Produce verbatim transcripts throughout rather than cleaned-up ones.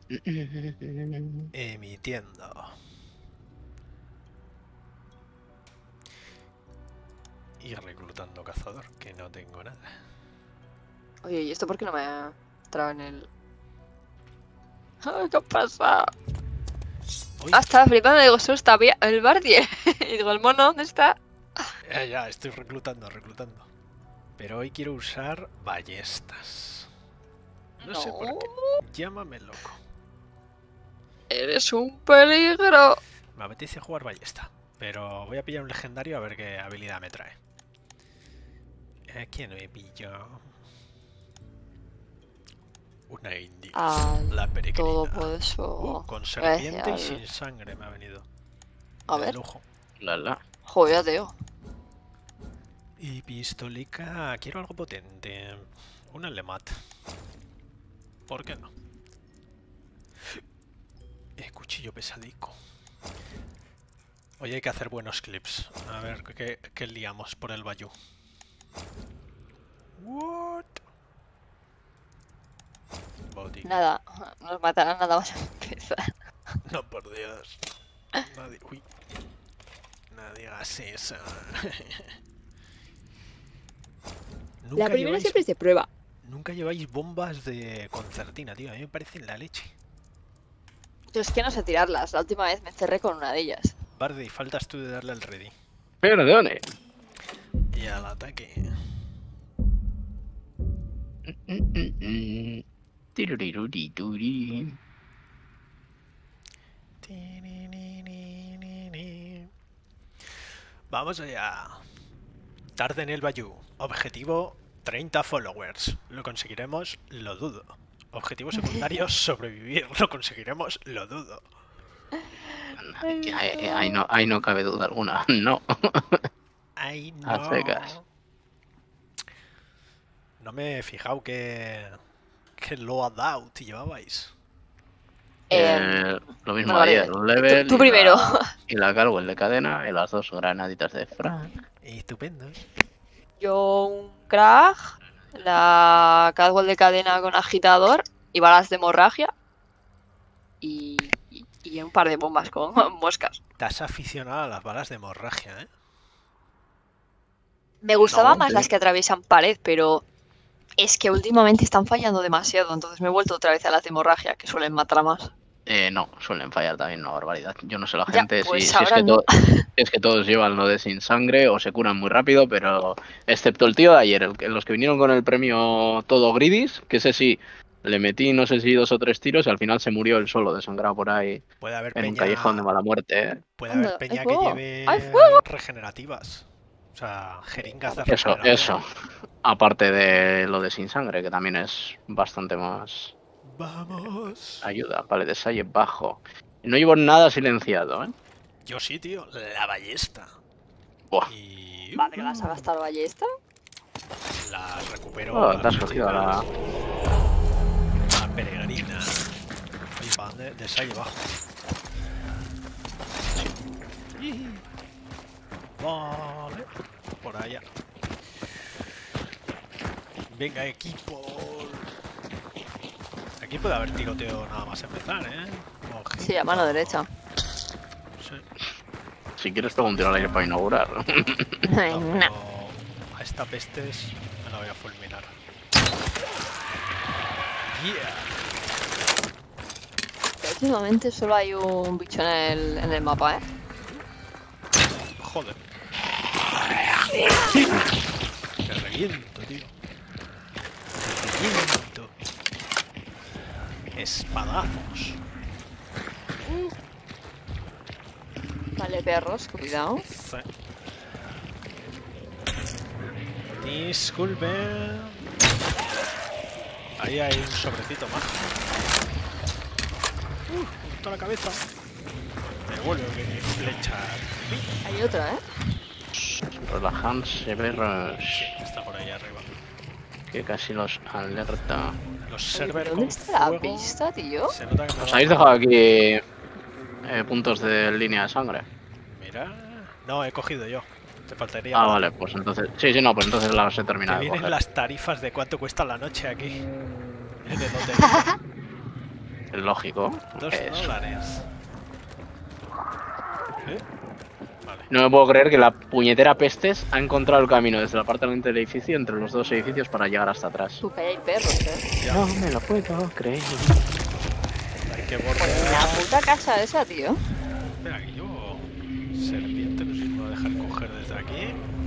Emitiendo. Y reclutando cazador, que no tengo nada. Oye, ¿y esto por qué no me trae en el...? ¿Qué pasa? Uy. Ah, estaba flipando, digo, eso está bien, el Bardier. Y digo, ¿el mono dónde está? Ya, ya, estoy reclutando, reclutando. Pero hoy quiero usar ballestas. No, no sé por qué. Llámame loco. Eres un peligro. Me apetece jugar ballesta. Pero voy a pillar un legendario a ver qué habilidad me trae. ¿A quién me pillo? Una indie. Ah, la peregrina. todo por eso. Uh, con serpiente y sin sangre me ha venido. A de ver. lujo. Lala. Joder, tío. Y pistolica. Quiero algo potente. Una Lemat. ¿Por qué no? Eh, cuchillo pesadico. Hoy hay que hacer buenos clips. A ver qué, qué liamos por el bayou. What? Body. Nada, nos matarán nada más empezar. No, por Dios. Nadie, uy. No digas eso. La primera lleváis, siempre es de prueba. Nunca lleváis bombas de concertina, tío. A mí me parecen la leche. Yo es que no sé tirarlas. La última vez me encerré con una de ellas. Bardi, faltas tú de darle al ready. ¿Pero de dónde? Y al ataque. Vamos allá. Tarde en el bayou. Objetivo treinta followers. ¿Lo conseguiremos? Lo dudo. Objetivo secundario sobrevivir. ¿Lo conseguiremos? Lo dudo. Ahí, ahí, ahí, no, ahí no cabe duda alguna. No. Ay, no. A secas. No me he fijado que... que loadout llevabais. Eh, lo mismo no, ayer, un level. Tú, tú y primero. La, y la cargo el de cadena y las dos granaditas de Frank. Estupendo. Yo un crack, la Cadwell de cadena con agitador y balas de hemorragia. Y, y, y un par de bombas con moscas. Estás aficionado a las balas de hemorragia, ¿eh? Me gustaban No, más sí. las que atraviesan pared, pero es que últimamente están fallando demasiado, entonces me he vuelto otra vez a las de hemorragia, que suelen matar más. Eh, no, suelen fallar también, una barbaridad. Yo no sé la Ya, gente pues si, si es, que no. to es que todos llevan lo de sin sangre o se curan muy rápido, pero excepto el tío de ayer, el, los que vinieron con el premio todo gridis, que ese sí, le metí no sé si dos o tres tiros y al final se murió él solo, desangrado por ahí. Puede haber en peña... un callejón de mala muerte. ¿eh? Puede haber Anda, peña ¿hay que fuego? lleve ¿Hay fuego? regenerativas. O sea, jeringas de Eso, regeneración. eso. Aparte de lo de sin sangre, que también es bastante más... Vamos. Ayuda, vale, desalle bajo. No llevo nada silenciado, ¿eh? Yo sí, tío. La ballesta. Buah. Y... Vale, que vas a gastar ballesta. Las recupero. Oh, las te has cogido la... La peregrina. Oye, ¿para dónde? Desalle bajo. Vale. Por allá. Venga, equipo. Aquí puede haber tiroteo nada más empezar, ¿eh? Ojito. Sí, a mano derecha. Sí. Si quieres pego un tiro al aire para inaugurar. No, no. A esta pestes me la voy a fulminar. Yeah. Últimamente solo hay un bicho en el, en el mapa, ¿eh? Joder. Te reviento, tío. Te reviento. Espadazos. Vale, perros, cuidado. Sí. Disculpe. Ahí hay un sobrecito más. Uh, toda la cabeza. Me vuelve mi flecha. Hay otra, ¿eh? Relajanse, ver Sí, está por ahí arriba. que casi los alerta. Los Oye, servers ¿dónde con está la fuego. pista, tío? Se nota que me ¿Os va habéis mal. dejado aquí eh, puntos de línea de sangre? Mira. No, he cogido yo. Te faltaría. Ah, para vale, ti. pues entonces... Sí, sí, no, pues entonces las he Te terminado de vienen coger. las tarifas de cuánto cuesta la noche aquí. En el hotel. Es lógico. Dos Eso. dólares. ¿Eh? Vale. No me puedo creer que la puñetera Pestes ha encontrado el camino desde la parte delante del edificio entre los dos edificios para llegar hasta atrás. Tú, que hay perros, eh. Ya. No me lo puedo creer. Hay que Pues bordear. la puta casa esa, tío. Espera, que yo. Serpiente, no sé si me voy a dejar coger desde aquí.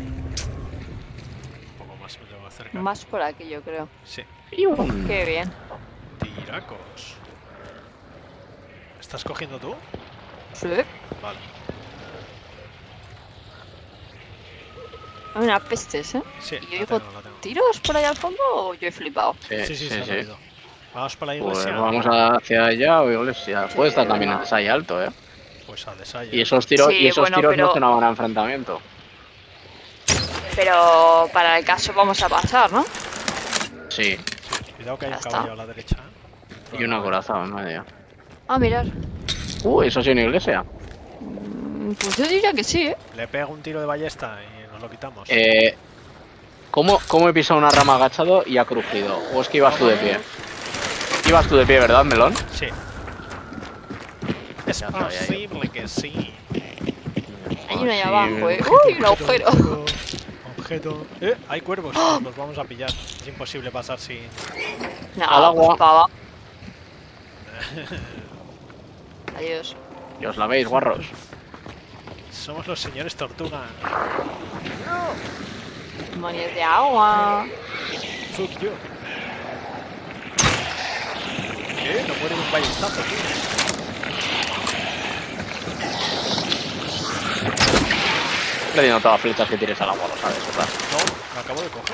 Un poco más me tengo que acercar. Más por aquí, yo creo. Sí. Qué bien. Tiracos. ¿Estás cogiendo tú? Sí. Vale. Hay una pestes, ¿eh? Sí, Y yo la digo, tengo, la tengo. ¿tiros por ahí al fondo o yo he flipado? Sí, Sí, sí, sí, se ha sí. movido. Vamos para la Pues iglesia. vamos hacia allá o iglesia. Sí, Puede estar también venga. en Desay alto, eh. Pues a desayuno. Y esos tiros, Sí, y esos bueno, tiros pero- no son a un enfrentamiento. Pero para el caso vamos a pasar, ¿no? Sí. Cuidado que hay Ya un está. caballo a la derecha. ¿eh? Y un acorazado en medio. Ah, mirad. Uh, eso sí, una iglesia. Mm, Pues yo diría que sí, ¿eh? Le pego un tiro de ballesta y nos lo quitamos. Eh, ¿cómo, ¿Cómo he pisado una rama agachado y ha crujido? ¿O es que ibas tú de pie? Ibas tú de pie, ¿verdad, Melón? Sí. Es Ya sabía yo. posible que sí. Hay uno ahí sí, abajo, ¿eh? Objeto, ¡Uy, un agujero! Objeto, objeto. Eh, hay cuervos. Nos los vamos a pillar. Es imposible pasar sin. No, Al agua. pues pa' abajo. Adiós. Y os la veis, guarros. Somos los señores tortuga. Demonios de agua. Fuck you. ¿Qué? No muere de un ballestazo, tío. Le digo todas las flechas que tires al agua, lo sabes, ¿verdad? No, lo acabo de coger.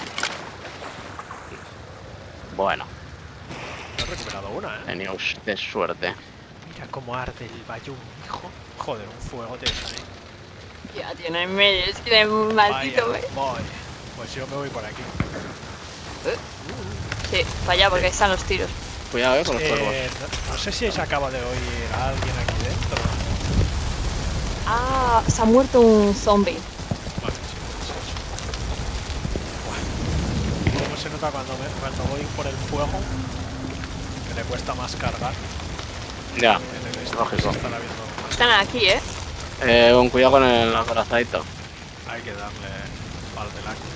Bueno, No he recuperado una, ¿eh? tenía usted suerte. Mira cómo arde el bayú, hijo. Joder, un fuego te sale. Ya tiene en medio, es que es un maldito, Vaya, ¿eh? voy. Pues yo me voy por aquí. Sí, para allá porque ahí están los tiros. Cuidado, eh, con los cuervos. Eh, no, no sé si se acaba de oír a alguien aquí dentro. Ah, se ha muerto un zombie. Vale, sí, pues eso. Bueno. ¿Cómo se nota cuando, me, cuando voy por el fuego? Que le cuesta más cargar. Ya, En el este, lógico. se estará viendo más. Están aquí, ¿eh? Eh, con cuidado con el acorazadito. Hay que darle pal de laco.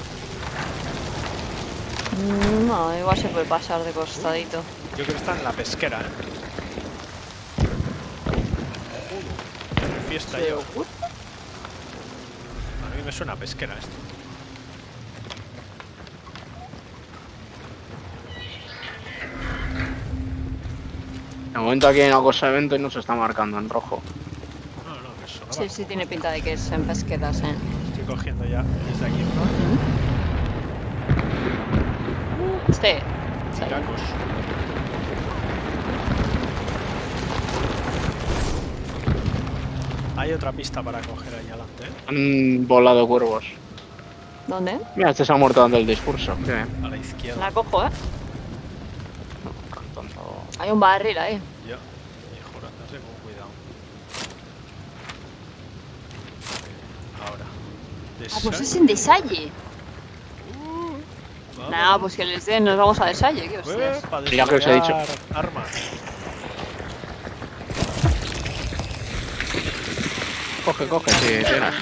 Mm, No, igual se puede pasar de costadito. Yo creo que está en la pesquera, ¿eh? Uh, fiesta yo. A mí me suena a pesquera esto. De momento aquí hay una cosa de evento y no se está marcando en rojo. No, no, que sonaba. Sí, sí, tiene pinta de que es en pesqueras, ¿eh? Estoy cogiendo ya desde aquí uno. Este. Tiracos. Hay otra pista para coger ahí adelante, ¿eh? Han volado cuervos. ¿Dónde? Mira, este se ha muerto dando el discurso. Qué bien. A la izquierda. La cojo, ¿eh? Tonto. Hay un barril ahí. Yo. Hijo, andase con cuidado. Ahora. Ah, pues Desa- es en Desalle. Vamos. Nada, pues que les den, nos vamos a Desalle, ¿qué hostias? Eh, para Mira que os he dicho. desarrollar armas. Coge, coge, si tienes.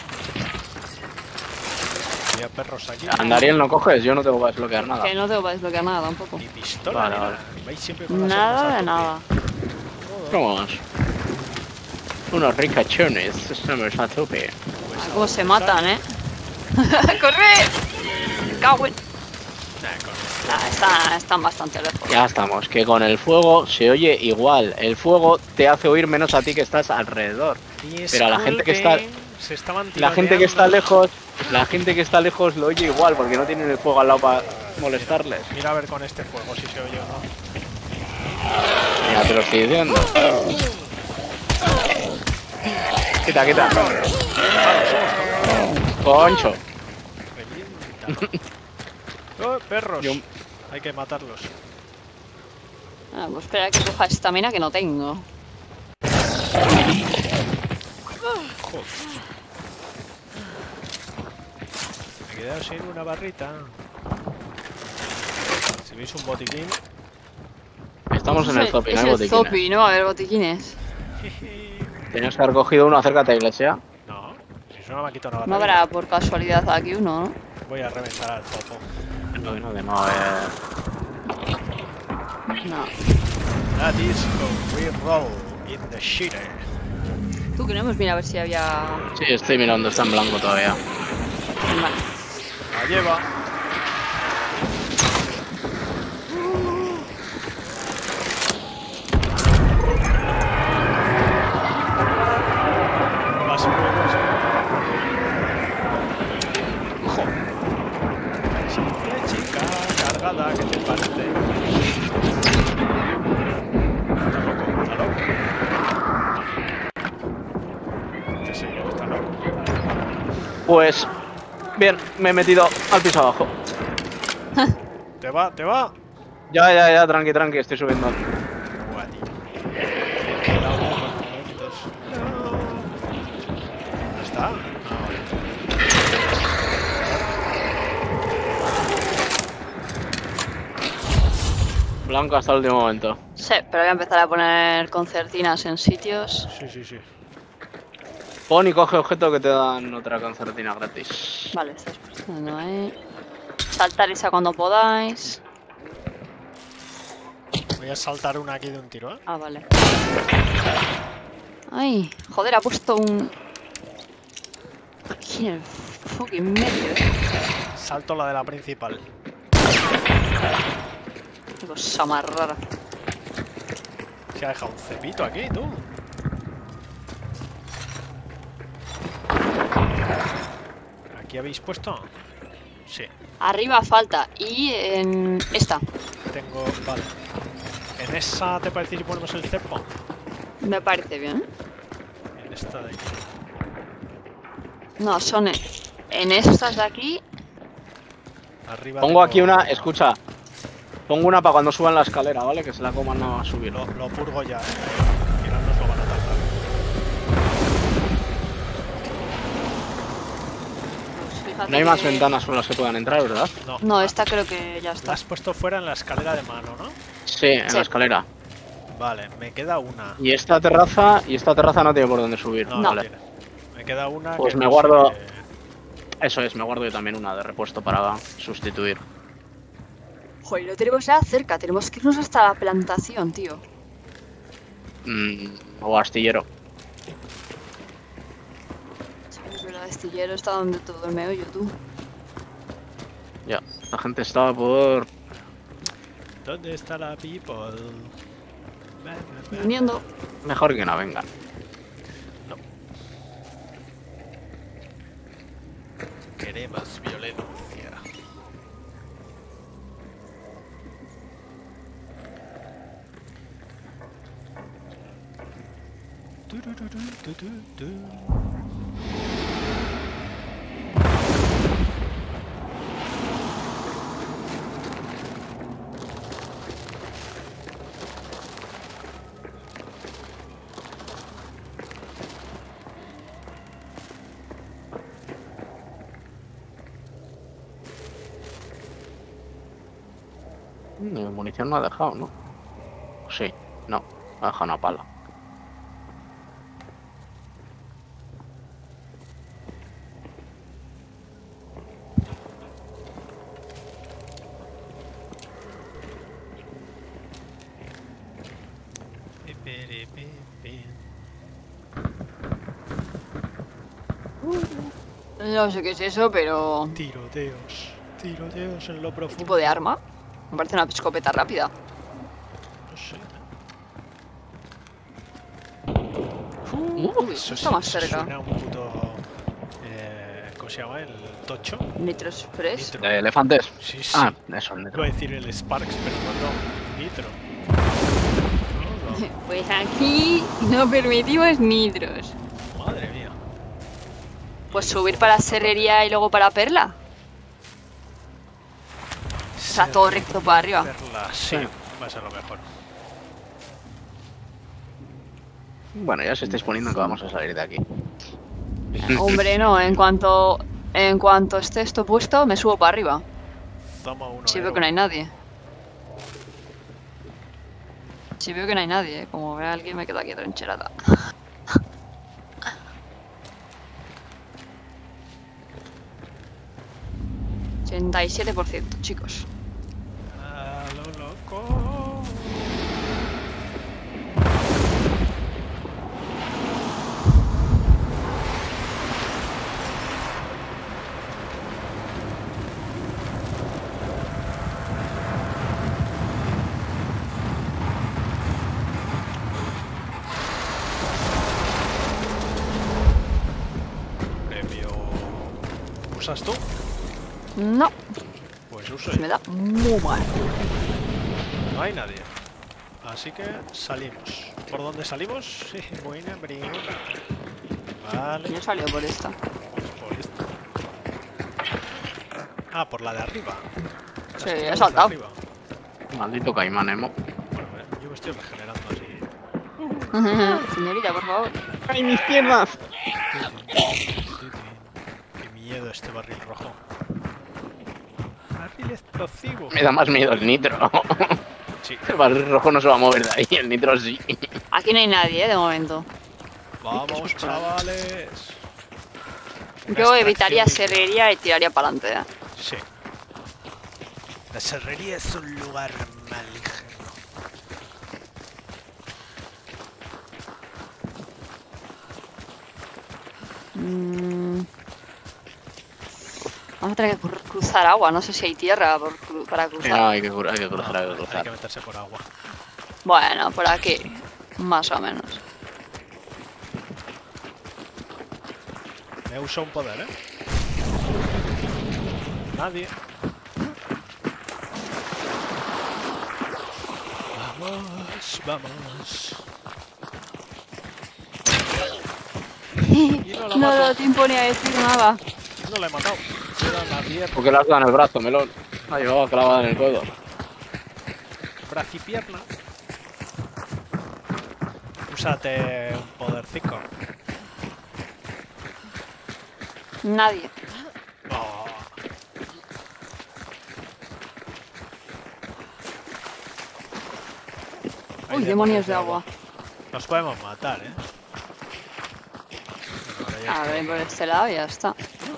Había perros aquí. Andariel, no coges, yo no tengo que desbloquear nada. Que no tengo para desbloquear nada tampoco. Ni pistola, Vale, ni vale. nada. Vais siempre con las Nada armas a de tope. nada. Vamos. Unos ricachones, estamos a tope. Pues Ah, cómo a se usar- matan, ¿eh? ¡Corre! Cago en... Nah, con- Nah, está- están bastante lejos. Ya estamos, que con el fuego se oye igual. El fuego te hace oír menos a ti que estás alrededor. Pero a la gente que está- Disculpen, se estaban La gente que está tironeando. lejos, la gente que está lejos lo oye igual porque no tienen el fuego al lado para molestarles. Mira a ver con este fuego si se oye o no. Ya te lo estoy diciendo. Quita, quita. Concho. Revienta. ¡Oh, perros! Yo- Hay que matarlos. Ah, pues espera que coja estamina que no tengo. Joder. Me he quedado sin una barrita. Si veis un botiquín, Está Estamos en el Zopi, no es hay el botiquines. Zopi, ¿no? A ver, botiquines. Tenías que haber cogido uno acércate a la iglesia. No, si eso no me ha quitado una No barrera. habrá por casualidad aquí uno, ¿no? Voy a reventar al topo. No, no, que no, a ver. No. That is a reroll in the shit. Tú que no hemos mirado a ver si había... Sí, estoy mirando, está en blanco todavía. Vale. La lleva. Vas a ver, vas a ver. Ojo. Simple chica cargada, ¿qué te parece? Está loco, está loco. ¿Qué sé yo? Está loco. Pues. Bien, me he metido al piso abajo. ¿Te va? ¿Te va? Ya, ya, ya, tranqui, tranqui, estoy subiendo. Buah, tío. Cuidado con los momentos. ¿Dónde está? Ah, vale. Blanco hasta el último momento. Sí, pero voy a empezar a poner concertinas en sitios. Sí, sí, sí. Pon y coge objeto que te dan otra concertina gratis. Vale, estáis puestos ahí. Saltar esa cuando podáis. Voy a saltar una aquí de un tiro, ¿eh? Ah, vale. Ay, joder, ha puesto un... Aquí en el fucking medio. Salto la de la principal. Qué cosa más rara. Se ha dejado un cepito aquí, tú. ¿Aquí habéis puesto? Sí. Arriba falta. Y en esta. Tengo... Vale. ¿En esa te parece si ponemos el cepo? Me parece bien. En esta de aquí. No, son en, en estas de aquí. Arriba Pongo tengo- aquí una, escucha. Pongo una para cuando suban la escalera, ¿vale? Que se la coman a subir. Lo, lo purgo ya, ¿eh? Al final nos lo van a tardar. Pues fíjate No hay más que- ventanas por las que puedan entrar, ¿verdad? No. No, esta creo que ya La está. has puesto fuera en la escalera de mano, ¿no? Sí, en Sí. la escalera. Vale, me queda una. Y esta terraza, y esta terraza no tiene por dónde subir. No, No. no Vale. tiene. Me queda una Pues que me no guardo- sé qué- Eso es, me guardo yo también una de repuesto para sustituir. Joder, lo tenemos ya cerca. Tenemos que irnos hasta la plantación, tío. Mm, o astillero. Sí, pero el astillero está donde todo el meollo, tú. Ya, la gente estaba por... ¿Dónde está la people? Ven, ven, ven. Viniendo. Mejor que no vengan. No. Queremos violencia. Turururu, tu, tu, tu. Mm, munición no ha dejado, ¿no? Sí, no, ha dejado una pala. Pe, pe, pe, pe. No sé qué es eso, pero... Tiroteos. Tiroteos en lo ¿Qué profundo. tipo de arma? Me parece una escopeta rápida. No sé. Uh, Eso está sí, más eso cerca. Suena a un puto... Eh, ¿Cómo se llama? ¿El tocho? Nitro Express. Nitro. ¿De elefantes? Sí, sí. Ah, eso, el Iba netro. a decir el Sparks, pero no, no. Nitro. No, no. Pues aquí no permitimos nitros. Madre mía. Pues subir para Serrería y luego para Perla. O sea, todo recto para arriba. Perla, sí, Sí. va a ser lo mejor. Bueno, ya os estáis poniendo que vamos a salir de aquí. Hombre, no, en cuanto en cuanto esté esto puesto, me subo para arriba. Toma uno. Sí, veo Eero. que no hay nadie. Si veo que no hay nadie, ¿eh? Como vea alguien me quedo aquí trincherada. ochenta y siete por ciento, chicos. A lo loco. Premio. ¿Usas tú? No, Pues uso se me yo. da muy mal. No hay nadie. Así que salimos. ¿Por dónde salimos? Sí, buena pregunta. Vale. Yo salí por esta. Pues por esto. Ah, por la de arriba. Las Sí, he torres de saltado. arriba. Maldito caimán, Emo. Bueno, eh, yo me estoy regenerando así. Señorita, por favor. ¡Ay, mis piernas! Qué miedo este barril rojo. Barril explosivo. Me da más miedo el nitro. Sí. El barril rojo no se va a mover de ahí, el nitro sí. Aquí no hay nadie, ¿eh? De momento. Vamos, chavales. Yo evitaría extracción líquida. serrería y tiraría para adelante. ¿eh? Sí. La serrería es un lugar maligno. Mm. Vamos a tener que cru- cruzar agua. No sé si hay tierra por cru- para cruzar. No, hay que, cru- hay que cruzar, hay que Hay que cruzar. meterse por agua. Bueno, por aquí. Más o menos. Me uso un poder, ¿eh? Nadie. Vamos, vamos. Y no la No mato. da tiempo ni a decir nada. No la he matado. Me da la pierna. ¿Por qué le has dado en el brazo, melón? La llevaba clavada en el codo. Brazo y pierna. Úsate un podercico. Nadie. Oh. Hay Uy, demonios de agua. Nos podemos matar, ¿eh? Bueno, ahora ya A está. ver, por este lado y ya está.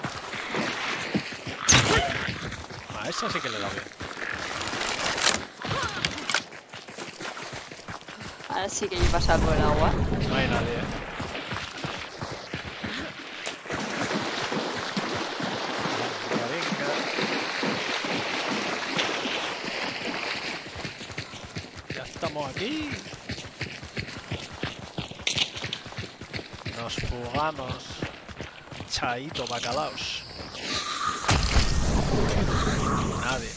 A esa sí que le da bien. Ahora sí que hay que pasar por el agua. No hay nadie, ¿eh? Venga, venga. Ya estamos aquí. Nos fugamos. Chaito, bacalaos. Nadie.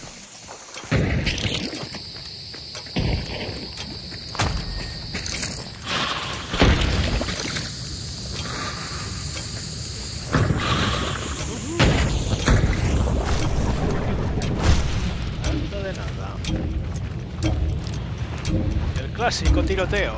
Nada de nada. El clásico tiroteo.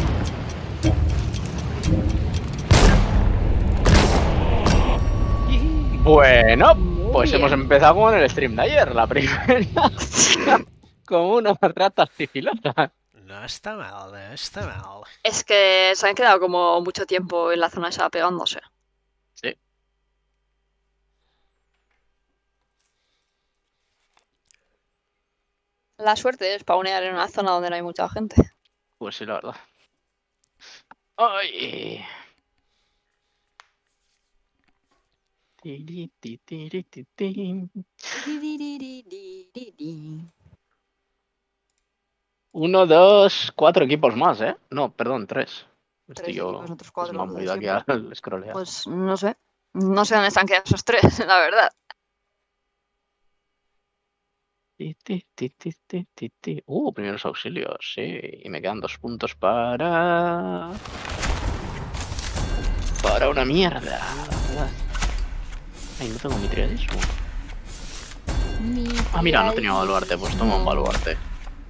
Bueno, Muy pues bien. hemos empezado con el stream de ayer, la primera. Como unas ratas sigilosas. No está mal, no está mal. Es que se han quedado como mucho tiempo en la zona esa pegándose. Sí. La suerte es spawnear en una zona donde no hay mucha gente. Pues sí, la verdad. Ay. Tiri, ti, tiri, ti, ti. Uno, dos, cuatro equipos más, ¿eh? No, perdón, tres. Tres Estoy yo. equipos, otros pues cuatro, me han los de movido aquí siempre. al scrollear. Pues no sé. No sé dónde están quedando esos tres, la verdad. Ti, ti, ti, ti, ti, ti, ti. Uh, primeros auxilios, sí. Y me quedan dos puntos para. Para una mierda. la verdad. Ay, no tengo mi triadismo. Ah, mira, no tenía baluarte, pues toma un baluarte.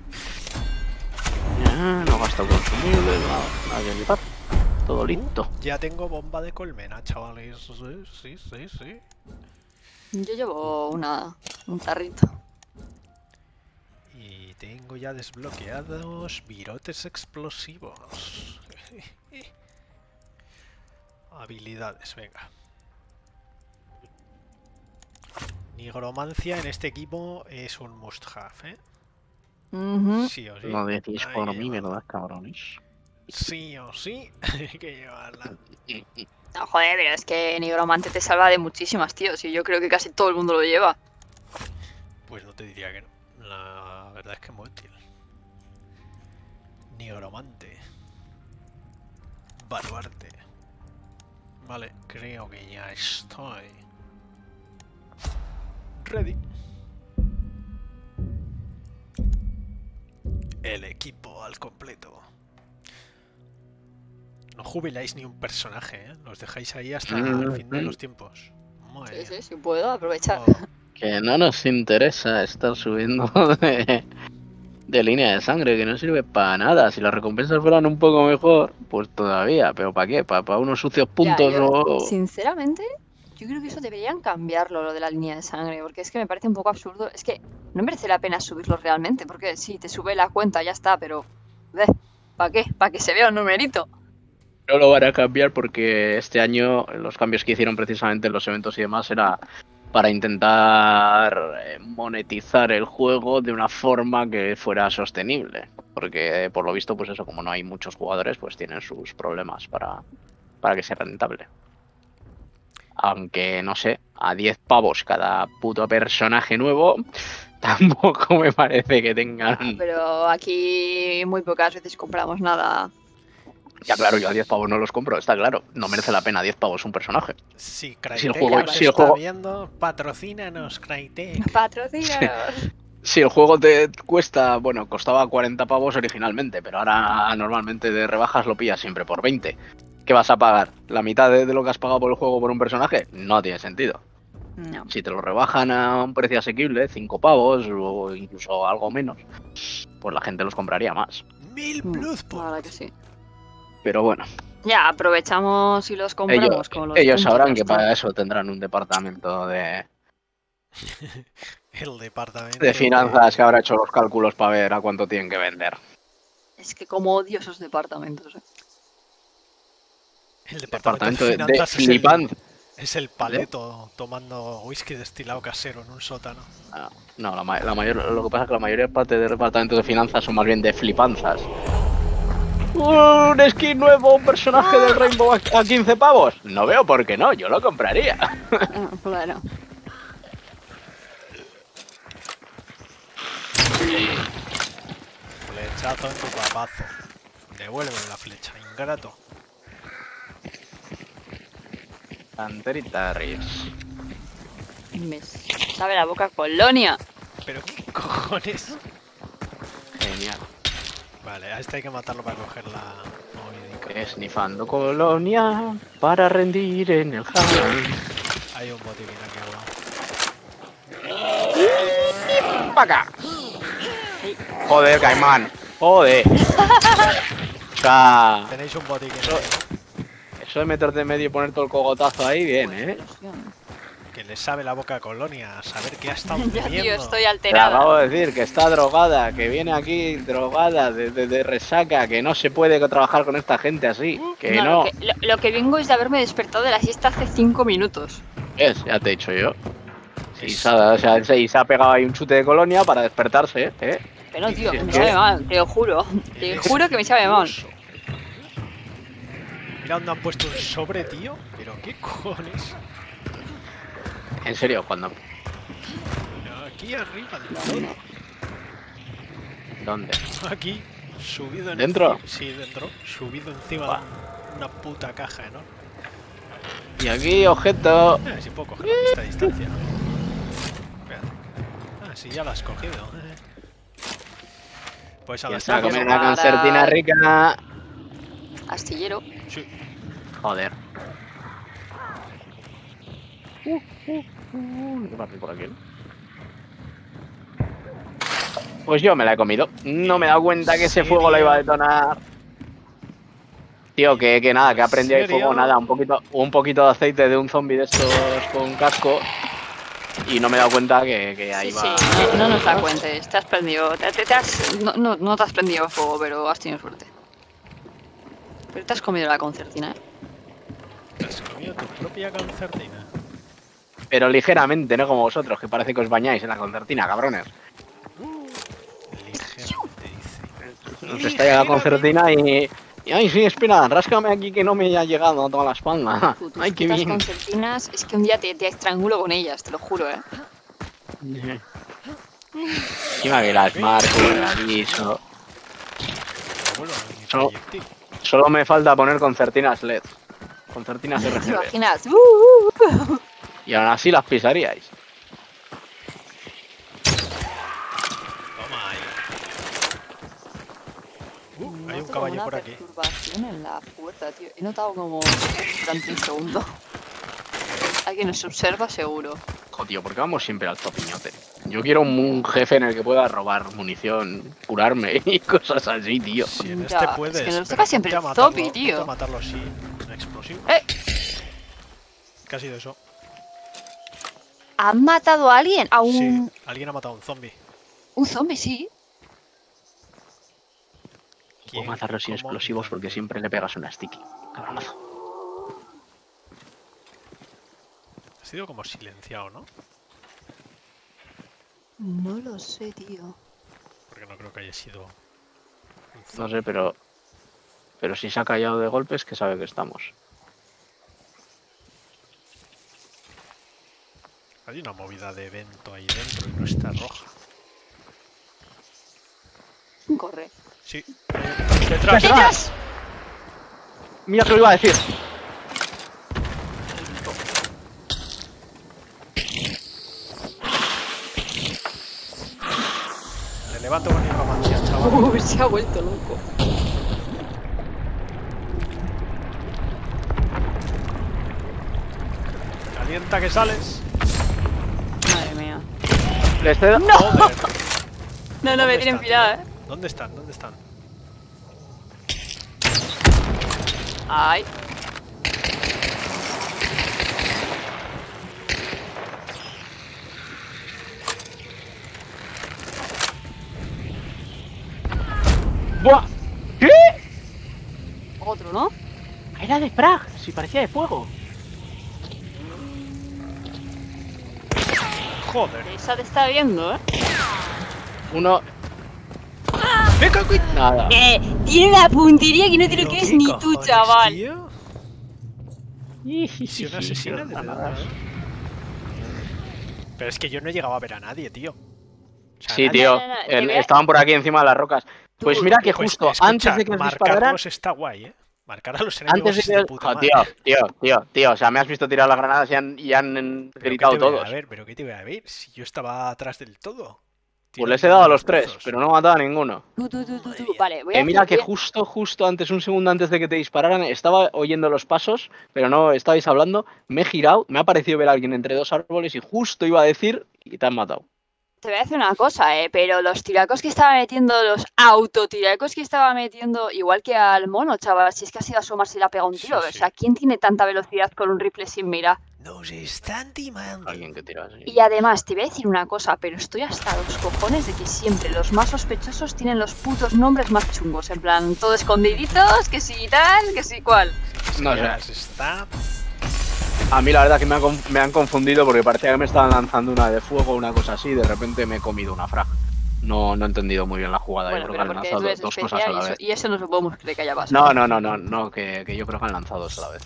Ya, no gasto consumible, nada, nada que flipar. Todo listo. Ya tengo bomba de colmena, chavales. Sí, sí, sí, sí. Yo llevo una, un tarrito. Y tengo ya desbloqueados virotes explosivos. Habilidades, venga. Nigromancia en este equipo es un must have, ¿eh? Ujú. Sí o sí. Lo decís Hay por que mí, llevarla. ¿verdad, cabrones? Sí o sí, hay que llevarla. No, joder, pero es que Nigromante te salva de muchísimas, tío. Si yo creo que casi todo el mundo lo lleva. Pues no te diría que no. La verdad es que es muy útil. Nigromante. Baluarte. Vale, creo que ya estoy ready. El equipo al completo. No jubiláis ni un personaje, ¿eh? Los dejáis ahí hasta el fin de los tiempos. Madre Sí, mía. sí, sí puedo aprovechar. Todo. Que no nos interesa estar subiendo de, de línea de sangre, que no sirve para nada. Si las recompensas fueran un poco mejor, pues todavía. ¿Pero para qué? ¿Para unos sucios Ya, puntos yo, o...? sinceramente, yo creo que eso deberían cambiarlo, lo de la línea de sangre, porque es que me parece un poco absurdo. Es que no merece la pena subirlo realmente, porque sí, te sube la cuenta, ya está, pero... ¿Para qué? ¿Para que se vea un numerito? No lo van a cambiar porque este año los cambios que hicieron precisamente en los eventos y demás era para intentar eh, monetizar el juego de una forma que fuera sostenible. Porque por lo visto, pues eso, como no hay muchos jugadores, pues tienen sus problemas para, para que sea rentable. Aunque, no sé, a diez pavos cada puto personaje nuevo, tampoco me parece que tengan... Pero aquí muy pocas veces compramos nada. Ya claro, yo a diez pavos no los compro, está claro. No merece la pena diez pavos un personaje. Si Si el Crytek juego- nos si el está juego- viendo, patrocínanos, Crytek. Patrocínanos. Si el juego te cuesta, bueno, costaba cuarenta pavos originalmente, pero ahora normalmente de rebajas lo pillas siempre por veinte. ¿Qué vas a pagar? ¿La mitad de, de lo que has pagado por el juego por un personaje? No tiene sentido. No. Si te lo rebajan a un precio asequible, cinco pavos o incluso algo menos, pues la gente los compraría más. Mil Mm, Blood La verdad Pool. que sí. Pero bueno, Ya, aprovechamos y los compramos ellos, con los ellos puntos, sabrán ya que está. para eso tendrán un departamento de, El departamento de finanzas que habrá hecho los cálculos para ver a cuánto tienen que vender. Es que como odio esos departamentos. eh. El Departamento de, de finanzas es el, flipan. es el paleto tomando whisky destilado casero en un sótano. Ah, no, la, ma- la mayor, lo que pasa es que la mayoría parte de departamentos de finanzas son más bien de flipanzas. Un skin nuevo, un personaje del Rainbow a a quince pavos. No veo por qué no, yo lo compraría. Ah, claro. Flechazo en tu papazo. Devuélveme la flecha, ingrato. Anterita Riz. Me sabe la boca Colonia. Pero qué cojones. Genial. Vale, a este hay que matarlo para coger la movidica. Esnifando colonia para rendir en el jardín. Hay un botiquín aquí abajo. ¡Paca! Joder, Caimán. Joder. O sea, Tenéis un botiquín Eso- ahí, eso de meterte en medio y poner todo el cogotazo ahí, bien, Pues, ¿eh? ilusión. que le sabe la boca a Colonia, a saber qué ha estado Ya, tío, bebiendo. estoy Te alterada. acabo de decir que está drogada, que viene aquí drogada, de, de- de resaca, que no se puede trabajar con esta gente así. Que no. Lo, que, lo- lo que vengo es de haberme despertado de la siesta hace cinco minutos. Es, ya te he dicho yo. Y Es- se, ha, o sea, se, y se ha pegado ahí un chute de colonia para despertarse, ¿eh? Que no, tío, Sí, que me sí. sabe mal, te lo juro. Te Eres juro que me sabe mal. curioso. Mira dónde han puesto un sobre, tío. Pero qué cojones. En serio, cuando... Aquí arriba del todo. ¿Dónde? Aquí, subido en ¿Dentro? enci- Sí, dentro. Subido encima Buah. de una puta caja, ¿no? Y aquí, objeto... Eh, si puedo coger la pista a distancia. Espérate. Ah, sí, ya la has cogido. eh. Pues a Ya la está, a Vamos comer a una parar. concertina rica. Astillero. Sí. Joder. ¿Qué pasa por aquí? Pues yo me la he comido. No me he dado cuenta que ese ¿En fuego lo iba a serio? detonar. Tío, que, que nada, que ¿En aprendí ahí serio? fuego, nada, un poquito, un poquito de aceite de un zombie de estos con casco. y no me he dado cuenta que, que ahí Sí, va. sí, no nos da cuenta. Te has prendido. Te, te- te has, no, no, no te has prendido fuego, pero has tenido suerte. Pero te has comido la concertina, ¿eh? Te has comido tu propia concertina. Pero ligeramente, no como vosotros, que parece que os bañáis en la concertina, cabrones. Ligeramente, dice. Nos está llegando la concertina y... y... Ay, sí, espera, ráscame aquí que no me haya llegado a toda la espalda. Tú, tus Ay, qué putas bien. concertinas, es que un día te, te estrangulo con ellas, te lo juro, ¿eh? Encima que las marco, el aviso. Bueno, mi Solo- proyectil. Solo me falta poner concertinas L E D. Concertinas ¿Te R G B. imaginas? Uh, uh, uh. Y aún así las pisaríais. Toma ahí. Uh, hay un Noto caballo una por aquí. perturbación en la puerta, tío. He notado como durante un segundo. Alguien nos observa seguro. Joder, tío, ¿por qué vamos siempre al topiñote? Yo quiero un, un jefe en el que pueda robar munición, curarme y cosas así, tío. Si en Ya, este es puedes. que nos pero toca siempre ponte a el matarlo- zombie, ponte tío. a matarlo así, un explosivo. ¡Eh! ¿Qué ha sido eso? ¿Han matado a alguien? A un, Sí, alguien ha matado a un zombie. un zombie, sí. Puedo matarlos sin ¿Cómo? explosivos porque siempre le pegas una sticky. Cabronazo. Ha sido como silenciado, ¿no? No lo sé, tío. Porque no creo que haya sido un No zombie. sé, pero... Pero si se ha callado de golpes, que sabe que estamos. Hay una movida de evento ahí dentro y no está roja. Corre. Sí. eh, detrás. ¡Detrás! Mira que lo iba a decir. Le levanto con nigromancia, chaval. Uh, se ha vuelto loco. Calienta que sales. Madre mía. Le estoy dando... ¡No! Joder. No, no, ¿Dónde me tienen están, pirada, tío? eh. ¿Dónde están? ¿Dónde están? Ay. ¡Buah! ¿Qué? Otro, ¿no? Era de Prague, si parecía de fuego. Joder. Esa te está viendo, ¿eh? Uno... ¡Venga, cuid- Nada. Eh, tiene una puntería que no te lo ¿Pero crees qué ni tú, cojones, chaval. tío? Si una asesina de nada. verdad. Pero es que yo no he llegado a ver a nadie, tío. O sea, Sí, nadie. tío. No, no, no, te el- voy a- estaban por aquí encima de las rocas. Pues Tú- mira que Pues, justo escucha, antes de que os dispararan... marcarlos está guay, ¿eh? Marcar a los enemigos Antes es de de que... puta Jo, madre. tío, tío, tío, tío. O sea, me has visto tirar las granadas y han, y han en- ¿Pero qué gritado te voy todos. A ver, pero ¿qué te voy a ver? Si yo estaba atrás del todo. Pues les he dado a los tres, pero no he matado a ninguno. Tú, tú, tú, tú, Madre tú. mía. Vale, voy a Eh, mira hacer- que voy a- justo, justo antes, un segundo antes de que te dispararan, estaba oyendo los pasos, pero no estabais hablando, me he girado, me ha parecido ver a alguien entre dos árboles y justo iba a decir y te han matado. Te voy a decir una cosa, eh, pero los tiracos que estaba metiendo, los autotiracos que estaba metiendo, igual que al mono, chaval, si es que ha sido asomarse y le ha pegado un tiro. Sí, O sí. sea, ¿quién tiene tanta velocidad con un rifle sin mira? Nos están timando. Alguien que tira así. Y además, te voy a decir una cosa, pero estoy hasta los cojones de que siempre los más sospechosos tienen los putos nombres más chungos. En plan, todo escondiditos, que si tal, que si cual. No Ya sé. se está. A mí la verdad que me han, conf- me han confundido porque parecía que me estaban lanzando una de fuego o una cosa así y de repente me he comido una frag. No, no he entendido muy bien la jugada, Bueno, yo pero creo que han porque tú lanzado eres dos cosas a especial la y eso, vez. y eso no se podemos creer que haya pasado. No, no, no, no, no, que, que yo creo que han lanzado dos a la vez.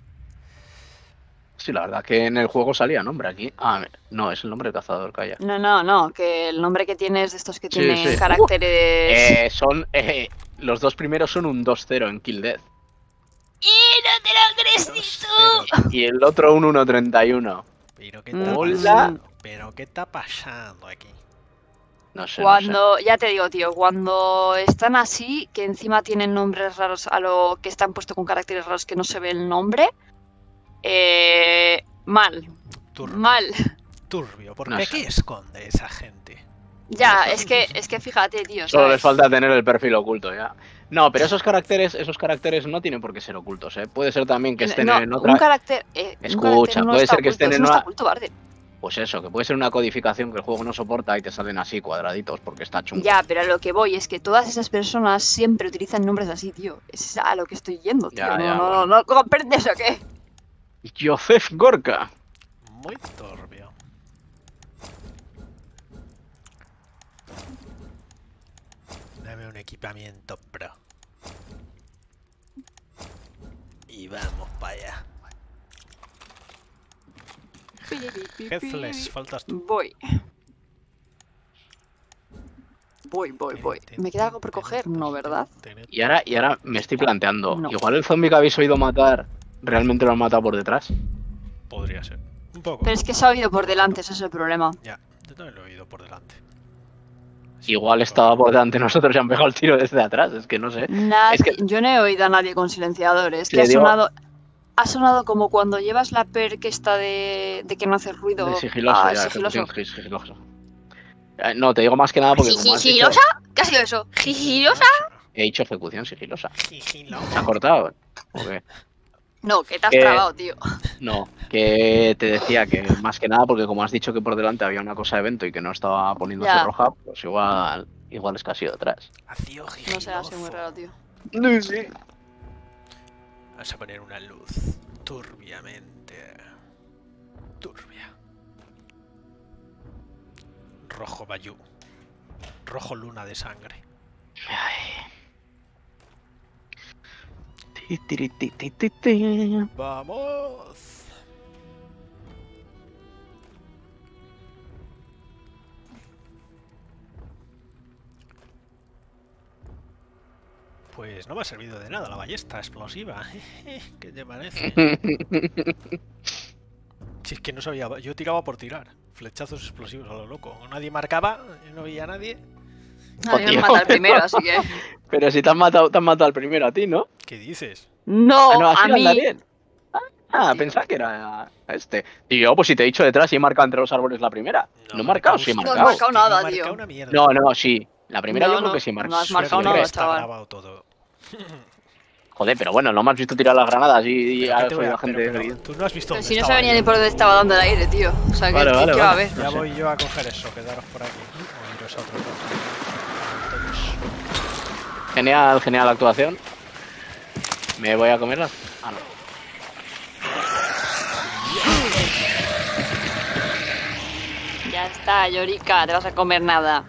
Sí, la verdad que en el juego salía nombre aquí. Ah, no, es el nombre del cazador, calla. No, no, no, que el nombre que tienes de estos que Sí, tienen sí. caracteres... Eh, son, eh, los dos primeros son un dos cero en Kill Death. ¡Y no te lo crees ni Dos tú! cero. Y el otro un uno treinta y uno. Pero qué está Hola. pasando. Pero qué está pasando aquí. No sé, no sé. Cuando, ya te digo, tío, cuando están así, que encima tienen nombres raros a lo que están puestos con caracteres raros que no se ve el nombre, eh, mal, Turbio. mal. Turbio. ¿Por No qué? sé. ¿Qué esconde esa gente? Ya, es que, es que fíjate, tío, Solo les ¿sabes? falta tener el perfil oculto ya. No, pero esos caracteres, esos caracteres no tienen por qué ser ocultos, ¿eh? Puede ser también que estén No, en otra. un carácter, eh, un Escucha, carácter no puede está ser que oculto, estén eso en no una- está oculto, Barde. Pues eso, que puede ser una codificación que el juego no soporta y te salen así cuadraditos porque está chungo. Ya, pero a lo que voy es que todas esas personas siempre utilizan nombres así, tío. Es a lo que estoy yendo, tío. Ya, no, ya, no, bueno. no, ¿no comprendes o qué? Joseph Gorka. Muy turbio. Dame un equipamiento pro. Y vamos para allá. Headless, faltas tú. Voy. Voy, voy, voy. ¿Me queda algo por coger? No, ¿verdad? Y ahora, y ahora me estoy planteando, No. igual el zombie que habéis oído matar, realmente lo han matado por detrás. Podría ser. Un poco. Pero es que se ha oído por delante, ese es el problema. Ya, yo también lo he oído por delante. Igual estaba por delante de nosotros y han pegado el tiro desde atrás, es que no sé. Nadie, Es que- Yo no he oído a nadie con silenciador. Es que Le ha digo- sonado. Ha sonado como cuando llevas la perk esta de, de que no hace ruido. De sigiloso, Ah, ya, sigiloso. ejecución sigiloso. Eh, No, te digo más que nada porque como has dicho, ¿Sigilosa? ¿Qué ha sido eso? ¿Sigilosa? he dicho ejecución sigilosa. Sigilosa. ¿Se ha cortado? ¿O qué? No, que te has Que- trabado, tío. No, que te decía que más que nada porque como has dicho que por delante había una cosa de evento y que no estaba poniéndose Ya. roja, pues igual, igual es que ha sido detrás. Ácido No se hace muy giloso. raro, tío. No sé. Vamos a poner una luz turbiamente turbia. Rojo bayú. Rojo luna de sangre. Ti, tiri, ti, ti, ti, ti. ¡Vamos! Pues no me ha servido de nada la ballesta explosiva. ¿Qué te parece? Si es que no sabía, yo tiraba por tirar. Flechazos explosivos a lo loco. Nadie marcaba, yo no veía a nadie. A mí me tío. mata el primero, así que. Pero si te han matado, te han matado al primero a ti, ¿no? ¿Qué dices? No, Ah, no, así a anda mí. bien. Ah, pensaba que era este. Y yo, pues si te he dicho detrás y he marcado entre los árboles la primera. No, he marcado, sí he No has marcado. marcado nada, No he tío. marcado una mierda. No, no, sí. La primera No, yo creo no, que sí he no marcado. has marcado Suerte nada, que está chaval. grabado todo. Joder, pero bueno, no me has visto tirar las granadas y, y Pero has ¿qué te voy oído a- a gente pero- pero herido. Tú no has visto Pero dónde si no estaba sabía ni yo. por dónde estaba dando el aire, tío. O sea, ¿qué, Vale, qué- vale, qué va a vale. ver? Ya No sé. voy yo a coger eso, quedaros por aquí. O iros a otro lado. Todos. Genial, genial actuación. ¿Me voy a comerlas? Ah, no. Ya está, Yorika, te vas a comer nada.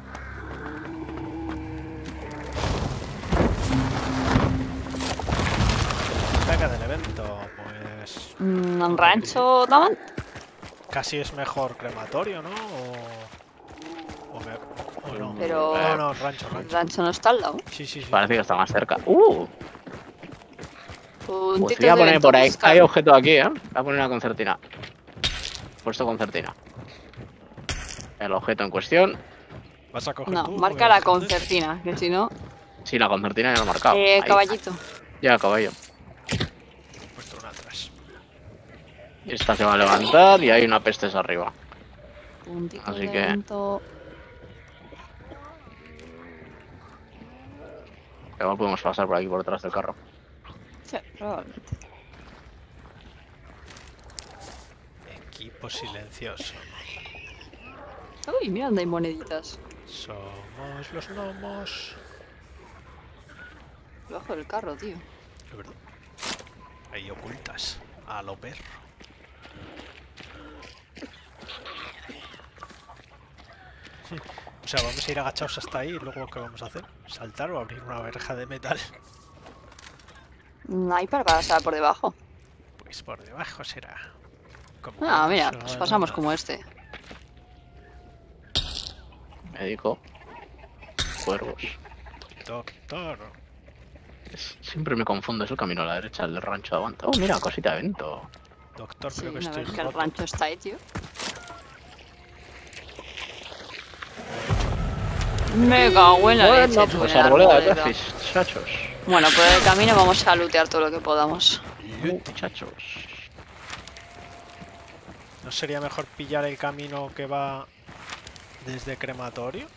Venga del evento, pues Mm, ¿Un rancho, Daman? casi es mejor crematorio, ¿no? O, o, me- o no. Pero- No, no, rancho, El rancho. rancho no está al lado. Sí, sí, sí. Parece que está más cerca. Uh, Puntitos pues voy a de poner evento, por ahí. buscar. Hay objeto aquí, ¿eh? Voy a poner una concertina. Puesto concertina. El objeto en cuestión. ¿Vas a coger No, tú? marca el la objeto? concertina, que si no. Sí, la concertina ya lo he marcado. Eh, Ahí. caballito. Ya, caballo. He puesto una atrás. Esta se va a levantar y hay una pestes arriba. Puntitos Así de que- evento. Igual podemos pasar por aquí por detrás del carro. Sí, probablemente. Equipo silencioso. Uy, mira dónde hay moneditas. Somos los gnomos. Debajo del carro, tío. Es verdad. Ahí ocultas. A lo perro. O sea, vamos a ir agachados hasta ahí y luego ¿qué vamos a hacer? ¿Saltar o abrir una verja de metal? No hay para pasar por debajo. Pues por debajo será. Como Ah, mira, solo pues pasamos nada. como este. Médico. Cuervos. Doctor. Es- Siempre me confundo, es el camino a la derecha, el del rancho de Aguanta. Oh, mira, cosita de evento. Doctor, Sí, creo que una estoy vez que el roto. rancho está ahí, tío. Me cago en la Bueno, leche, tú, pues en el arboleda de arboleda. Tracis, muchachos. Bueno, por el camino vamos a lootear todo lo que podamos. Muchachos. ¿No sería mejor pillar el camino que va desde crematorio?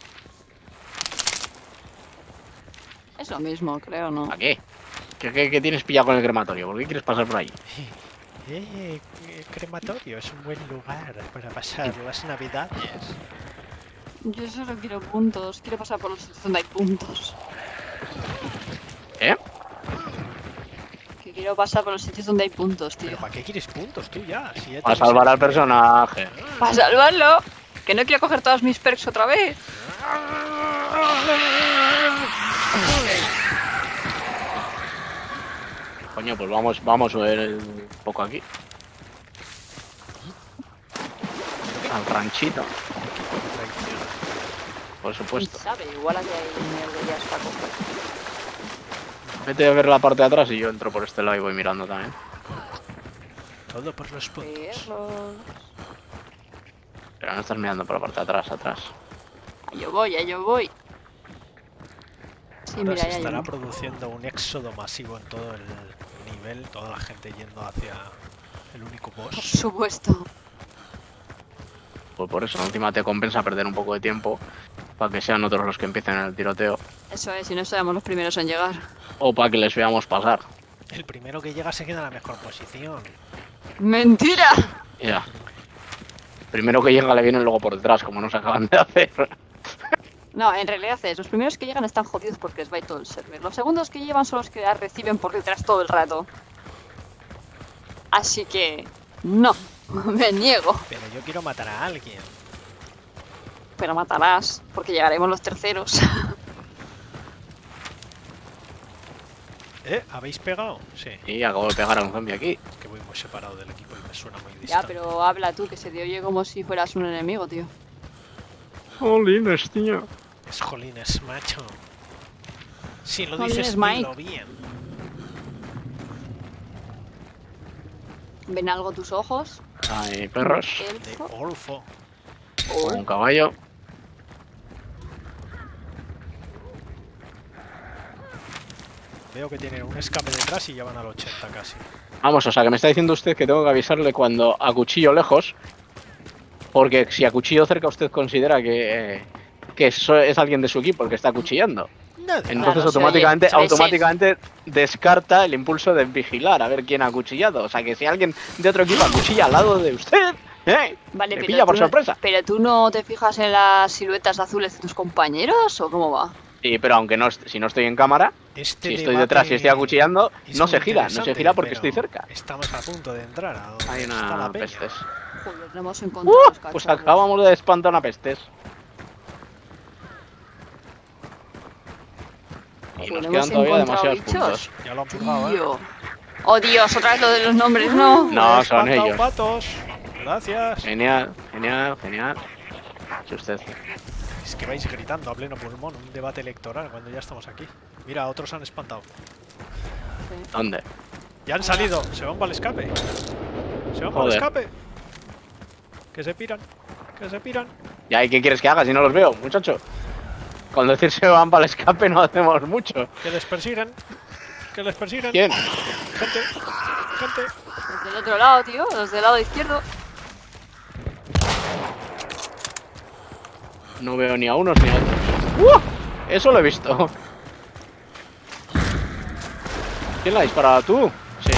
Es lo mismo, creo, ¿no? ¿A qué? ¿Qué, qué, qué tienes pillado con el crematorio? ¿Por qué quieres pasar por ahí? Eh, eh, crematorio es un buen lugar para pasar las navidades. Yo solo quiero puntos. Quiero pasar por los sitios donde hay puntos. ¿Eh? Que quiero pasar por los sitios donde hay puntos, tío. ¿Pero para qué quieres puntos tú ya? Si ya Para tienes salvar el- al personaje. ¡Para salvarlo! Que no quiero coger todas mis perks otra vez. Coño, pues vamos, vamos a ver un poco aquí. Al ranchito, Traición. por ¿Quién supuesto. sabe? Igual aquí hay mierderías para comprar. Vete a ver la parte de atrás y yo entro por este lado y voy mirando también. Todo por los puntos. Perros. Pero no estás mirando por la parte de atrás, atrás. Ahí yo voy, ahí yo voy. Sí, Ahora mira, se ahí hay estará uno. produciendo un éxodo masivo en todo el nivel, toda la gente yendo hacia el único Por boss. supuesto. Pues por eso, encima te compensa perder un poco de tiempo para que sean otros los que empiecen el tiroteo. Eso es, si no seamos los primeros en llegar. O para que les veamos pasar. El primero que llega se queda en la mejor posición. ¡Mentira! Ya. Primero que llega le vienen luego por detrás, como nos acaban de hacer. No, en realidad es, los primeros que llegan están jodidos porque les va todo el server. Los segundos que llevan son los que reciben por detrás todo el rato. Así que... no, me niego. Pero yo quiero matar a alguien. Pero matarás, porque llegaremos los terceros. ¿Eh? ¿Habéis pegado? Sí. Y acabo de pegar a un zombie aquí. Es que voy muy separado del equipo y me suena muy distante. Ya, pero habla tú, que se te oye como si fueras un enemigo, tío. Jolines, tío. Es jolines, macho. Si lo Jolines, dices, Mike. dilo bien. ¿Ven algo tus ojos? Hay perros. De Elfo. Olfo. Oh, Un caballo. Veo que tienen un escape detrás y ya van al ochenta casi. Vamos, o sea que me está diciendo usted que tengo que avisarle cuando a cuchillo lejos. Porque si a cuchillo cerca usted considera que, eh, que eso es alguien de su equipo el que está acuchillando. Nada. Entonces Claro, se automáticamente, oye, se ve automáticamente descarta el impulso de vigilar a ver quién ha acuchillado. O sea que si alguien de otro equipo acuchilla al lado de usted, ¿eh? Vale, Me pero pilla por tú no- sorpresa. ¿Pero tú no te fijas en las siluetas azules de tus compañeros o cómo va? Sí, pero aunque no, est- si no estoy en cámara, Este si estoy debate detrás y estoy acuchillando, es no muy se gira, no se interesante, gira porque pero estoy cerca. Estamos a punto de entrar a donde Hay está la una peña. pestes. Joder, no hemos encontrado ¡Uh! los Pues cacharros. acabamos de espantar una pestes. Y Joder, nos hemos quedan todavía encontrado demasiados bichos. puntos. Ya lo han purgado, ¿eh? Tío. Oh Dios, otra vez lo de los nombres, no. No, He son espantado ellos. patos. Gracias. Genial, genial, genial. Si usted. Es que vais gritando a pleno pulmón un debate electoral cuando ya estamos aquí. Mira, otros han espantado. ¿Dónde? Ya han salido. Se van para el escape. Se van para el Joder. escape. Que se piran. Que se piran. ¿Y ahí qué quieres que haga si no los veo, muchacho? Con decir se van para el escape no hacemos mucho. Que les persiguen. Que les persiguen. ¿Quién? Gente. Gente. Los del otro lado, tío, los del lado izquierdo. No veo ni a unos ni a otros. ¡Uh! Eso lo he visto. ¿Quién la ha disparado? ¿Tú? Sí.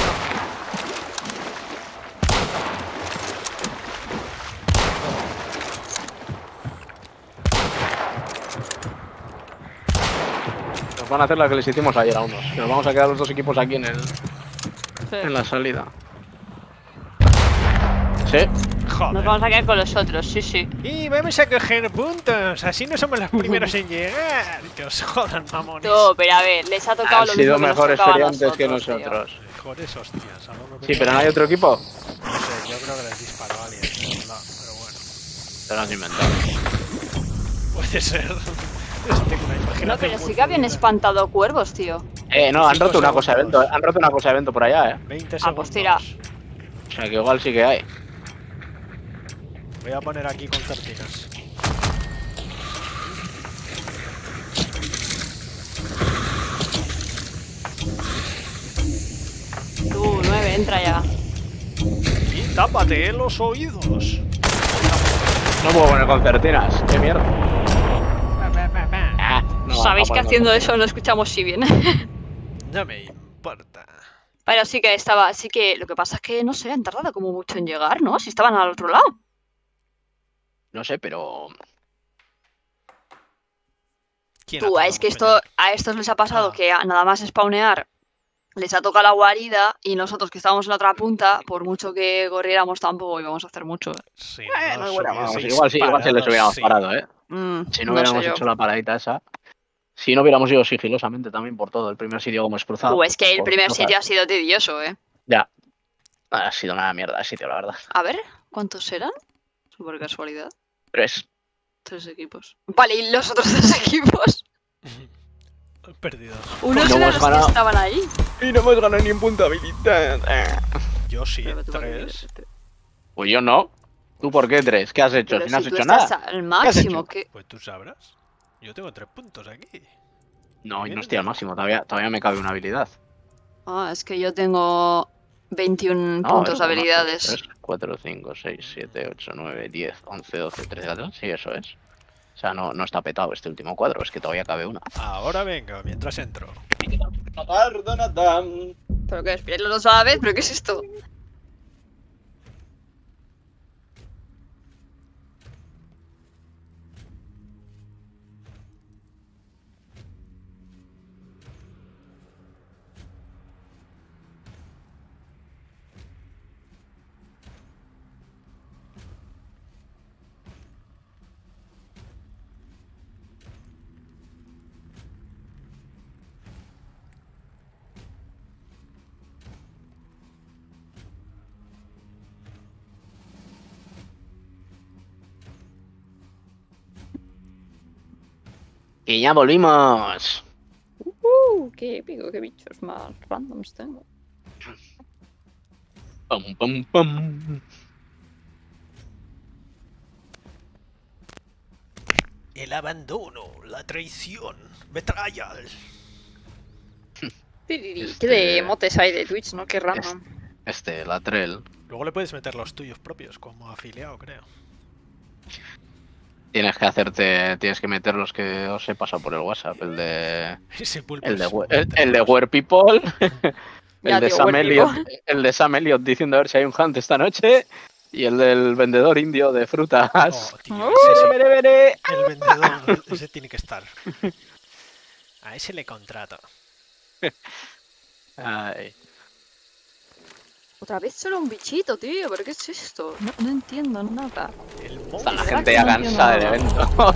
Nos van a hacer la que les hicimos ayer a unos. Que nos vamos a quedar los dos equipos aquí en el en la salida. Sí. Nos Joder. vamos a quedar con los otros, sí, sí. Y vamos a coger puntos. Así no somos los primeros en llegar. Que os jodan, mamones. No, pero a ver, les ha tocado Han lo sido mismo que nos mejores tocaba a estudiantes que nosotros, tío. nosotros. Mejores hostias. a lo mejor- Sí, pero no hay otro equipo. No sé, yo creo que les disparó a alguien. No, pero bueno. Te lo has inventado. Puede ser. Tengo una No, imaginación pero muy sí que habían fluida. espantado cuervos, tío. Eh, no, han Cinco roto una cosa de segundos. evento. Han roto una cosa de evento por allá, eh. veinte Ah, pues segundos. tira. O sea que igual sí que hay. Voy a poner aquí concertinas. Tú, nueve, entra ya. Y tápate los oídos. No puedo poner concertinas. Qué mierda. Ah, no, Sabéis vamos que a haciendo poner eso no escuchamos si bien. No me importa. Bueno, sí que estaba, sí que lo que pasa es que no sé, han tardado como mucho en llegar, ¿no? Si estaban al otro lado. No sé, pero... ¿Quién ha Tú, tardado es que mucho en esto, llegar? a estos les ha pasado Ah. que a- nada más spawnear les ha tocado la guarida y nosotros que estábamos en la otra punta, por mucho que corriéramos tampoco íbamos a hacer mucho. ¿eh? Si Eh, no no os hubiéramos- hubieseis igual sí, igual sí les parado, hubiéramos sí. parado, ¿eh? Mm, Si no no sé hubiéramos yo. hecho la paradita esa. Si no hubiéramos ido sigilosamente también por todo el primer sitio como hemos cruzado. Tú, es que el por primer cosas. sitio ha sido tedioso, ¿eh? Ya. Ha sido una mierda el sitio, la verdad. A ver, ¿cuántos eran? Súper casualidad. Tres. Tres equipos. Vale, ¿y los otros dos equipos? Perdidos. Unos No eran hemos los que ganado. estaban ahí. Y no hemos ganado ni en puntabilidad. Yo sí, Pero tú, tres. Pues yo no. ¿Tú por qué tres? ¿Qué has hecho? Pero Si no has si tú hecho estás nada. al has máximo, hecho? que... Pues tú sabrás. Yo tengo tres puntos aquí. No, y Bien, no estoy al bien. máximo. Todavía, todavía me cabe una habilidad. Ah, es que yo tengo veintiún No, puntos es de uno, dos, habilidades. tres, cuatro, cinco, seis, siete, ocho, nueve, diez, once, doce, trece, catorce. Sí, eso es. O sea, no, no está petado este último cuadro. Es que todavía cabe una. Ahora venga, mientras entro. No tarda nada. ¿Pero qué? ¿Esperar los dos a la vez? ¿Pero qué es esto? Y ya volvimos. Uh, qué épico, qué bichos más randoms tengo. Pum, pum, pum. El abandono, la traición, betrayal. ¿Qué Este- de emotes hay de Twitch, no? Qué random. Este, la Trell. Luego le puedes meter los tuyos propios como afiliado, creo. Tienes que hacerte. Tienes que meter los que os he pasado por el WhatsApp. El de. Ese pulpo El de, es we- muy el, el de tenebroso. Where People. Ya, el, de tío, Sam Where Elliot, People. el de Sam Elliot diciendo a ver si hay un hunt esta noche. Y el del vendedor indio de frutas. Oh, tío, Uh, ese sí. Vere, vere. El vendedor, ese tiene que estar. A ese le contrato. Ay, Otra vez solo un bichito, tío. ¿Pero qué es esto? No, no entiendo nada. El está la móvil. gente ya no entiendo cansada del nada. evento.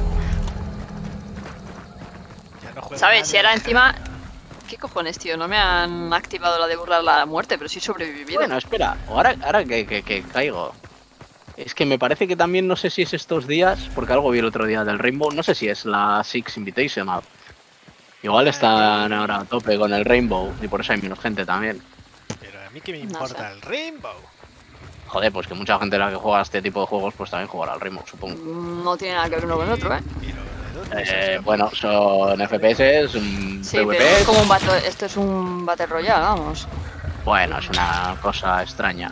Ya no juega ¿Sabes? nadie. Si ahora encima... ¿Qué cojones, tío? No me han activado la de burlar la muerte, pero sí he sobrevivido. Bueno, espera, ahora, ahora que, que- que caigo. Es que me parece que también, no sé si es estos días, porque algo vi el otro día del Rainbow, no sé si es la Six Invitational. Igual están ahora a tope con el Rainbow y por eso hay menos gente también. Pero a mí que me No importa sé. el Rainbow. Joder, pues que mucha gente la que juega a este tipo de juegos, pues también jugará al Rainbow, supongo. No tiene nada que ver uno con el otro, ¿eh? Pero ¿de dónde se Eh, escapa? bueno, son F P S, mm, Sí, pero PvP. es como un battle... Esto es un Battle Royale, vamos. Bueno, es una cosa extraña.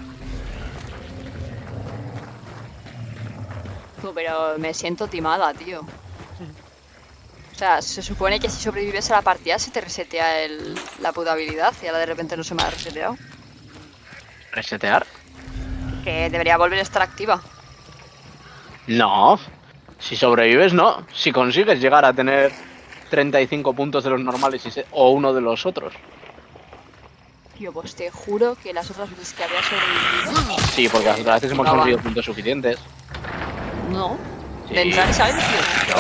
Tú, pero me siento timada, tío. O sea, se supone que si sobrevives a la partida se te resetea el, la puta habilidad y ahora de repente no se me ha reseteado. ¿Resetear? Que debería volver a estar activa. No. Si sobrevives, no. Si consigues llegar a tener treinta y cinco puntos de los normales y se- o uno de los otros. Tío, pues te juro que las otras veces que había sobrevivido... Sí, porque las otras veces hemos No, conseguido va. puntos suficientes. No. Sí. De entrar y salir, tío.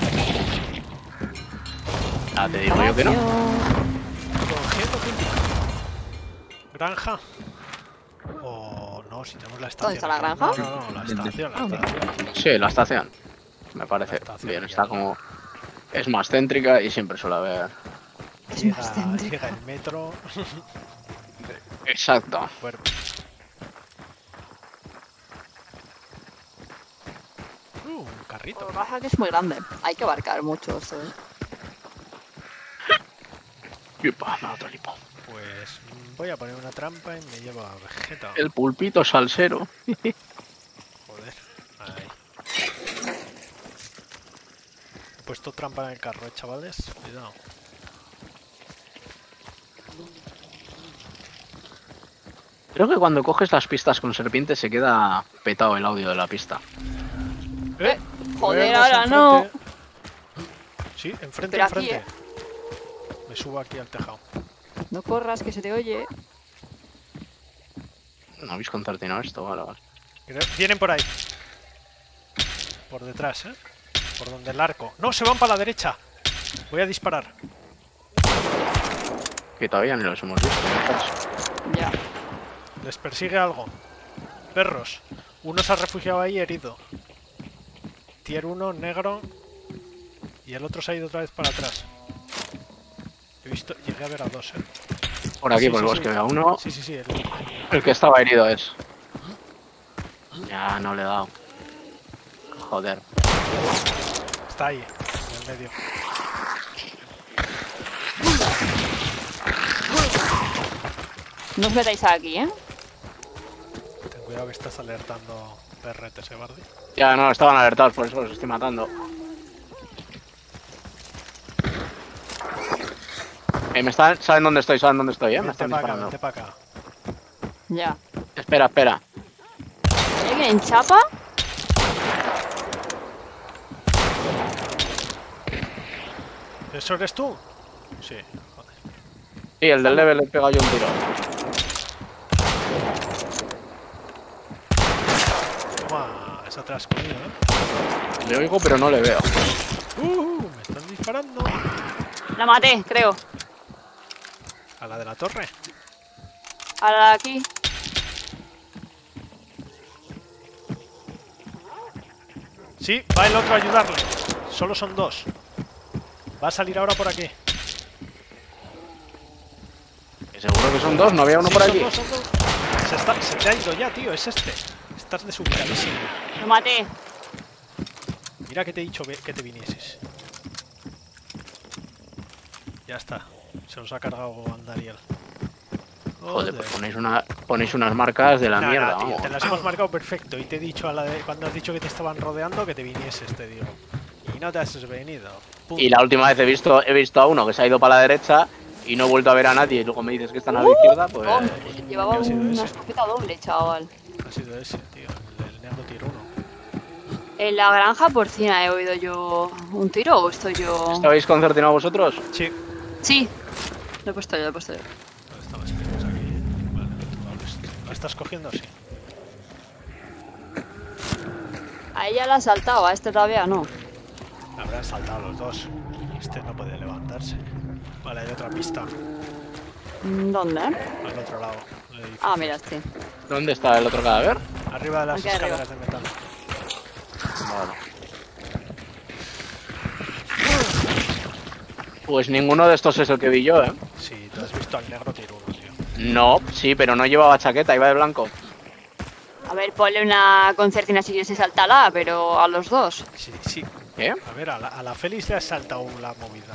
Ah, te digo yo que no. Cogiendo puntos. Granja. O no, si tenemos la estación. está la granja? No, no, no, la estación, la Ah, estación. Sí, la estación. Me parece La estación bien. ya. Está como... Es más céntrica y siempre suele haber... Es Llega, más céntrica. llega el metro. Exacto. Cuerpo. Uh, un carrito. Lo que pasa es que es muy grande. Hay que abarcar mucho esto, ¿eh? Yupa, me ha dado lipo. Pues mm, voy a poner una trampa y me llevo a Vegeta. El pulpito salsero. Joder. Ahí. He puesto trampa en el carro, ¿eh, chavales? Cuidado. Creo que cuando coges las pistas con serpiente se queda petado el audio de la pista. ¡Eh! Joder, Vemos ahora no. enfrente. Sí, enfrente, Pero aquí, enfrente. eh. Me subo aquí al tejado. No corras, que se te oye. No habéis concertinado esto, vale, vale. Vienen por ahí. Por detrás, ¿eh? Por donde el arco. ¡No! Se van para la derecha. Voy a disparar. Que todavía ni los hemos visto. ¿No? Ya. Les persigue algo. Perros. Uno se ha refugiado ahí herido. Tier uno, negro. Y el otro se ha ido otra vez para atrás. He visto... Llegué a ver a dos, ¿eh? Por aquí, Sí, por sí, el bosque, sí. veo a uno. Sí, sí, sí. El... El que estaba herido es. Ya no le he dado. Joder. Está ahí, en el medio. No os metáis aquí, ¿eh? Ten cuidado que estás alertando perretes, ¿eh, Bardi? Ya no, estaban alertados, por eso los estoy matando. Eh, me están... ¿Saben dónde estoy? ¿Saben dónde estoy? Eh? Me Vente están para acá, disparando. vente para acá. Ya. Espera, espera. ¿Hay alguien en chapa? ¿Eso eres tú? Sí, joder. Sí, el del level le he pegado yo un tiro. Toma, esa te la has comido, ¿eh? Le oigo, pero no le veo. Uh, me están disparando. La maté, creo. A la de la torre. A la de aquí. Sí, va el otro a ayudarle. Solo son dos. Va a salir ahora por aquí. ¿Y seguro que son dos? ¿No había uno Sí, por son aquí? dos, son dos. Se, está- se te ha ido ya, tío. Es este. Estás desubicadísimo. Lo maté. Mira que te he dicho que que te vinieses. Ya está. Se nos ha cargado Andariel. Joder, pues ponéis, una, ponéis unas marcas de la Nah, mierda, nah, tío, vamos. te las hemos marcado perfecto. Y te he dicho a la de, cuando has dicho que te estaban rodeando que te vinieses, te digo. Y no te has venido. Pum. Y la última vez he visto, he visto a uno que se ha ido para la derecha y no he vuelto a ver a nadie y luego me dices que están a la izquierda, pues... Hombre, llevaba ¿qué ha sido una ese? escopeta doble, chaval. Ha sido ese, tío. El, el negro tier uno. En la granja porcina he oído yo un tiro o estoy yo. ¿Estabais concertinados vosotros? Sí. Sí. Lo he puesto yo, lo he puesto yo. ¿Dónde están las piezas aquí? Vale, vale. ¿La estás cogiendo? Sí. A ella la ha saltado, a este todavía no. Habrán saltado los dos. Este no puede levantarse. Vale, hay otra pista. Mm, ¿Dónde? Al otro lado. del edificio. Ah, mira, este. ¿Dónde está el otro cadáver? Arriba de las Aquí arriba. escaleras de metal. Vale. Pues ninguno de estos es el que vi yo, ¿eh? Sí, tú has visto al negro tier uno, tío. No, sí, pero no llevaba chaqueta, iba de blanco. A ver, ponle una concertina si quieres y saltala, pero a los dos. Sí, sí. ¿Qué? A ver, a la, a la Félix le ha saltado la movida.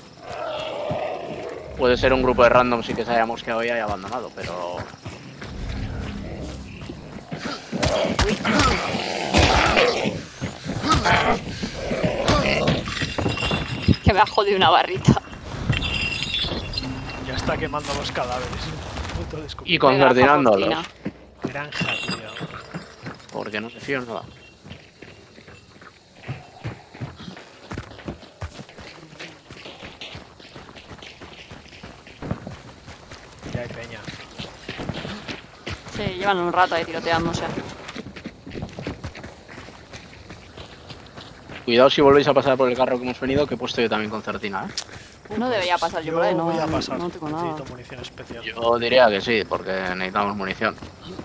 Puede ser un grupo de randoms y que se haya mosqueado y haya abandonado, pero... Que me ha jodido una barrita. Ya está quemando los cadáveres. Punto de Y escupir. concertinándolos. Granja Granja, tío. Porque no se fío nada. Ya hay peña. Sí, llevan un rato ahí tiroteándose. Cuidado si volvéis a pasar por el carro que hemos venido, que he puesto yo también concertina, ¿eh? No debería pasar yo por ahí, no, voy a no- pasar. no tengo nada. Necesito munición especial. Yo diría que sí, porque necesitamos munición.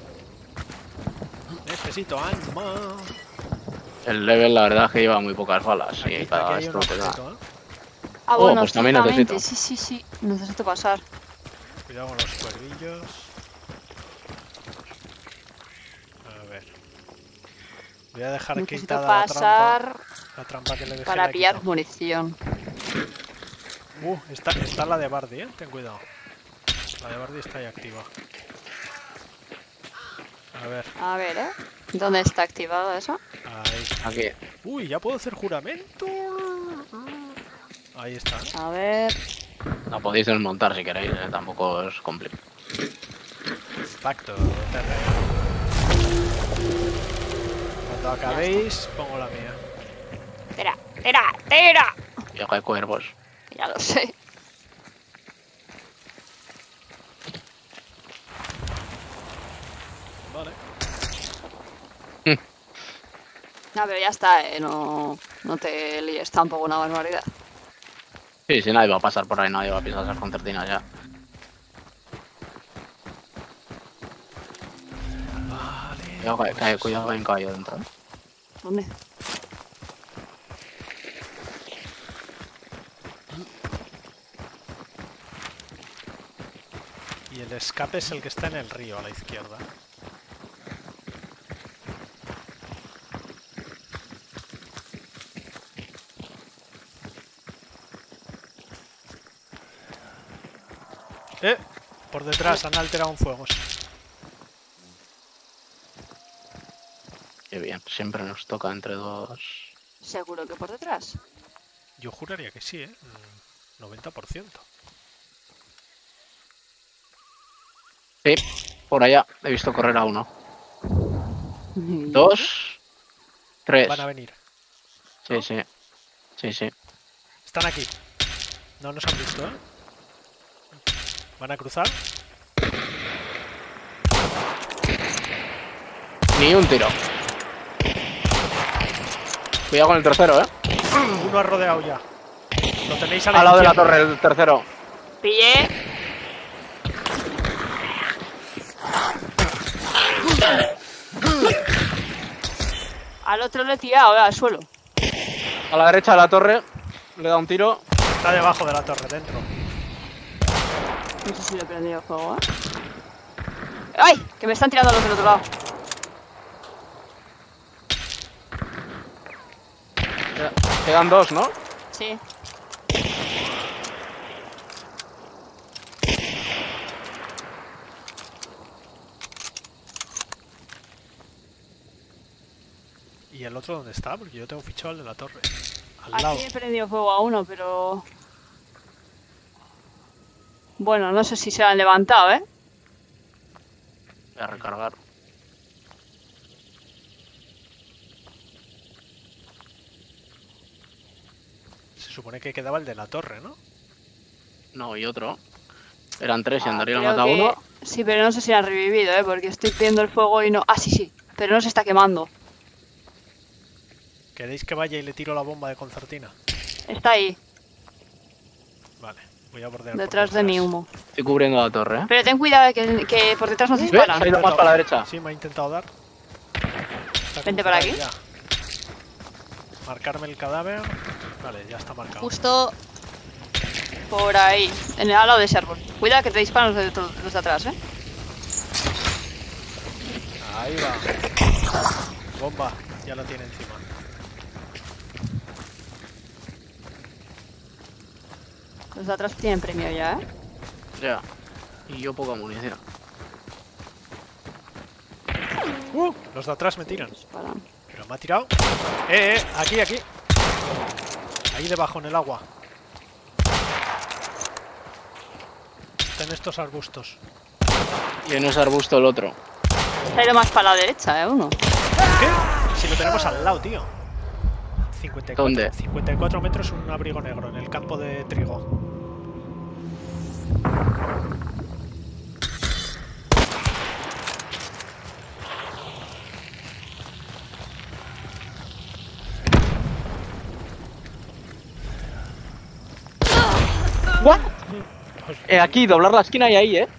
Necesito arma. El level la verdad es que lleva muy pocas balas Aquí, y aquí cada hay esto un te da. objeto, ¿eh? Ah, Oh, bueno, pues también exactamente. necesito. Sí, sí, sí. Necesito pasar. Cuidado con los cuervillos. A ver. Voy a dejar Necesito quitada la trampa. pasar La trampa que le dejé. la para he pillar quitado. munición. Uh, está, está la de Bardi, eh. Ten cuidado. La de Bardi está ahí activa. A ver, A ver, ¿eh? ¿Dónde está activado eso? ahí. Aquí. Uy, ya puedo hacer juramento. Ahí está. A ver. La podéis desmontar si queréis, ¿eh? Tampoco es complicado. Pacto terreno. Cuando acabéis, pongo la mía. Tira, tira, tira. Ya hay cuervos. Ya lo sé. Vale. No, pero ya está, eh. No, no te líes tampoco una barbaridad. Sí, si nadie va a pasar por ahí, nadie va a pisar esas concertinas ya. Vale. Cuidado, que, que, cuidado que hay un caballo dentro, ¿eh? ¿Dónde? Y el escape es el que está en el río a la izquierda. ¡Eh! Por detrás han alterado un fuego. Qué bien, siempre nos toca entre dos. Seguro que por detrás. Yo juraría que sí, ¿eh? Mm, noventa por ciento. Sí, por allá he visto correr a uno. Dos. Tres. Van a venir. Sí, sí. Sí, sí. Están aquí. No nos han visto, ¿eh? Van a cruzar. Ni un tiro. Cuidado con el tercero, ¿eh? Uno ha rodeado ya. Lo tenéis a la Al lado de la izquierda. torre, el tercero. Pillé. Al otro le he tirado, eh, al suelo. A la derecha de la torre. Le da un tiro. Está debajo de la torre, dentro. No sé si le he prendido el juego, eh. ¡Ay! Que me están tirando los del otro lado. Queda- Quedan dos, ¿no? Sí. ¿Y el otro dónde está? Porque yo tengo fichado al de la torre. Al Aquí lado. he prendido fuego a uno, pero... Bueno, no sé si se han levantado, ¿eh? Voy a recargar. Se supone que quedaba el de la torre, ¿no? No, y otro. Eran tres y Ah, Andaría creo matado que- uno. Sí, pero no sé si han revivido, ¿eh? Porque estoy viendo el fuego y no... Ah, sí, sí. Pero no se está quemando. ¿Queréis que vaya y le tiro la bomba de concertina? Está ahí, Vale, voy a bordear por detrás de mi humo. Estoy cubriendo la torre, ¿eh? Pero ten cuidado que, que por detrás nos ¿Ves? disparan. Se ha ido más para la derecha. Sí, me ha intentado dar. Está Vente como para por ahí aquí. ya. Marcarme el cadáver. Vale, ya está marcado. Justo por ahí, en el al lado de ese árbol. Cuidado que te disparan los de, los de atrás, ¿eh? Ahí va. Bomba, ya la tiene encima. Los de atrás tienen premio ya, ¿eh? Ya. Y yo poca munición. Uh, los de atrás me tiran. Disparan. Pero me ha tirado. Eh, eh, aquí, aquí. Ahí debajo en el agua. Está en estos arbustos. Y en ese arbusto el otro. Se ha ido más para la derecha, ¿eh? Uno. ¿Qué? Si lo tenemos al lado, tío. cincuenta y cuatro, ¿Dónde? cincuenta y cuatro metros, un abrigo negro en el campo de trigo. ¿What? Eh, aquí, doblar la esquina y ahí, ¿eh?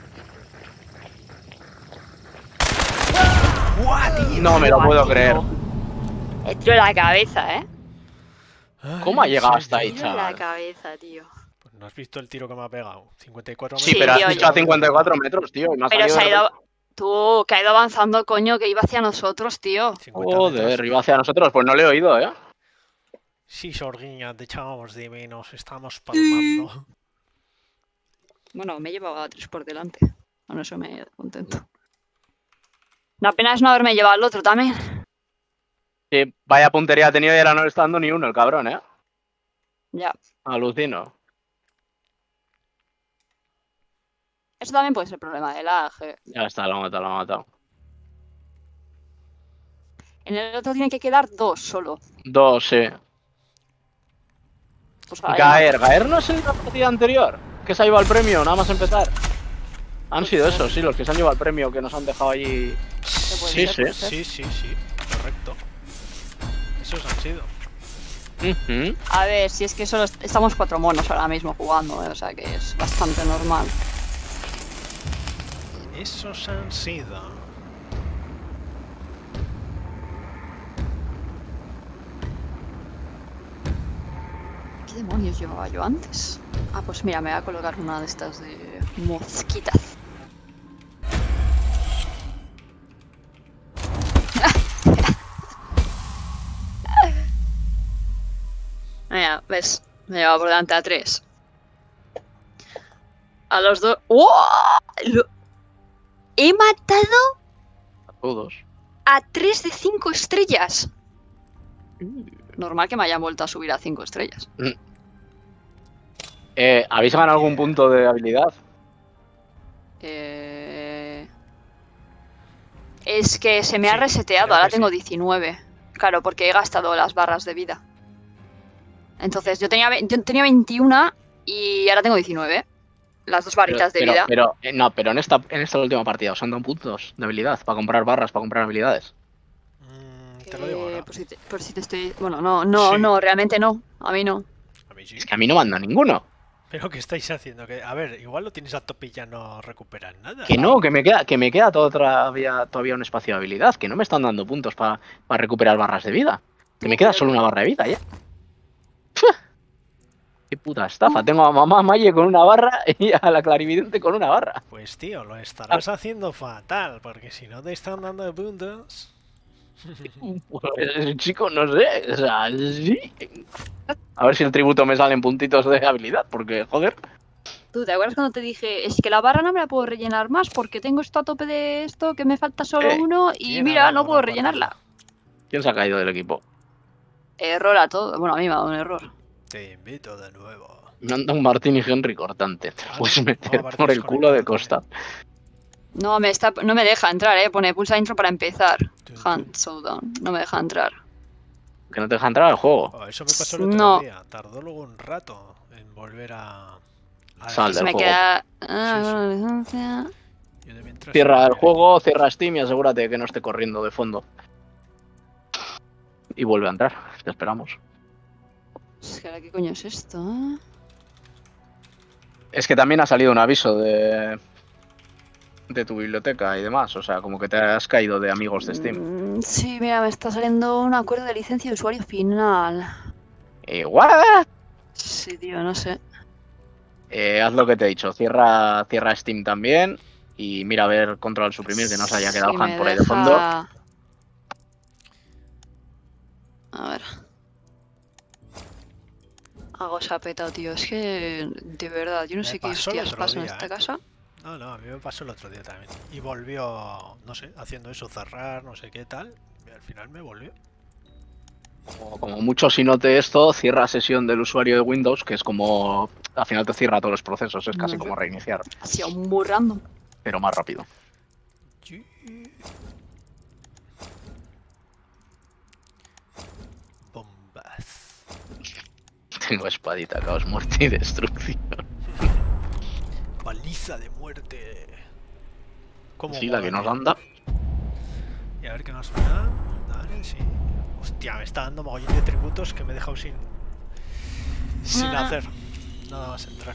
¡Buah, tío! No me lo Buah, puedo tío. creer. He tiro la cabeza, ¿eh? ¿Cómo ha Ay, llegado sí, hasta ahí, Tiro la chaval? cabeza, tío. Pues no has visto el tiro que me ha pegado. cincuenta y cuatro Sí, metros. pero tío, has dicho a yo- cincuenta y cuatro metros, tío. Y me ha Pero salido se ha de ido... repente. Tú, que ha ido avanzando, coño, que iba hacia nosotros, tío. cincuenta Joder, metros. iba hacia nosotros. Pues no le he oído, ¿eh? Sí, Sorguiña, te echábamos de menos. Estamos palmando. Bueno, me he llevado a tres por delante. Con eso me he contento. La pena es no haberme llevado al otro también. Sí, vaya puntería ha tenido y ahora no le está dando ni uno el cabrón, ¿eh? Ya. Alucino. Eso también puede ser problema de lag. eh. Ya está, lo ha matado, lo ha matado. En el otro tiene que quedar dos solo. Dos, sí. Pues ahora Gaer, Gaer no es el de la partida anterior, que se ha llevado el premio, nada más empezar. Han sido esos, sí, los que se han llevado el premio, que nos han dejado allí. puede Sí, ser, sí. puede ser. Sí, sí, sí, correcto. Esos han sido. Ujú. A ver, si es que solo est- estamos cuatro monos ahora mismo jugando, eh, o sea que es bastante normal. Esos han sido. ¿Qué demonios llevaba yo antes? Ah, pues mira, me voy a colocar una de estas de mosquitas. Mira, ves, me lleva por delante a tres. A los dos. ¡Oh! Lo- He matado A todos. a tres de cinco estrellas. Normal que me hayan vuelto a subir a cinco estrellas. Eh, ¿Habéis ganado algún punto de habilidad? Eh... Es que se me ha Sí, reseteado, creo ahora que tengo sí. diecinueve. Claro, porque he gastado las barras de vida. Entonces, yo tenía, ve- yo tenía veintiuno y ahora tengo diecinueve. Las dos Pero, barritas de pero, vida. pero, eh, no, pero en esta, en esta última partida os han dado puntos de habilidad para comprar barras, para comprar habilidades. Mm, te lo digo Eh, ahora. por, si te, por si te estoy... Bueno, no, no, Sí. no, realmente no. A mí no. A mí sí. Es que a mí no me han dado ninguno. ¿Pero qué estáis haciendo? Que, a ver, igual lo tienes a tope y ya no recuperas nada. Que no, que me queda, que me queda todavía, todavía un espacio de habilidad, que no me están dando puntos para recuperar barras de vida. Que me queda Pero solo que- una barra de vida ya. Qué puta estafa. Tengo a mamá Maye con una barra y a la clarividente con una barra. Pues tío, lo estarás haciendo fatal, porque si no te están dando puntos... Pues, chico, no sé. O sea, sí. A ver si el tributo me salen puntitos de habilidad, porque, joder. ¿Tú te acuerdas cuando te dije, es que la barra no me la puedo rellenar más porque tengo esto a tope de esto, que me falta solo Eh, uno y ¿quién mira, ha no dado puedo una rellenarla? partida? ¿Quién se ha caído del equipo? Error a todo. Bueno, a mí me ha dado un error. Te invito de nuevo. Me han dado un Martín y Henry cortante. Te lo Ah, puedes no, meter aparece por el culo de desconectado Costa. No me está, no me deja entrar, eh. Pone pulsa intro para empezar. Tun, Hunt Showdown. No me deja entrar. Que no te deja entrar al juego. Oh, eso me pasó el otro No. día. Tardó luego un rato en volver a... a Sal Se del me juego. queda. Sí, Ah, licencia. Yo de mientras Cierra sigo el ahí. juego, cierra Steam y asegúrate de que no esté corriendo de fondo. Y vuelve a entrar. Te esperamos. Es que ahora, ¿qué coño es esto? eh? Es que también ha salido un aviso de de tu biblioteca y demás, o sea, como que te has caído de amigos de Steam. Mm, sí, mira, me está saliendo un acuerdo de licencia de usuario final. Eh, ¿what? Sí, tío, no sé. Eh, haz lo que te he dicho, cierra, cierra Steam también y mira a ver control suprimir que no se haya quedado Si Hunt me por ahí de fondo. deja- A ver. Hago esa peta, tío. Es que, de verdad, yo no Me sé qué pasó el hostias otro pasa en día, esta ¿eh? casa. No, no, a mí me pasó el otro día también. Y volvió, no sé, haciendo eso, cerrar, no sé qué tal. Y al final me volvió. Como, como mucho si note esto, cierra sesión del usuario de Windows, que es como al final te cierra todos los procesos, es casi No sé. como reiniciar, Ha sido muy random. pero más rápido. Sí. Bombas. Tengo espadita, caos, muerte y destrucción. Paliza de muerte. ¿Cómo Sí, la que mola, nos tío? anda. Y a ver qué nos da. Dale, sí. Hostia, me está dando mogollón de tributos que me he dejado sin. sin Ah. hacer. Nada más entrar.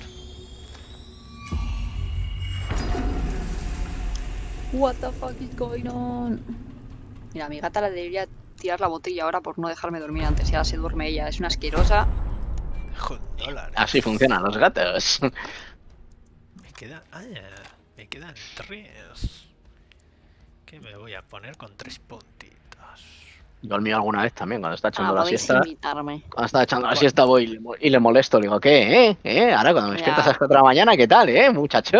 What the fuck is going on? Mira, a mi gata la debería tirar la botella ahora por no dejarme dormir antes. Y ahora se duerme ella. Es una asquerosa. Joder, dólares. Así funcionan los gatos. Me quedan. Ah, me quedan tres. ¿Qué me voy a poner con tres puntitos? Yo al mío alguna vez también, cuando está echando Ah, la podéis siesta, invitarme. cuando está echando la Bueno. siesta voy y le, mo- y le molesto, le digo, ¿qué? ¿Eh? ¿Eh? Ahora cuando me Ya. despiertas a las cuatro de la mañana, ¿qué tal, eh, muchacho?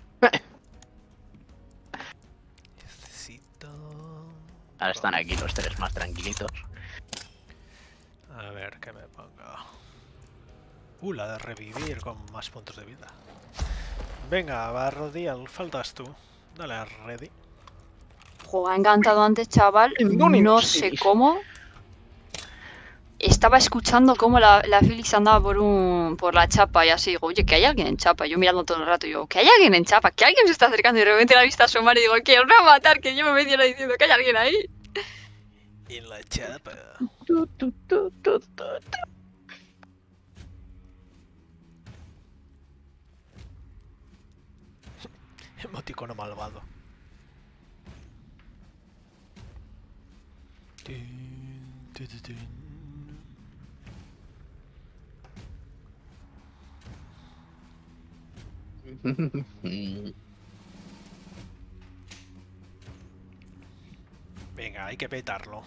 Necesito. Ahora están aquí los tres más tranquilitos. A ver qué me pongo. Uh, la de revivir con más puntos de vida. Venga, va Rodial, faltas tú. Dale a ready. Jo, ha encantado antes, chaval. No sé cómo. Estaba escuchando cómo la, la Félix andaba por un por la chapa y así. Digo, oye, que hay alguien en chapa. Yo mirando todo el rato, digo, que hay alguien en chapa, que alguien se está acercando. Y de repente la he visto asomar y digo, que os va a matar, que yo me venía diciendo que hay alguien ahí. En la chapa. Tu, tu, tu, tu, tu, tu. Emoticono malvado. Tin, tin, tin, tin. Venga, hay que petarlo.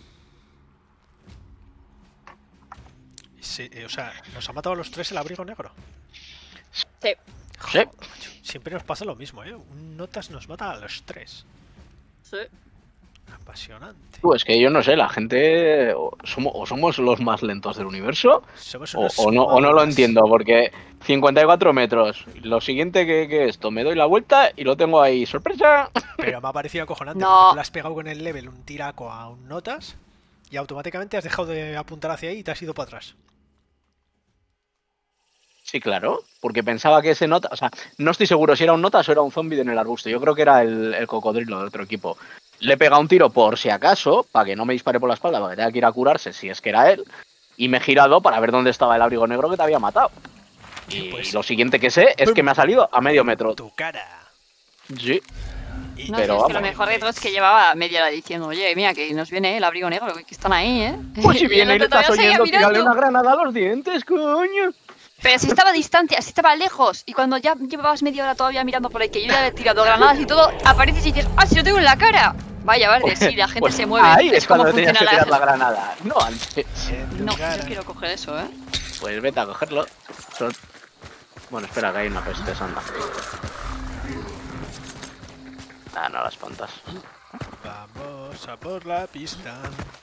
Sí, eh, o sea, nos ha matado a los tres el abrigo negro. Sí. Sí. Joder, macho, siempre nos pasa lo mismo, ¿eh? Un notas nos mata a los tres. Sí. Apasionante. Pues que yo no sé, la gente o somos, o somos los más lentos del universo Somos o, unos o no, o no lo malas. entiendo, porque cincuenta y cuatro metros, lo siguiente que, que esto, me doy la vuelta y lo tengo ahí, sorpresa. Pero me ha parecido acojonante No. porque tú le has pegado con el level un tiraco a un notas y automáticamente has dejado de apuntar hacia ahí y te has ido para atrás. Sí, claro, porque pensaba que ese nota, o sea, no estoy seguro si era un notas o era un zombie en el arbusto, yo creo que era el, el cocodrilo de otro equipo. Le he pegado un tiro por si acaso, para que no me dispare por la espalda, para que tenga que ir a curarse si es que era él, y me he girado para ver dónde estaba el abrigo negro que te había matado. Y Pues, lo siguiente que sé es que me ha salido a medio metro. Tu cara. Sí. Y No, Pero si es que lo vamos. mejor de todo es que llevaba media hora diciendo, oye, mira, que nos viene el abrigo negro, que están ahí, ¿eh? Pues si Y el viene y le otro estás todavía seguía oyendo, tírale mirando. una granada a los dientes, coño. Pero si estaba distante, si estaba lejos, y cuando ya llevabas media hora todavía mirando por ahí, que yo ya le he tirado granadas y todo, apareces y dices, ¡ah, si lo tengo en la cara! Vaya, vale, sí, la gente Pues se mueve. ahí es como cuando tenías que funciona tirar la granada, no antes. en tu No, cara. yo quiero coger eso, ¿eh? Pues vete a cogerlo. Son- Bueno, espera, que hay una peste santa. Ah, no las espantas. Vamos a por la pista.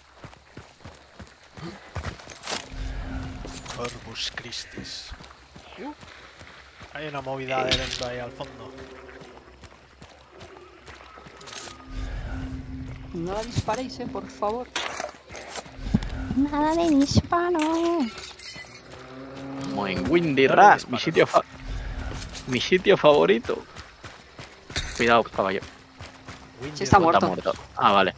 Corpus Christis. Uh, hay una movida de evento ahí al fondo. No la disparéis, ¿eh? Por favor. Nada de disparos. Como en Windy Dale, Rat, dispara. mi sitio fa- mi sitio favorito. Cuidado, caballo. Windy Sí, está Road. muerto. Está muerto. Ah, vale.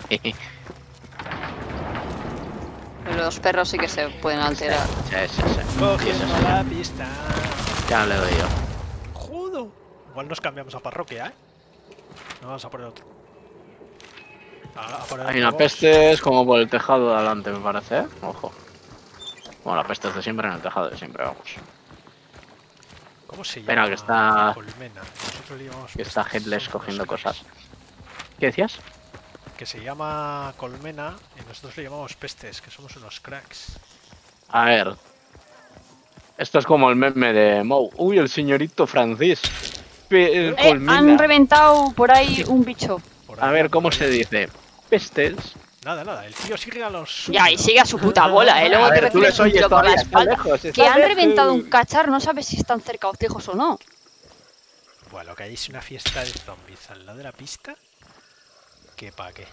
Pero los perros sí que se pueden alterar. Sí, sí, sí. Sí, Cogiendo sí, sí. la pista. Ya le doy yo. Jodo. Igual nos cambiamos a parroquia, ¿eh? No vamos a por el otro. A- a por el Hay otro una boss. peste, es como por el tejado de adelante, me parece, ¿eh? Ojo. Bueno, la peste es de siempre en el tejado de siempre, vamos. ¿Cómo se llama? Espera, que está- Colmena. Nosotros le llamamos Que está pestes, Headless somos cogiendo unos cosas. cracks. ¿Qué decías? Que se llama Colmena y nosotros le llamamos pestes, que somos unos cracks. A ver. Esto es como el meme de Moe. Uy, el señorito Francis. Pe- Eh, colmena. han reventado por ahí un bicho. Por A allá, ver, por ¿cómo allá. se dice? Pestes. Nada, nada, el tío sigue a los suyos. Ya, y sigue a su puta bola, ¿eh? Luego A te ver, tú les recibes un oyes tiro por la todavía, está espalda. lejos, Que está han lejos. reventado un cacharro, no sabes si están cerca o lejos o no. Bueno, lo que hay es una fiesta de zombies al lado de la pista. ¿Qué pa' qué?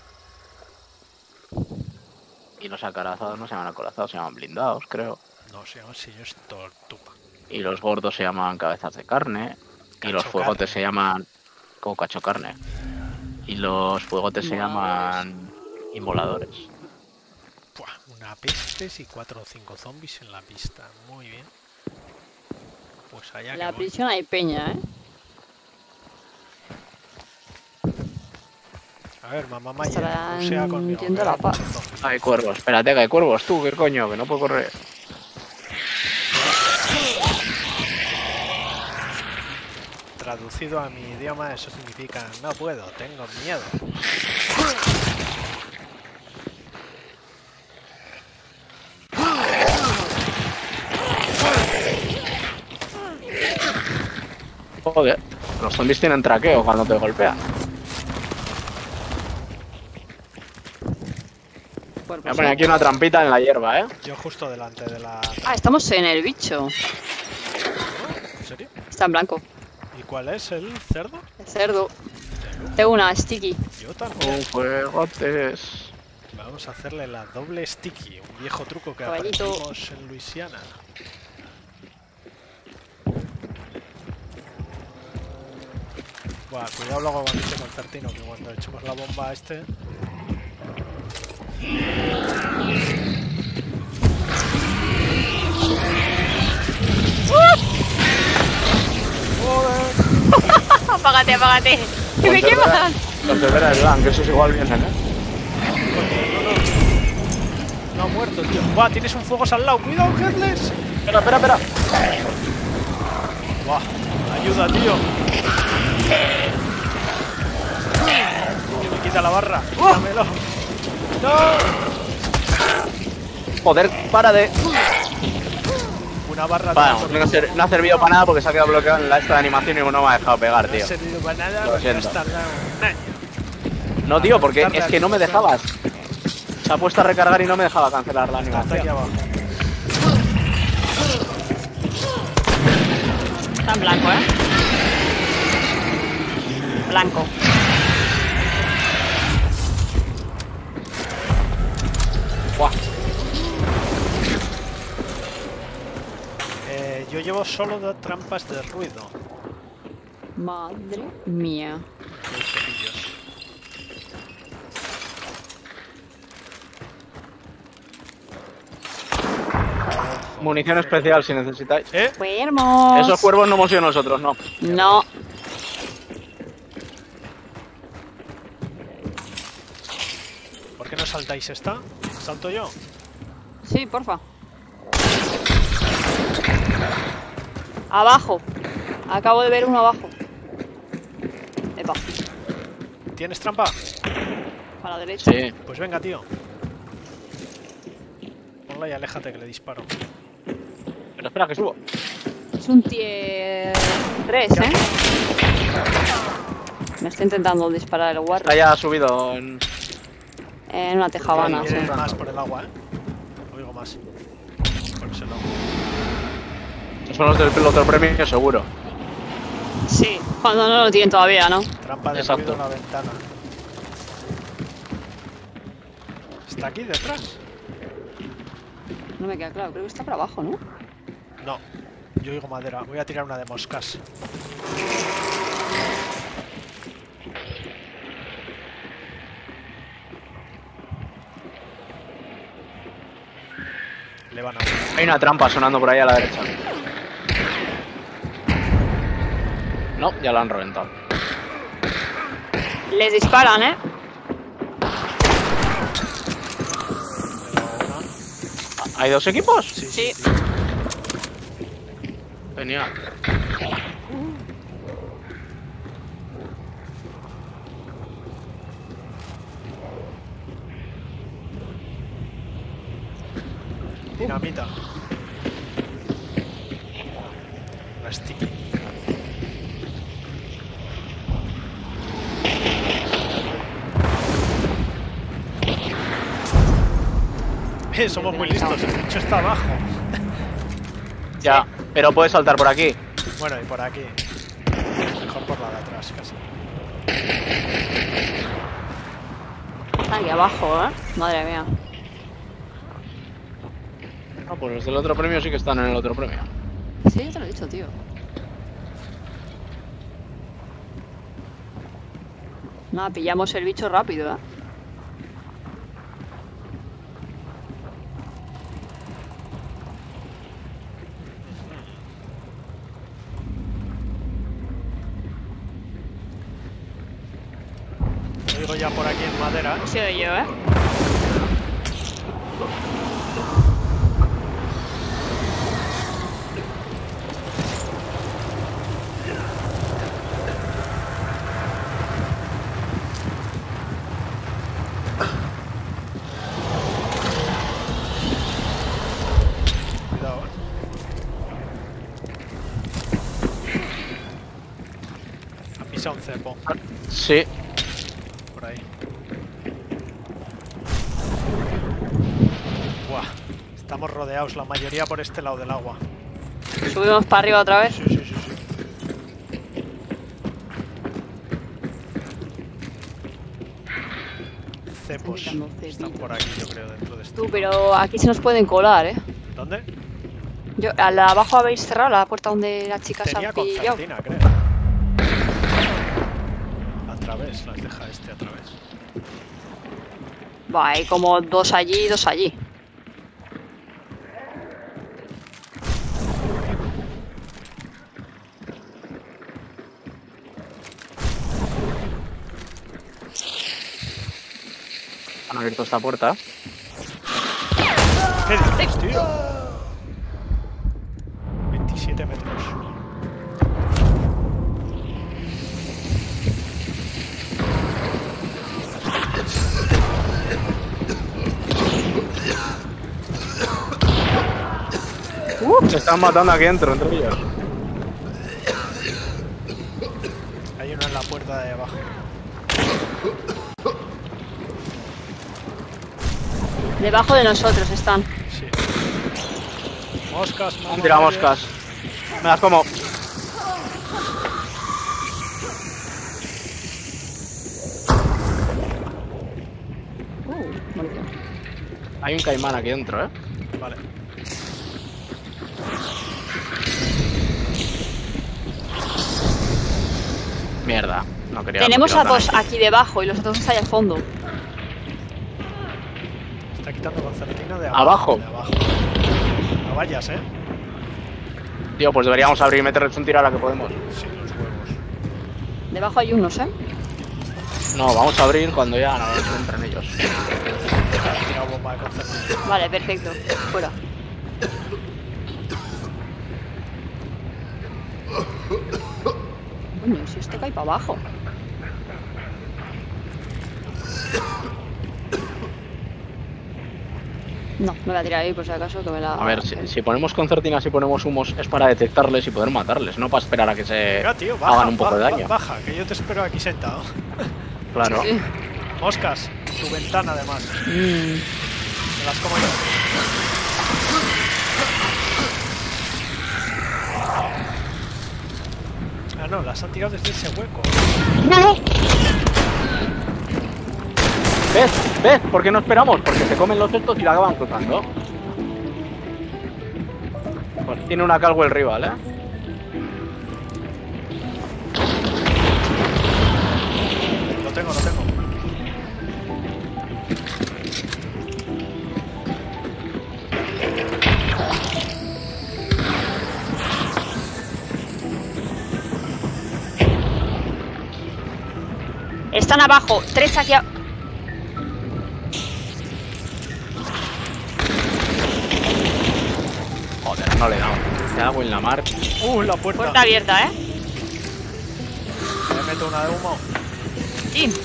Y los acorazados no se llaman acorazados, se llaman blindados, creo. No, se llaman señores tortuga. Y los gordos se llaman cabezas de carne. Y los Cacho fuegotes carne. se llaman como cacho carne. Y los fuegotes se Inmoladores. llaman inmoladores. Buah, una pestes y cuatro o cinco zombies en la pista. Muy bien. Pues allá En que la voy. prisión hay peña, ¿eh? A ver, mamá Maya, Estarán rusea conmigo. yendo que la hay paz. muchos zombies. Hay cuervos, espérate que hay cuervos, tú, qué coño, que no puedo correr. Traducido a mi idioma, eso significa no puedo, tengo miedo. Joder, los zombies tienen traqueo cuando te golpean. Pues, Voy a poner aquí una trampita en la hierba, ¿eh? Yo justo delante de la... Ah, estamos en el bicho. ¿En serio? Está en blanco. ¿Y cuál es el cerdo? El cerdo. Tengo una sticky. Yo también. Un fuegotes. Vamos a hacerle la doble sticky, un viejo truco que Caballito. aprendimos en Luisiana. Buah, cuidado luego cuando eche concertino, que cuando echemos la bomba a este... Apágate, apágate. ¿Qué me quemas? Los de Vera del Lan, que esos igual vienen, ¿eh? No, no. No ha muerto, tío. Buah, tienes un fuego al lado. Cuidado, Headless. Espera, espera, espera. Buah, ayuda, tío. Que me quita la barra. Dámelo. No. Joder, para de... Una barra Bueno, de no, ser- no ha servido para nada porque se ha quedado bloqueado en la esta de animación y no me ha dejado pegar, No tío. ha servido para nada Lo porque has siento. tardado un año. No, tío, porque es que no me dejabas. Se ha puesto a recargar y no me dejaba cancelar la Hasta aquí animación. abajo. Está en blanco, ¿eh? Blanco. Buah. Eh, yo llevo solo dos trampas de ruido. Madre mía. Qué cepillos. Munición especial si necesitáis. ¿Eh? Fuimos. Esos cuervos no hemos sido nosotros, no. No. ¿Por qué no saltáis esta? ¿Salto yo? Sí, porfa. Abajo. Acabo de ver uno abajo. Epa, ¿Tienes trampa? a la derecha. Sí. Pues venga, tío. Ponla y aléjate que le disparo. Pero espera, que subo. Es un tier tres, ¿eh? Me está intentando disparar el guardia. Está ya subido en... En una tejabana, Ahí sí. viene más por el agua, ¿eh? Oigo más. Por ese lado. Esos son los del otro premio, seguro. Sí, cuando no lo tienen todavía, ¿no? Trampa de Exacto. ruido en la ventana. ¿Está aquí detrás? No me queda claro, creo que está para abajo, ¿no? No. Yo oigo madera. Voy a tirar una de moscas. Le van a... Hay una trampa sonando por ahí a la derecha. No, ya la han reventado. Les disparan, ¿eh? ¿Hay dos equipos? Sí, Sí. sí. Genial. Dinamita. La sticky. Eh, somos muy listos, el bicho está abajo. Ya, pero puedes saltar por aquí. Bueno, y por aquí. Mejor por la de atrás, casi. Está aquí abajo, ¿eh? Madre mía. Ah, pues los del otro premio sí que están en el otro premio. Sí, te lo he dicho, tío. Nada, pillamos el bicho rápido, ¿eh? Lo digo ya por aquí en madera. He sido yo, ¿eh? Cuidado, eh. Ha pisado un cepo. Sí. Por ahí. Buah. Estamos rodeados, la mayoría por este lado del agua. Subimos para arriba otra vez. Sí, sí, sí, sí. cepos quitando cepos. están por aquí, yo creo, dentro de esto. Tú, pero aquí se nos pueden colar, ¿eh? ¿Dónde? Yo, a la abajo habéis cerrado la puerta donde las chicas Tenía han pillado. concertina, creo. A través, las deja este a través. Va, hay como dos allí y dos allí. Han abierto esta puerta. ¿Qué dices, tío? veintisiete metros. Uh, se están matando aquí dentro, entre ellos. Hay uno en la puerta de abajo. Debajo de nosotros están. Sí. Moscas, mamá. Han tirado moscas. Me las como. Uh, bonito. Hay un caimán aquí dentro, ¿eh? Vale. Mierda. No quería. Tenemos no a quiero dos nada. aquí debajo y los otros están ahí al fondo. Está quitando concertina de abajo. Abajo. De abajo. No vayas, ¿eh? Tío, pues deberíamos abrir y meterles un tiro a la que podemos. Sí, los huevos. Debajo hay unos, ¿eh? No, vamos a abrir cuando ya no nos entren ellos. Ha tirado bomba de concertina. Vale, perfecto. Fuera. Coño, si esto cae para abajo. No, me voy a tirar ahí por si acaso que me la... A ver, si, si ponemos concertinas y ponemos humos es para detectarles y poder matarles, no para esperar a que se Venga, tío, baja, hagan un poco de baja, daño. baja, que yo te espero aquí sentado. Claro. Sí. Moscas, tu ventana además. Mm. Me las como yo. Ah, no, las han tirado desde ese hueco. ¿Ves? ¿Ves? ¿Por qué no esperamos? Porque se comen los estos y la acaban cruzando. Pues tiene una calvo el rival, ¿eh? Lo tengo, lo tengo. Están abajo, tres aquí a... Joder, no le he dado. Te hago en la mar. Uh, la puerta. Puerta abierta, ¿eh? Me meto una de humo. Sí.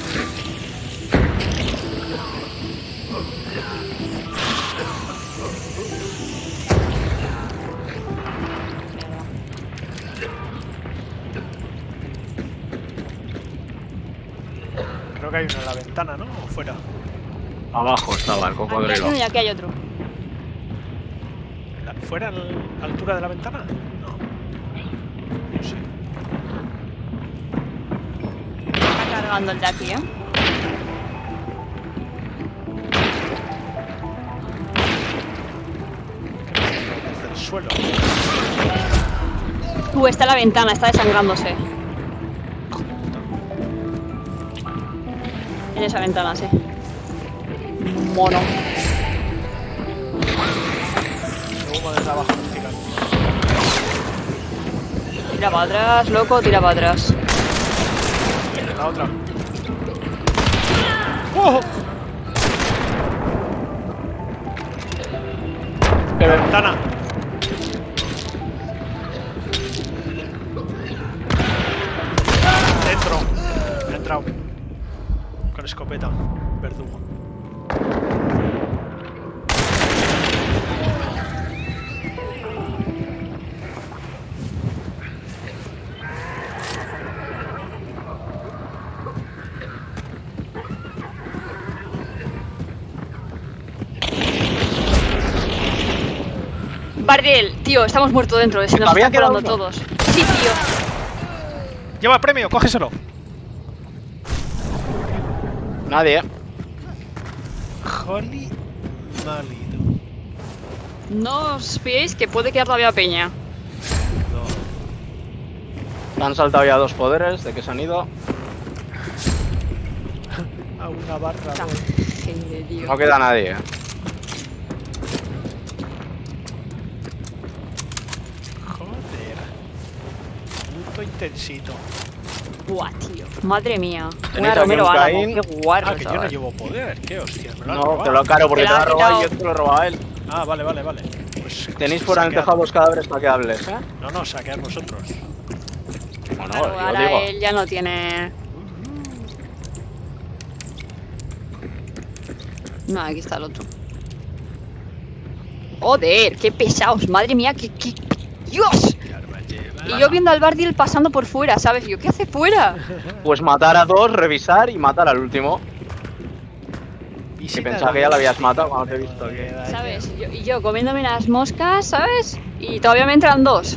Creo que hay uno en la ventana, ¿no? O fuera. Abajo estaba el Aquí hay cocodrilo. uno y aquí hay otro. ¿En la- ¿Fuera, a la altura de la ventana? No. No sé. Está cargando el de aquí, ¿eh? Desde el suelo. Tú, está en la ventana, está desangrándose. En esa ventana, sí. Mono. El humo desde abajo nos tira. Tira para atrás, loco, tira para atrás. La otra. ¡Oh! Que La ven- ventana. Dentro. He entrado. Con escopeta. Verdugo. Bardiel, tío, estamos muertos dentro, se nos ¿Había están colando quedado uno? todos. Sí, tío. Lleva el premio, cógeselo. Nadie. Holy moly. No os fiéis que puede quedar todavía peña. No. Han saltado ya dos poderes, ¿de que se han ido? A una barra. Ah, voy. gente, tío. No queda nadie. Joder. Puto intensito. Buah, tío. Madre mía. Tenéis Una aquí Romero un Álamo. Caín. Qué guarro, Ah, que yo no chaval. llevo poder. ¿Qué hostia? ¿Me lo han No, robado? te lo caro porque Te te lo lo ha ha robado y yo quitado. te lo he robado a él. Ah, vale, vale, vale. Pues Tenéis fuera en el saquead. tejado los cadáveres para que hables, ¿eh? No, no, saquead vosotros. Bueno, Claro, yo ahora digo. él ya no tiene... No, aquí está el otro. Joder, qué pesados. Madre mía, qué... qué... ¡Dios! Y arma lleva. Y yo viendo al Bardiel pasando por fuera, ¿sabes? Y yo, ¿qué hace fuera? Pues matar a dos, revisar y matar al último. Visita que pensaba de que ya lo Dios, habías tío, matado cuando me te he visto que- queda ¿Sabes? ya. Y yo, y yo comiéndome las moscas, ¿sabes? Y todavía me entran dos.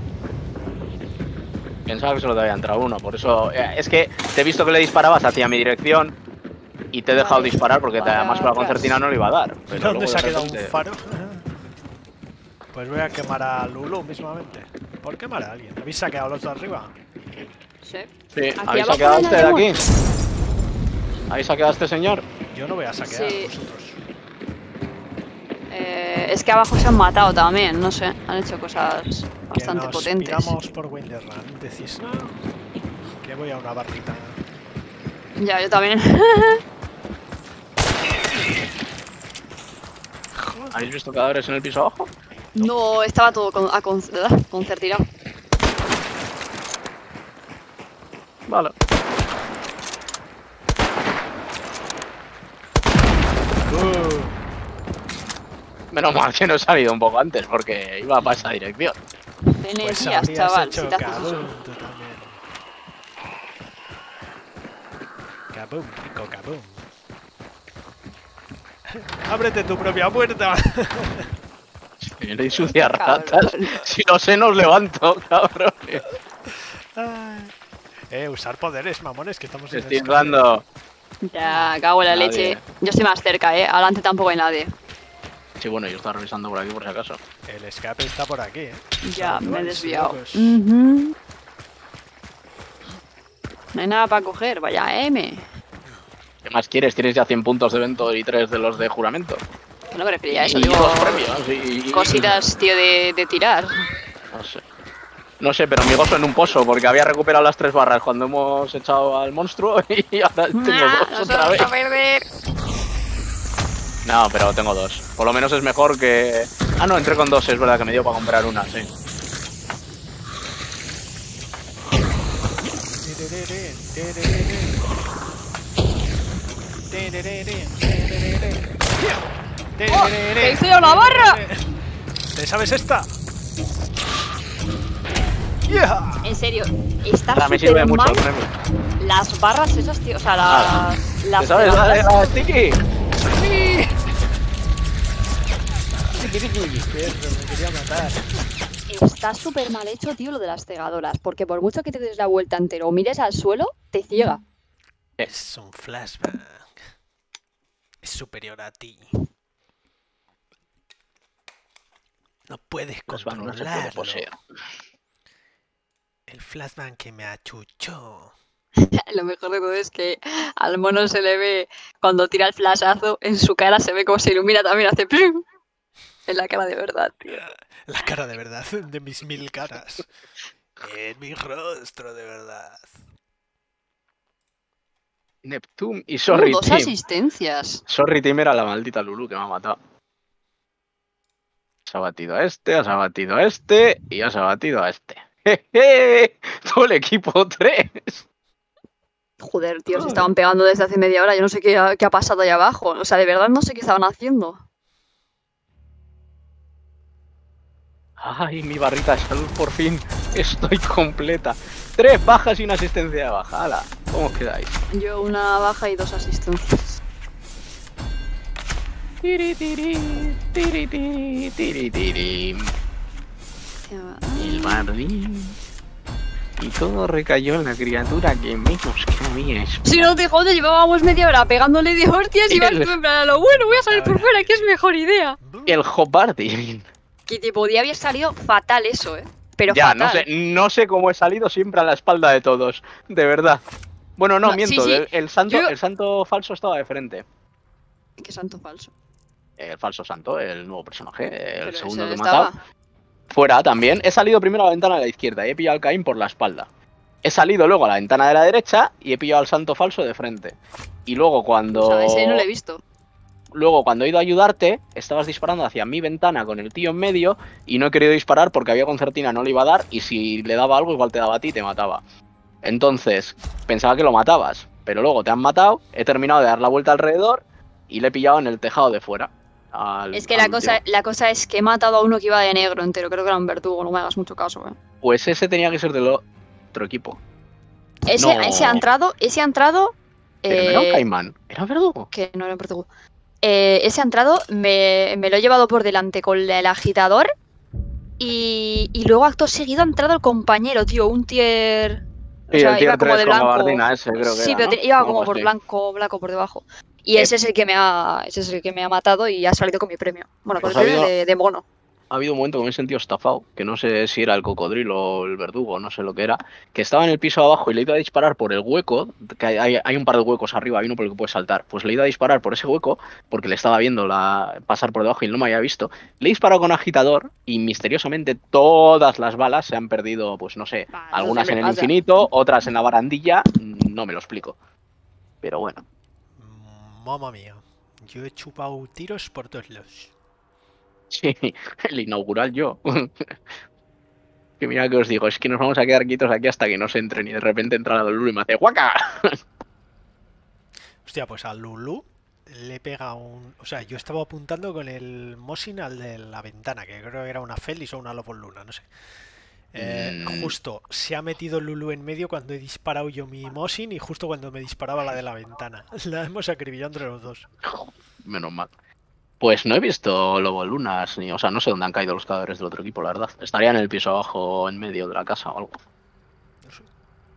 Pensaba que solo te había entrado uno, por eso... eh, Es que te he visto que le disparabas hacia mi dirección y te he dejado Vale. disparar porque te- Para además con la atrás. concertina no le iba a dar. Pero ¿Dónde luego se ha de quedado un repente- faro? Pues voy a quemar a Lulu mismamente. ¿Por quemar a alguien? ¿Habéis saqueado los de arriba? Sí. Sí, Aquí ¿habéis abajo saqueado a no hay este de nadie aquí? ¿Habéis saqueado a este señor? Yo no voy a saquear Sí. vosotros. Eh, es que abajo se han matado también, no sé. Han hecho cosas Que bastante nos potentes. piramos por Winterland. Decís, no, que voy a una barrita. Ya, yo también. ¿Habéis visto cadáveres en el piso abajo? No, estaba todo con, a con, ¿verdad? Concertinado. Vale. Uh, Menos mal que no he salido un poco antes porque iba para esa dirección. Tienes pues días, habrías chaval, hecho si te haces eso. kaboom, tú también. Kaboom, rico kaboom. ¡Ábrete tu propia puerta! Eres sucia Cabrón. ratas. Si lo sé, no os levanto, cabrón. Ay. Eh, usar poderes, mamones, que estamos Te en estoy escape. dando. Ya, cago en la Nadie. leche. Yo estoy más cerca, eh. Adelante tampoco hay nadie. Sí, bueno, yo estaba revisando por aquí por si acaso. El escape está por aquí, eh. Ya, me he Saludais, desviado. locos. Ujú. No hay nada para coger, vaya M. ¿Qué más quieres? Tienes ya cien puntos de evento y tres de los de juramento. Que no me refería a eso, y digo. dos premios. Y... Cositas, tío, de, de tirar. No sé. No sé, pero mi gozo en un pozo, porque había recuperado las tres barras cuando hemos echado al monstruo y ahora tengo Ah, dos nos otra vamos vez. a perder. No, pero tengo dos. Por lo menos es mejor que... Ah, no, entré con dos, es verdad que me dio para comprar una, sí. ¡Oh! ¡Que hice yo la barra! ¿Te sabes esta? Yeah. En serio, está Ahora me sirve súper mucho mal el premio. las barras esas, tío. O sea, Ah. las... las ¿Te sabes la de la sticky? Perro, me quería matar. Está súper mal hecho, tío, lo de las cegadoras. Porque por mucho que te des la vuelta entera o mires al suelo, te ciega. Es un flashback. Es superior a ti. No puedes Pues bueno, no se puede controlarlo. poseer. El flashback que me achuchó. Lo mejor de todo es que al mono se le ve, cuando tira el flashazo, en su cara se ve como se ilumina también, hace ¡plum! En la cara de verdad, tío. La cara de verdad, de mis mil caras. En mi rostro de verdad. Neptune y Sorry Uh, dos Team. asistencias. Sorry Team era la maldita Lulu que me ha matado. Has abatido a este, has abatido a este y has abatido a este. ¡Jeje! Todo el equipo tres. Joder, tío, se estaban pegando desde hace media hora. Yo no sé qué ha, qué ha pasado ahí abajo. O sea, de verdad no sé qué estaban haciendo. Ay, mi barrita de salud por fin. Estoy completa. Tres bajas y una asistencia de baja. ¡Hala! ¿Cómo quedáis? Yo una baja y dos asistencias. Tiri, tiri, tiri, tiri, tiri, tiri. Tío, El Bardín. Y todo recayó en la criatura que menos quería. Si no te jodes, llevábamos media hora pegándole de hostias y vas tú en plan a lo bueno, voy a salir por fuera, que es mejor idea. El Hobarding. Que te podía haber salido fatal eso, eh. Pero Ya, fatal. no sé, no sé cómo he salido siempre a la espalda de todos, de verdad. Bueno, no, No, miento, sí, sí. El, el santo, Yo- el santo falso estaba de frente. Qué santo falso. El falso santo, el nuevo personaje, el Pero segundo ese que he estaba. matado. Fuera también. He salido primero a la ventana de la izquierda y he pillado al Caín por la espalda. He salido luego a la ventana de la derecha y he pillado al santo falso de frente. Y luego cuando... O sea, ese no lo he visto. Luego cuando he ido a ayudarte, estabas disparando hacia mi ventana con el tío en medio y no he querido disparar porque había concertina, no le iba a dar y si le daba algo igual te daba a ti y te mataba. Entonces, pensaba que lo matabas, pero luego te han matado, he terminado de dar la vuelta alrededor y le he pillado en el tejado de fuera. Al, Es que al la cosa, último. la cosa es que he matado a uno que iba de negro entero. Creo que era un verdugo, no me hagas mucho caso, eh. Pues ese tenía que ser del otro equipo. Ese, No. ese ha entrado, ese ha entrado. Pero no era un eh, caimán, era un verdugo. que no era un verdugo. Eh, ese ha entrado, me, me lo he llevado por delante con el agitador. Y, y luego acto seguido ha entrado el compañero, tío, un tier. O Sí, sea, el tier iba como tres de con blanco. gabardina ese creo que Sí, era, pero ¿no? te- iba Algo como por así. blanco, blanco por debajo. Y Eh. ese es el que me ha. Ese es el que me ha matado y ha salido con mi premio. Bueno, con Pues el ha premio habido- de, de mono. Ha habido un momento que me he sentido estafado, que no sé si era el cocodrilo o el verdugo, no sé lo que era, que estaba en el piso abajo y le iba a disparar por el hueco, que hay, hay- hay un par de huecos arriba, hay uno por el que puedes saltar, pues le iba a disparar por ese hueco, porque le estaba viendo la, pasar por debajo y no me había visto, le he disparado con agitador y misteriosamente todas las balas se han perdido, pues no sé, Ah, eso algunas en siempre el pasa. infinito, otras en la barandilla, no me lo explico. Pero bueno, Mamma mía. Yo he chupado tiros por todos lados. sí, el inaugural yo. Que mira que os digo, es que nos vamos a quedar quietos aquí hasta que nos entren y de repente entra la Lulu y me hace ¡guaca! Hostia, pues al Lulu le pega un... O sea, yo estaba apuntando con el Mosin al de la ventana, que creo que era una Félix o una Lobo Luna, no sé. Eh, Mm. Justo se ha metido Lulu en medio cuando he disparado yo mi Mosin y justo cuando me disparaba la de la ventana. La hemos acribillado entre los dos. Menos mal. Pues no he visto Lobo Lunas, ni, o sea, no sé dónde han caído los cadáveres del otro equipo, la verdad. Estarían en el piso abajo, en medio de la casa o algo. No sé.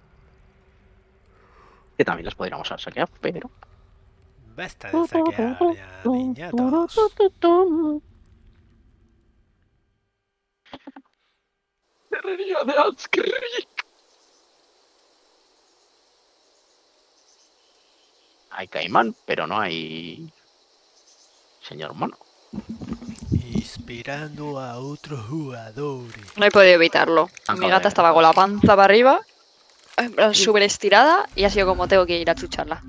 Que también les podríamos haber saqueado, pero... Basta de saquear ya, niñatos. Herrería de Alskirk. Hay caimán, pero no hay... Señor mono. Inspirando a otros jugadores. No he podido evitarlo. Ah, Mi joder. gata estaba con la panza para arriba, en plan súper estirada, y ha sido como tengo que ir a chucharla.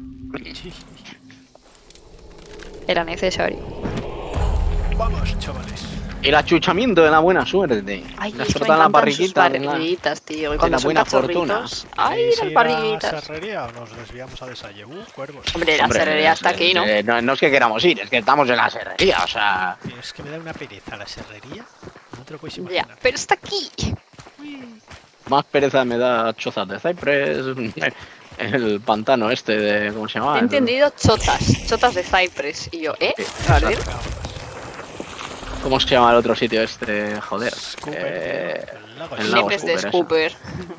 Era necesario. Vamos, chavales. El achuchamiento de la buena suerte. Ay, la es que me suerte en la encantan sus barriguita. de la- barriguitas, tío. Y de cuando la son buena fortuna. cachorritos. Ay, ¿Queréis las ir a barriguitas. Serrería o nos desviamos a Desalle? Uh, cuervos. Hombre, la Hombre, serrería es- está aquí, ¿no? eh, no, no es que queramos ir, es que estamos en la serrería, o sea... Tío, es que me da una pereza la serrería. No te lo puedes Ya, imaginar. pero está aquí. Más pereza me da Chozas de Cypress, el pantano este de... ¿Cómo se llama? He El- entendido chotas, chotas de Cypress. Y yo, ¿eh? Sí, ¿Jardín? ¿Cómo se llama el otro sitio este? Joder. Scooper, Eh, tío, el lago el es- lago Nipes de Scooper, Scooper.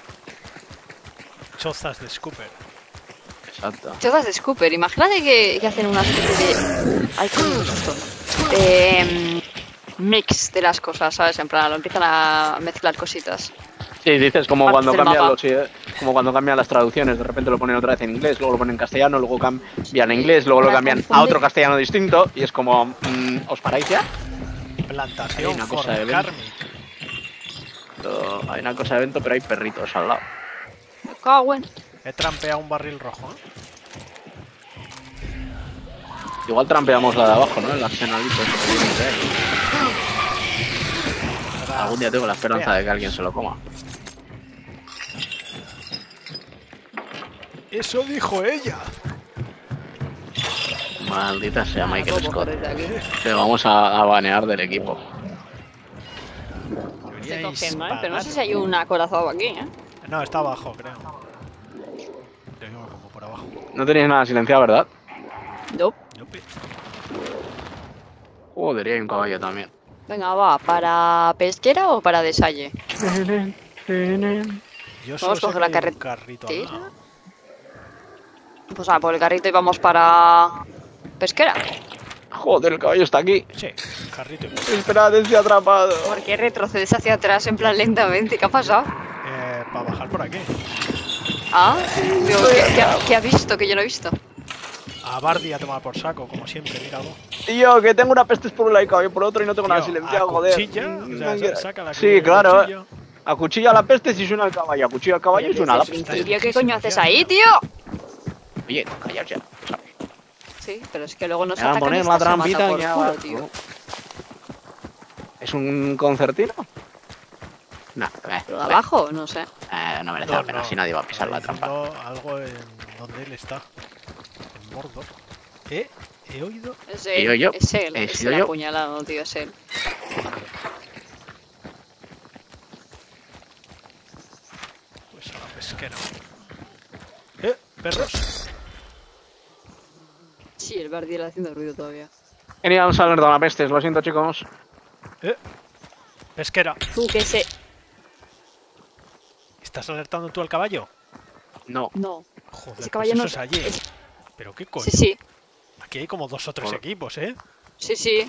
Chozas de Scooper. Exacto. Chotas de Scooper. Imagínate que, que hacen una especie de... Ay, cómo es esto. Eh, mix de las cosas, ¿sabes? En plan, lo empiezan a mezclar cositas. Sí, dices como Partes cuando del cambian mapa. los, eh, como cuando cambian las traducciones, de repente lo ponen otra vez en inglés, luego lo ponen en castellano, luego cambian a inglés, luego lo Para cambian a confundir. otro castellano distinto y es como, mm, ¿os paráis ya? Plantación, Hay una cosa Fort de evento. Carmick. Pero hay una cosa de evento, pero hay perritos al lado. Me cago en... He trampeado un barril rojo, ¿eh? Igual trampeamos la de abajo, ¿no? El arsenalito ese que viene de ahí. Algún día tengo la esperanza de que alguien se lo coma. Eso dijo ella. Maldita sea Michael puedo Scott. coger desde aquí. Te vamos a, a banear del equipo. Estoy Deberíais cogiendo, ¿eh? Pero no sé pagar. si hay un acorazado aquí, ¿eh? No, está abajo, creo. Lo digo como por abajo. No tenéis nada silenciado, ¿verdad? No. Yupi. Joder, y hay un caballo también. Venga, va. ¿Para pesquera o para desalle? Yo solo Vamos a sé coger que la hay un carretera. carrito al lado. Pues a por el carrito y vamos para... Pesquera. Joder, el caballo está aquí. Sí, carrito. Esperad, estoy atrapado. ¿Por qué retrocedes hacia atrás en plan lentamente? ¿Qué ha pasado? Eh, para bajar por aquí. Ah, digo, ¿qué, qué ha, qué ha visto que yo no he visto? A Bardi a tomar por saco, como siempre, míralo. Tío, que tengo una peste por un lado y caballo por otro y no tengo nada Tío, silenciado, a joder. cuchilla, o No sea, quiero- saca la Sí, claro. cuchillo. A cuchilla la peste si suena el caballo. A cuchilla al caballo y Pero suena la desde el peste. principio, ¿qué lejísimos coño haces ya, ahí, tío. tío? Oye, callar ya. ¿sabes? Sí, pero es que luego nos Me van a atacan y poner la esta se mata trampita por y ya culo, va. tío. ¿Es un concertino? No, eh, Pero de abajo, no sé. eh, no merece No, la pena, no, si nadie va a pisar está la trampa. diciendo algo en donde él está. En Mordor. ¿Eh? ¿He oído? Es He él, sido yo. es él, He es sido el yo. apuñalado, tío, es él. Pues a la pesquera. ¿Eh? ¿Perros? Sí, el Bardiel haciendo ruido todavía. Queríamos alertar a la peste, lo siento, chicos. ¿Eh? Pesquera. Tú, que sé. ¿Estás alertando tú al caballo? No. No. Joder, Ese pues caballo eso no es allí. es- ¿Pero qué coño? Sí, sí. Aquí hay como dos o tres Joder. equipos, ¿eh? Sí, sí.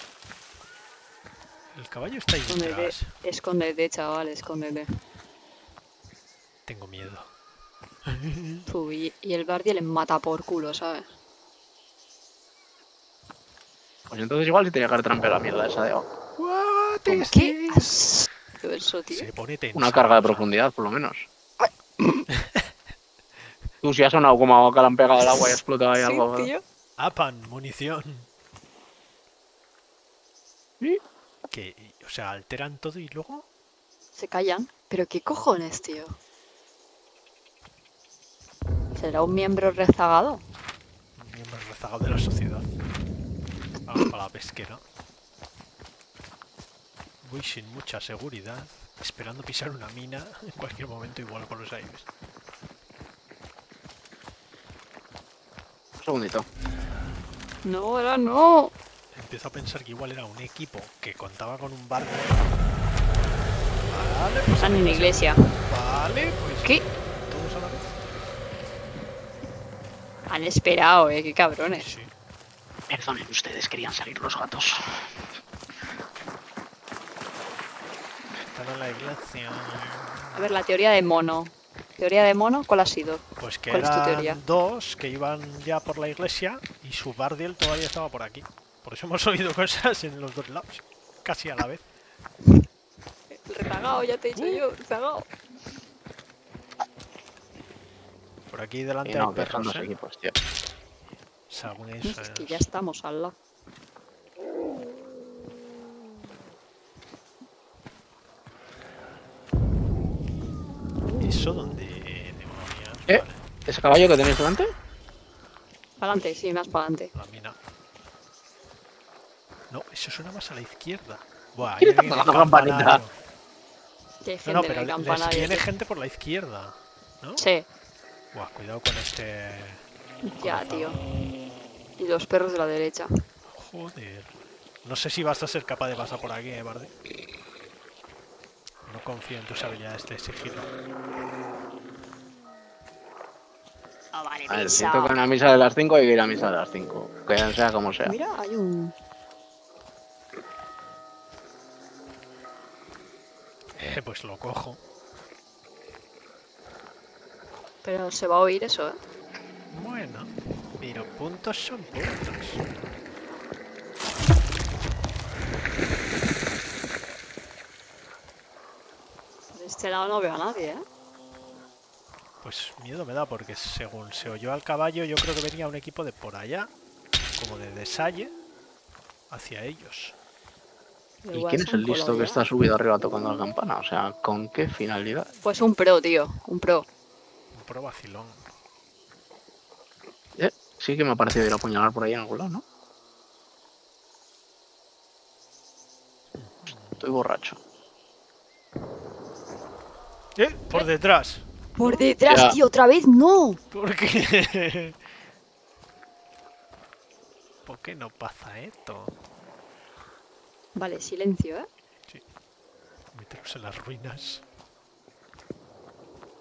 El caballo está ahí Escóndete, detrás. escóndete, chaval, escóndete. Tengo miedo. Tú, y, y el Bardiel le mata por culo, ¿sabes? Pues entonces igual sí tenía que haber trampeado la mierda esa de abajo. What ¿Con is qué this? has hecho eso, tío? Se pone tensa. Una carga de la cosa. profundidad, por lo menos. Tú si ha sonado como que le han pegado al agua y ha explotado ahí Sí, algo. tío. Apan, munición. ¿Sí? Que, o sea, alteran todo y luego... Se callan. ¿Pero qué cojones, tío? ¿Será un miembro rezagado? Un miembro rezagado de la sociedad. Vamos para la pesquera. Voy sin mucha seguridad, esperando pisar una mina en cualquier momento y vuelo por los aires. Un segundito. No, ahora no. Empiezo a pensar que igual era un equipo que contaba con un barco. Vale, pues Están en la iglesia. Vale, pues... ¿Qué? ¿Todos a la vez? Han esperado, eh, qué cabrones. Sí. Perdonen, ustedes querían salir los gatos. Están en la iglesia. A ver, la teoría de mono. ¿Teoría de mono? ¿Cuál ha sido? Pues que ¿Cuál es tu teoría? eran dos que iban ya por la iglesia y su Bardiel todavía estaba por aquí. Por eso hemos oído cosas en los dos lados, casi a la vez. El rezagado, ya te he dicho yo, rezagado. Por aquí delante Y no, hay que son perros, dos ¿eh? equipos, tío. Según Es eso. que ya estamos al lado. ¿Eso donde demonios? ¿Eh? Vale, ¿Ese caballo que tenéis delante? Para adelante, sí, más para adelante. la mina. No, eso suena más a la izquierda. Buah, ahí ¿Quién está viene el tocando la campanita? campanario. Que hay No, gente no, en pero el les campanario. viene tío. gente por la izquierda, ¿no? Sí, Buah, cuidado con este... ya, colocado. tío. Y los perros de la derecha. Joder. No sé si vas a ser capaz de pasar por aquí, eh, Bardi. No confío en tus habilidades de sigilo. Ah, vale, A ver, si pesado. tocan la misa de las cinco hay que ir a misa de las cinco. Que sea como sea. Mira, hay un... Eh, pues lo cojo. Pero se va a oír eso, ¿eh? Bueno, pero puntos son puntos. De este lado no veo a nadie, ¿eh? Pues miedo me da porque según se oyó al caballo yo creo que venía un equipo de por allá, como de Desalle, hacia ellos. Pero ¿Y igual quién es son el listo que colombianos. está subido arriba tocando la campana? O sea, ¿con qué finalidad? Pues un pro, tío, un pro. Un pro vacilón. Eh, sí que me ha parecido ir a apuñalar por ahí en algún lado, ¿no? Estoy borracho. ¡Eh! Por detrás. Por detrás, Ya. tío, otra vez no. ¿Por qué? ¿Por qué no pasa esto? Vale, silencio, ¿eh? Meteros en las ruinas.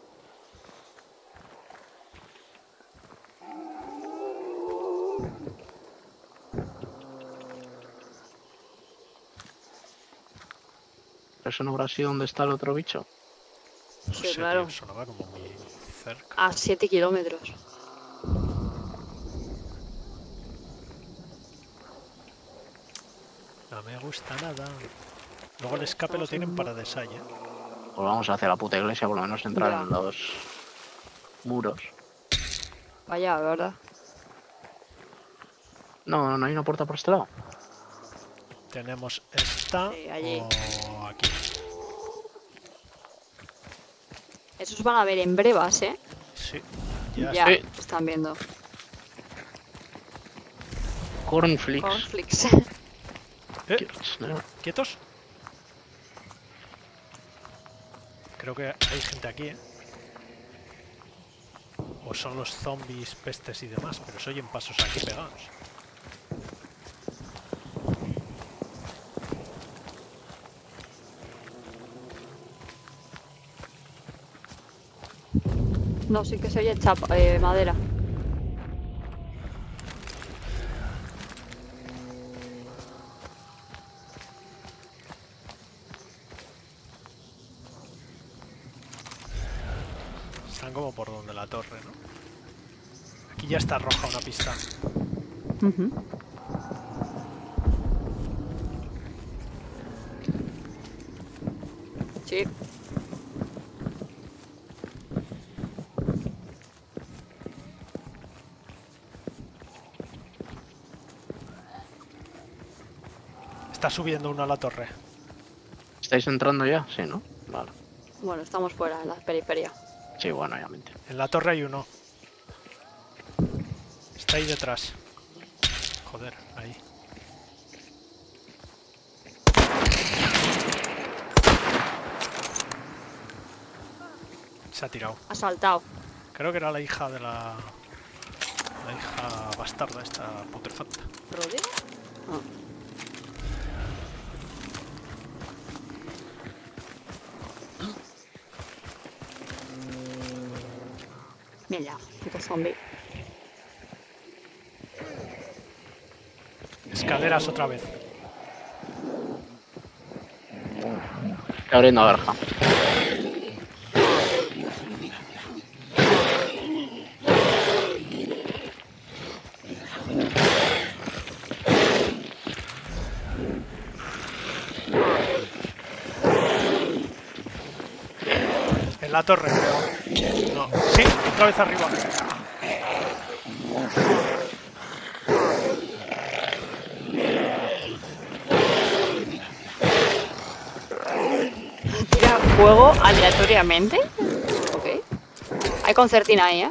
¿Eso no habrá sido donde está el otro bicho? No Sí, sé, claro. tío, sonaba como muy cerca. A siete kilómetros. No me gusta nada. Luego el escape lo tienen para Desai, ¿eh? Pues vamos hacia la puta iglesia, por lo menos entrar Ya. en los muros. Vaya, ¿verdad? No, no hay una puerta por este lado. Tenemos esta Sí, allí. o aquí. Esos van a ver en brevas, ¿eh? Sí, ya, Ya, sí. están viendo. Cornflakes. Conflicts. Eh, Dios, no. ¿Quietos? Creo que hay gente aquí, ¿eh? O son los zombies, pestes y demás, pero se oyen pasos aquí pegados. No, sí que se oye chapa, eh, madera. Están como por donde la torre, ¿no? Aquí ya está roja una pista. Ujú. Sí. Está subiendo uno a la torre. ¿Estáis entrando ya? Sí, ¿no? Vale. Bueno, estamos fuera, en la periferia. Sí, bueno, obviamente. En la torre hay uno. Está ahí detrás. Joder, ahí. Se ha tirado. Ha saltado. Creo que era la hija de la... La hija bastarda, esta putrefacta. ¿Rodeo? Ah. Mira, puto zombie. Escaleras otra vez. Estoy abriendo la verja. En la torre, creo. No. Sí, otra vez arriba. Tira fuego aleatoriamente. Ok. Hay concertina ahí, ¿eh?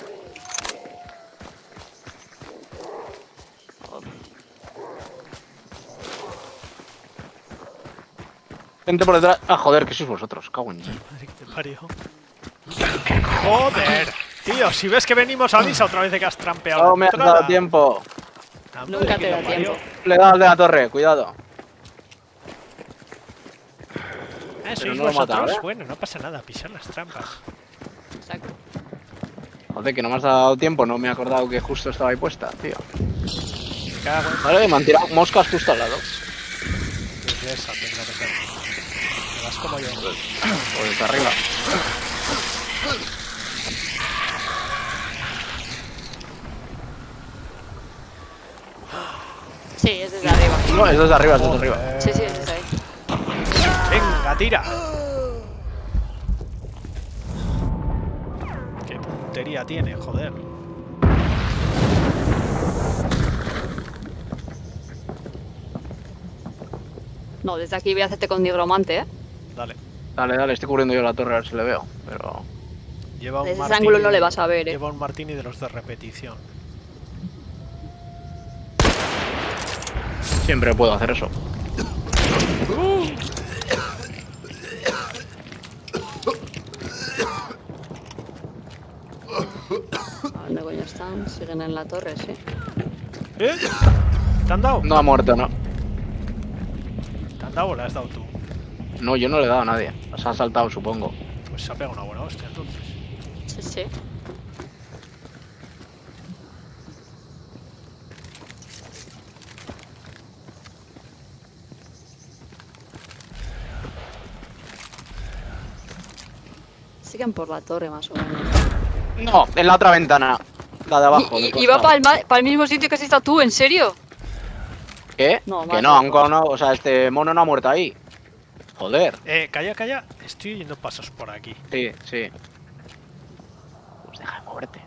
Gente por detrás. Ah, joder, que sois vosotros. Cago en... Madre que te parió. Joder. Tío, si ves que venimos, avisa otra vez de que has trampeado. No la me has entrada. dado tiempo. La madre Nunca que te lo da parió. tiempo. Le he dado al de la torre, cuidado. Ah, ¿sois Pero no lo he vosotros? matado, ¿eh? Bueno, no pasa nada, pisar las trampas. Exacto. Joder, que no me has dado tiempo. No me he acordado que justo estaba ahí puesta, tío. Me cago en... Vale, me han tirado moscas justo al lado. Desde esa tendrá que ser. Me vas como yo. Por desde arriba. Sí, es desde arriba. No, es desde arriba, es desde arriba. Joder. Sí, sí, es desde ahí. Venga, tira. Qué puntería tiene, joder. No, desde aquí voy a hacerte con nigromante, ¿eh? Dale. Dale, dale, estoy cubriendo yo la torre a ver si le veo. Pero... Lleva un Desde ese martini, ángulo no le vas a ver, ¿eh? Lleva un martini de los de repetición. Siempre puedo hacer eso. ¿A dónde coño están? Siguen en la torre, sí. ¿Eh? ¿Te han dado? No ha muerto, no. ¿Te han dado o le has dado tú? No, yo no le he dado a nadie. Se ha saltado, supongo. Pues se ha pegado una buena hostia, entonces. Sí, sí. siguen por la torre más o menos. No, en la otra ventana. La de abajo. Y, del y, y va costado. para el, el mismo sitio que has estado tú, ¿en serio? ¿Qué? No, que más no, lejos. aunque no, o sea, este mono no ha muerto ahí. Joder. Eh, calla, calla. Estoy oyendo pasos por aquí. Sí, sí. Pues deja de moverte.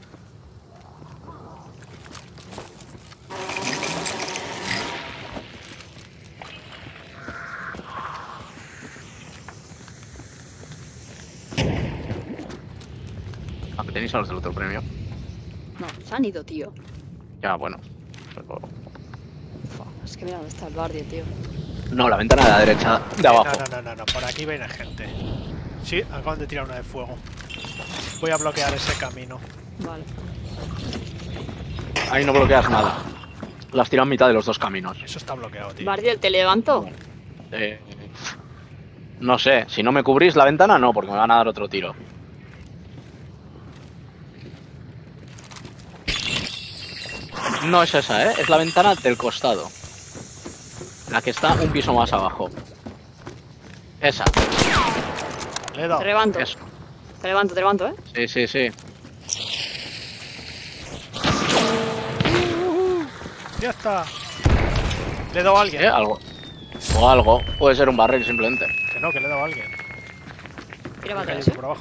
Aunque tenéis a los del otro premio. No, se han ido, tío. Ya, bueno. Pero- Fua, es que mira dónde está el barrio, tío. No, la ventana de la derecha, de Eh, abajo. no, no, no, no, no. Por aquí viene gente. Sí, acaban de tirar una de fuego. Voy a bloquear ese camino. Vale. Ahí no bloqueas nada. Las tiran mitad de los dos caminos. Eso está bloqueado, tío. Bardiel, ¿te levanto? Eh, no sé, si no me cubrís la ventana, no, porque me van a dar otro tiro. No es esa, ¿eh? Es la ventana del costado. La que está un piso más abajo. Esa, Le he dado. Te levanto. eso. Te levanto, te levanto, ¿eh? Sí, sí, sí. Ya está. Le he dado a alguien. ¿Eh? Algo. O algo. Puede ser un barril simplemente. Que no, que le he dado a alguien. Tira Me para he atrás, caído ¿eh? por abajo.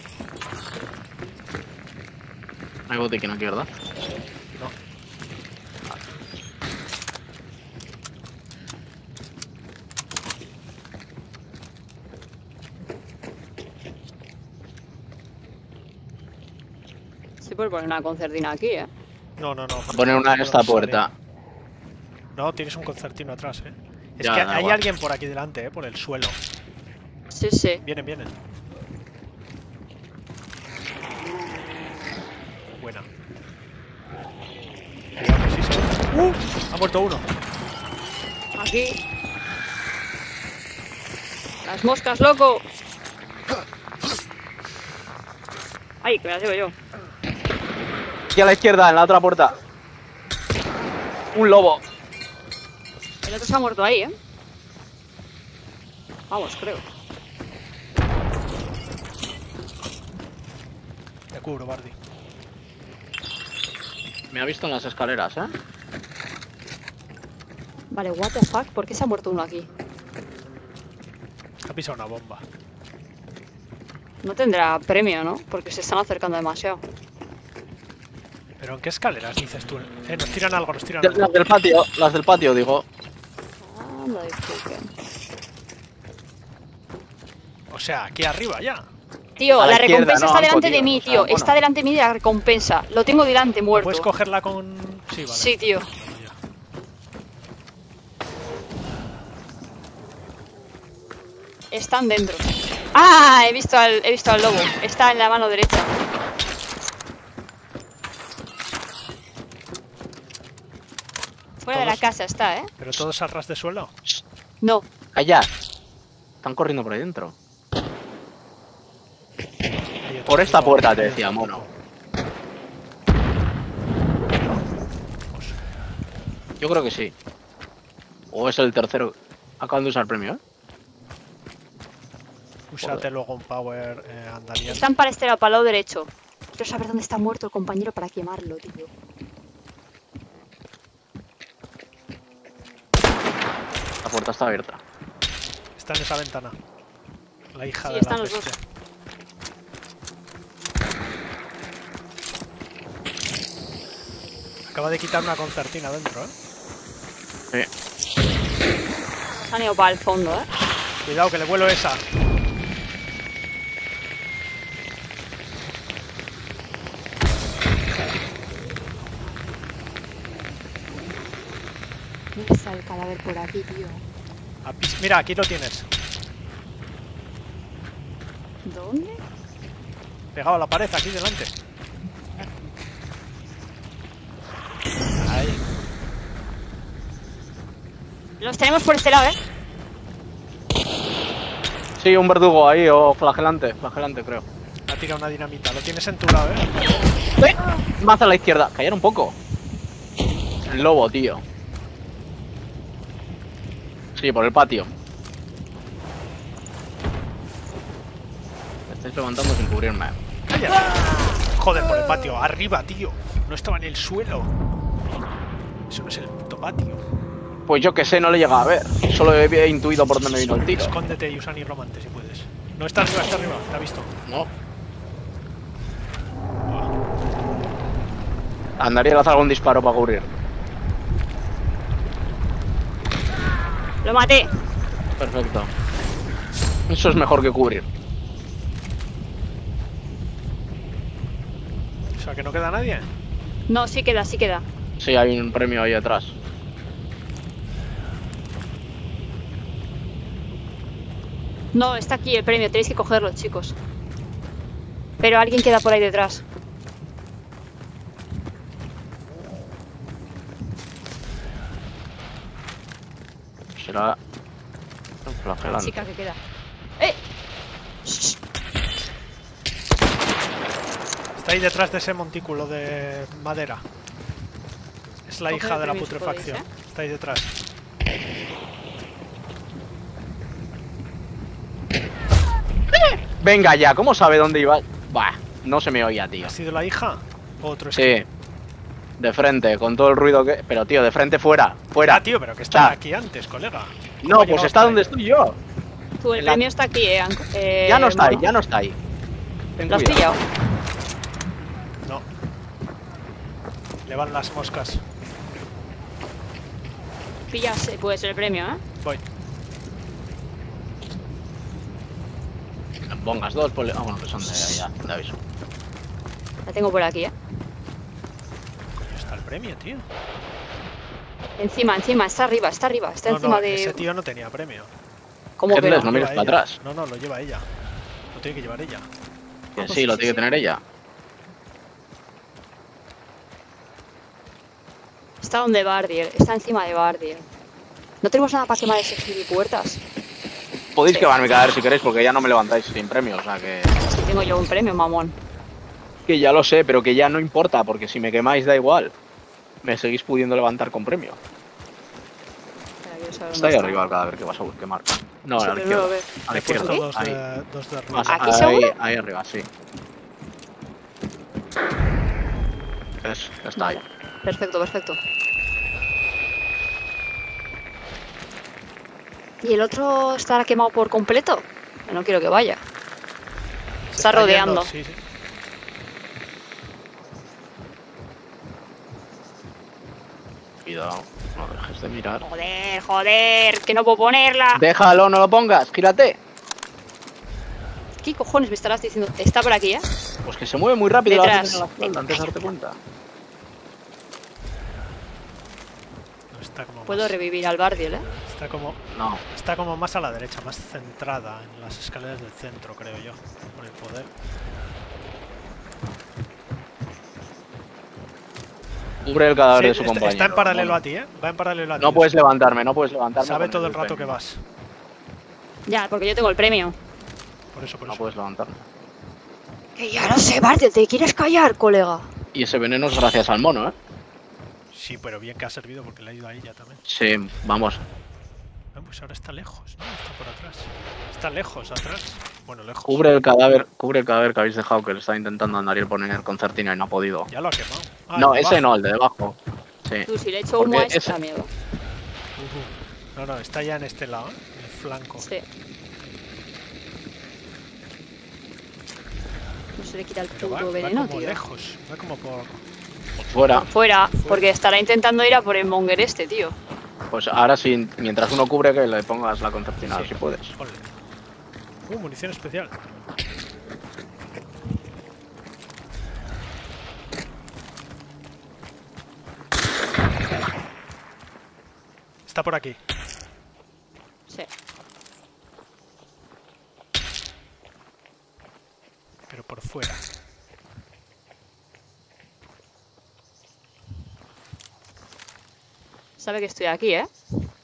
No hay botiquín aquí, ¿verdad? No. Sí, puedes poner una concertina aquí, ¿eh? No, no, no. Poner una en no esta nos sale. puerta. No, tienes un concertino atrás, eh. Es Ya, que da hay igual. alguien por aquí delante, eh, por el suelo. Sí, sí. Vienen, vienen. Buena. Cuidado que sí se- ¡Uh! Ha muerto uno. Aquí. Las moscas, loco. Ay, que me las llevo yo. Aquí a la izquierda, en la otra puerta. Un lobo. El otro se ha muerto ahí, ¿eh? Vamos, creo. Te cubro, Bardi. Me ha visto en las escaleras, ¿eh? Vale, what the fuck, ¿por qué se ha muerto uno aquí? Ha pisado una bomba. No tendrá premio, ¿no? Porque se están acercando demasiado. ¿Pero en qué escaleras dices tú? Eh, nos tiran algo, nos tiran Las algo. del patio, las del patio, digo. Anda, disculpen. O sea, aquí arriba ya. Tío, A la la izquierda, recompensa no, está Anco, delante de tío, mí, o sea, tío. bueno. Está delante de mí de la recompensa. Lo tengo delante, muerto. ¿Puedes cogerla con...? Sí, vale. Sí, tío. Bueno, ya. Están dentro. ¡Ah! He visto al, he visto al lobo. Está en la mano derecha. Fuera de la Todos- casa está, ¿eh? ¿Pero todos a ras de suelo? No. Allá. Están corriendo por ahí dentro. Hay otro Por esta tipo, puerta, hay te otro decía, tipo. mono. Pues, Yo creo que sí. O es el tercero. Acaban de usar premio, ¿eh? úsate luego un power eh, andariel. Están para este lado, para el lado derecho. Quiero saber dónde está muerto el compañero para quemarlo, tío. La puerta está abierta. Está en esa ventana. La hija Sí, de están la los dos. peste. Acaba de quitar una concertina dentro, ¿eh? Sí. Se han ido para el fondo, ¿eh? Cuidado que le vuelo esa. ¿Dónde está el cadáver por aquí, tío? A pis- Mira, aquí lo tienes. ¿Dónde? Pegado a la pared, aquí delante. Ahí. Los tenemos por este lado, ¿eh? Sí, un verdugo ahí, o flagelante. Flagelante, creo. Ha tirado una dinamita. Lo tienes en tu lado, ¿eh? ¡Eh! Más a la izquierda. Callar un poco. El lobo, tío. Sí, por el patio. Este estáis levantando sin cubrirme. ¡Cállate! Joder, por el patio. Arriba, tío. No estaba en el suelo. Eso no es el puto patio. Pues yo que sé, no le llega a ver. Solo he intuido por dónde me vino el tiro. Escóndete y usa ni romante si puedes. No, está arriba, está arriba. ¿Te ha visto? No. Andaría a hacer algún disparo para cubrir. Lo maté. Perfecto. Eso es mejor que cubrir. O sea, que no queda nadie. No, sí queda, sí queda. Sí, hay un premio ahí atrás. No, está aquí el premio, tenéis que cogerlo, chicos. Pero alguien queda por ahí detrás. Será un La flagelante. chica que queda. ¡Eh! Shh. Está ahí detrás de ese montículo de madera. Es la Coger hija de la premios si putrefacción. podéis, Está ahí detrás. Venga ya, ¿cómo sabe dónde iba? Bah, no se me oía, tío. ¿Ha sido la hija? ¿O otro Sí. De frente, con todo el ruido que... Pero, tío, de frente fuera. Fuera. Ah, tío, pero que estaba Está. aquí antes, colega. ¿Cómo No, ha pues llegado está hasta donde ahí? estoy yo. Tú, el En la- premio está aquí, eh. Anco- eh, Ya no está ahí, mono. ya no está ahí. Ten ¿Lo has cuidado. pillado? No. Le van las moscas. Pillas, eh, puede ser el premio, ¿eh? Voy. Pongas dos, ponle... Ah, bueno, que son de ya, de aviso. La tengo por aquí, ¿eh? Coño, está el premio, tío. Encima, encima, está arriba, está arriba, está No, encima no, de... ese tío no tenía premio. ¿Cómo que Headless, no? no Lo mires lleva para ella. atrás. No, no, lo lleva ella. Lo tiene que llevar ella. Que pues sí, sí, lo sí, tiene sí. que tener ella. Está donde Bardiel, está encima de Bardiel. No tenemos nada para quemar esas puertas. Podéis Sí. quemarme caer si queréis, porque ya no me levantáis sin premio, o sea que... Si tengo yo un premio, mamón. Que ya lo sé, pero que ya no importa, porque si me quemáis da igual. Me seguís pudiendo levantar con premio. Espera, quiero saber Está dónde ahí arriba el cadáver que vas a quemar. No, Sí, a la pero no lo izquierda. veo. A la He puesto izquierda. dos Ahí. de, dos de arriba. Más, ¿Aquí ahí, seguro? ahí arriba, sí. Es, está ahí. Perfecto, perfecto. ¿Y el otro estará quemado por completo? No quiero que vaya. Se Está rodeando. yendo, sí, sí. Cuidado, no dejes de mirar. Joder, joder, que no puedo ponerla. Déjalo, no lo pongas, gírate. ¿Qué cojones me estarás diciendo? Está por aquí, ¿eh? Pues que se mueve muy rápido. la vas a Detrás. tener en la espalda antes de darte cuenta. No, está como Puedo más, revivir al Bardiel, ¿eh? está como No. está como más a la derecha, más centrada en las escaleras del centro, creo yo, por el poder. Cubre el cadáver Sí, de su está, compañero. está en paralelo Bueno. a ti, ¿eh? Va en paralelo a ti. No puedes levantarme, no puedes levantarme. Sabe con todo el premio. rato que vas. Ya, porque yo tengo el premio. Por eso, por No eso. puedes levantarme. Que ya no sé, Bardiel, ¿te quieres callar, colega? Y ese veneno es gracias al mono, ¿eh? Sí, pero bien que ha servido porque le ha ido a ella también. Sí, vamos. Ah, pues ahora está lejos, ¿no? Está por atrás. Está lejos, atrás. Bueno, lejos. Cubre el cadáver, cubre el cadáver que habéis dejado, que le está intentando Andariel poner concertina y no ha podido. Ya lo ha quemado. Ah, No, el de ese abajo. no, el de debajo. Sí. Tú, si le echo Porque humo a este, ese- da miedo. Ujú. No, no, está ya en este lado, ¿eh? En el flanco. Sí. No se le quita el Pero va, puto va veneno, como tío. lejos. Va como por... Fuera. Fuera, porque estará intentando ir a por el monger este, tío. Pues ahora sí, mientras uno cubre, que le pongas la concertina, a ver Sí. si puedes. Ponle. Uh, munición especial. Está por aquí. Sí. Pero por fuera. Sabe que estoy aquí, ¿eh?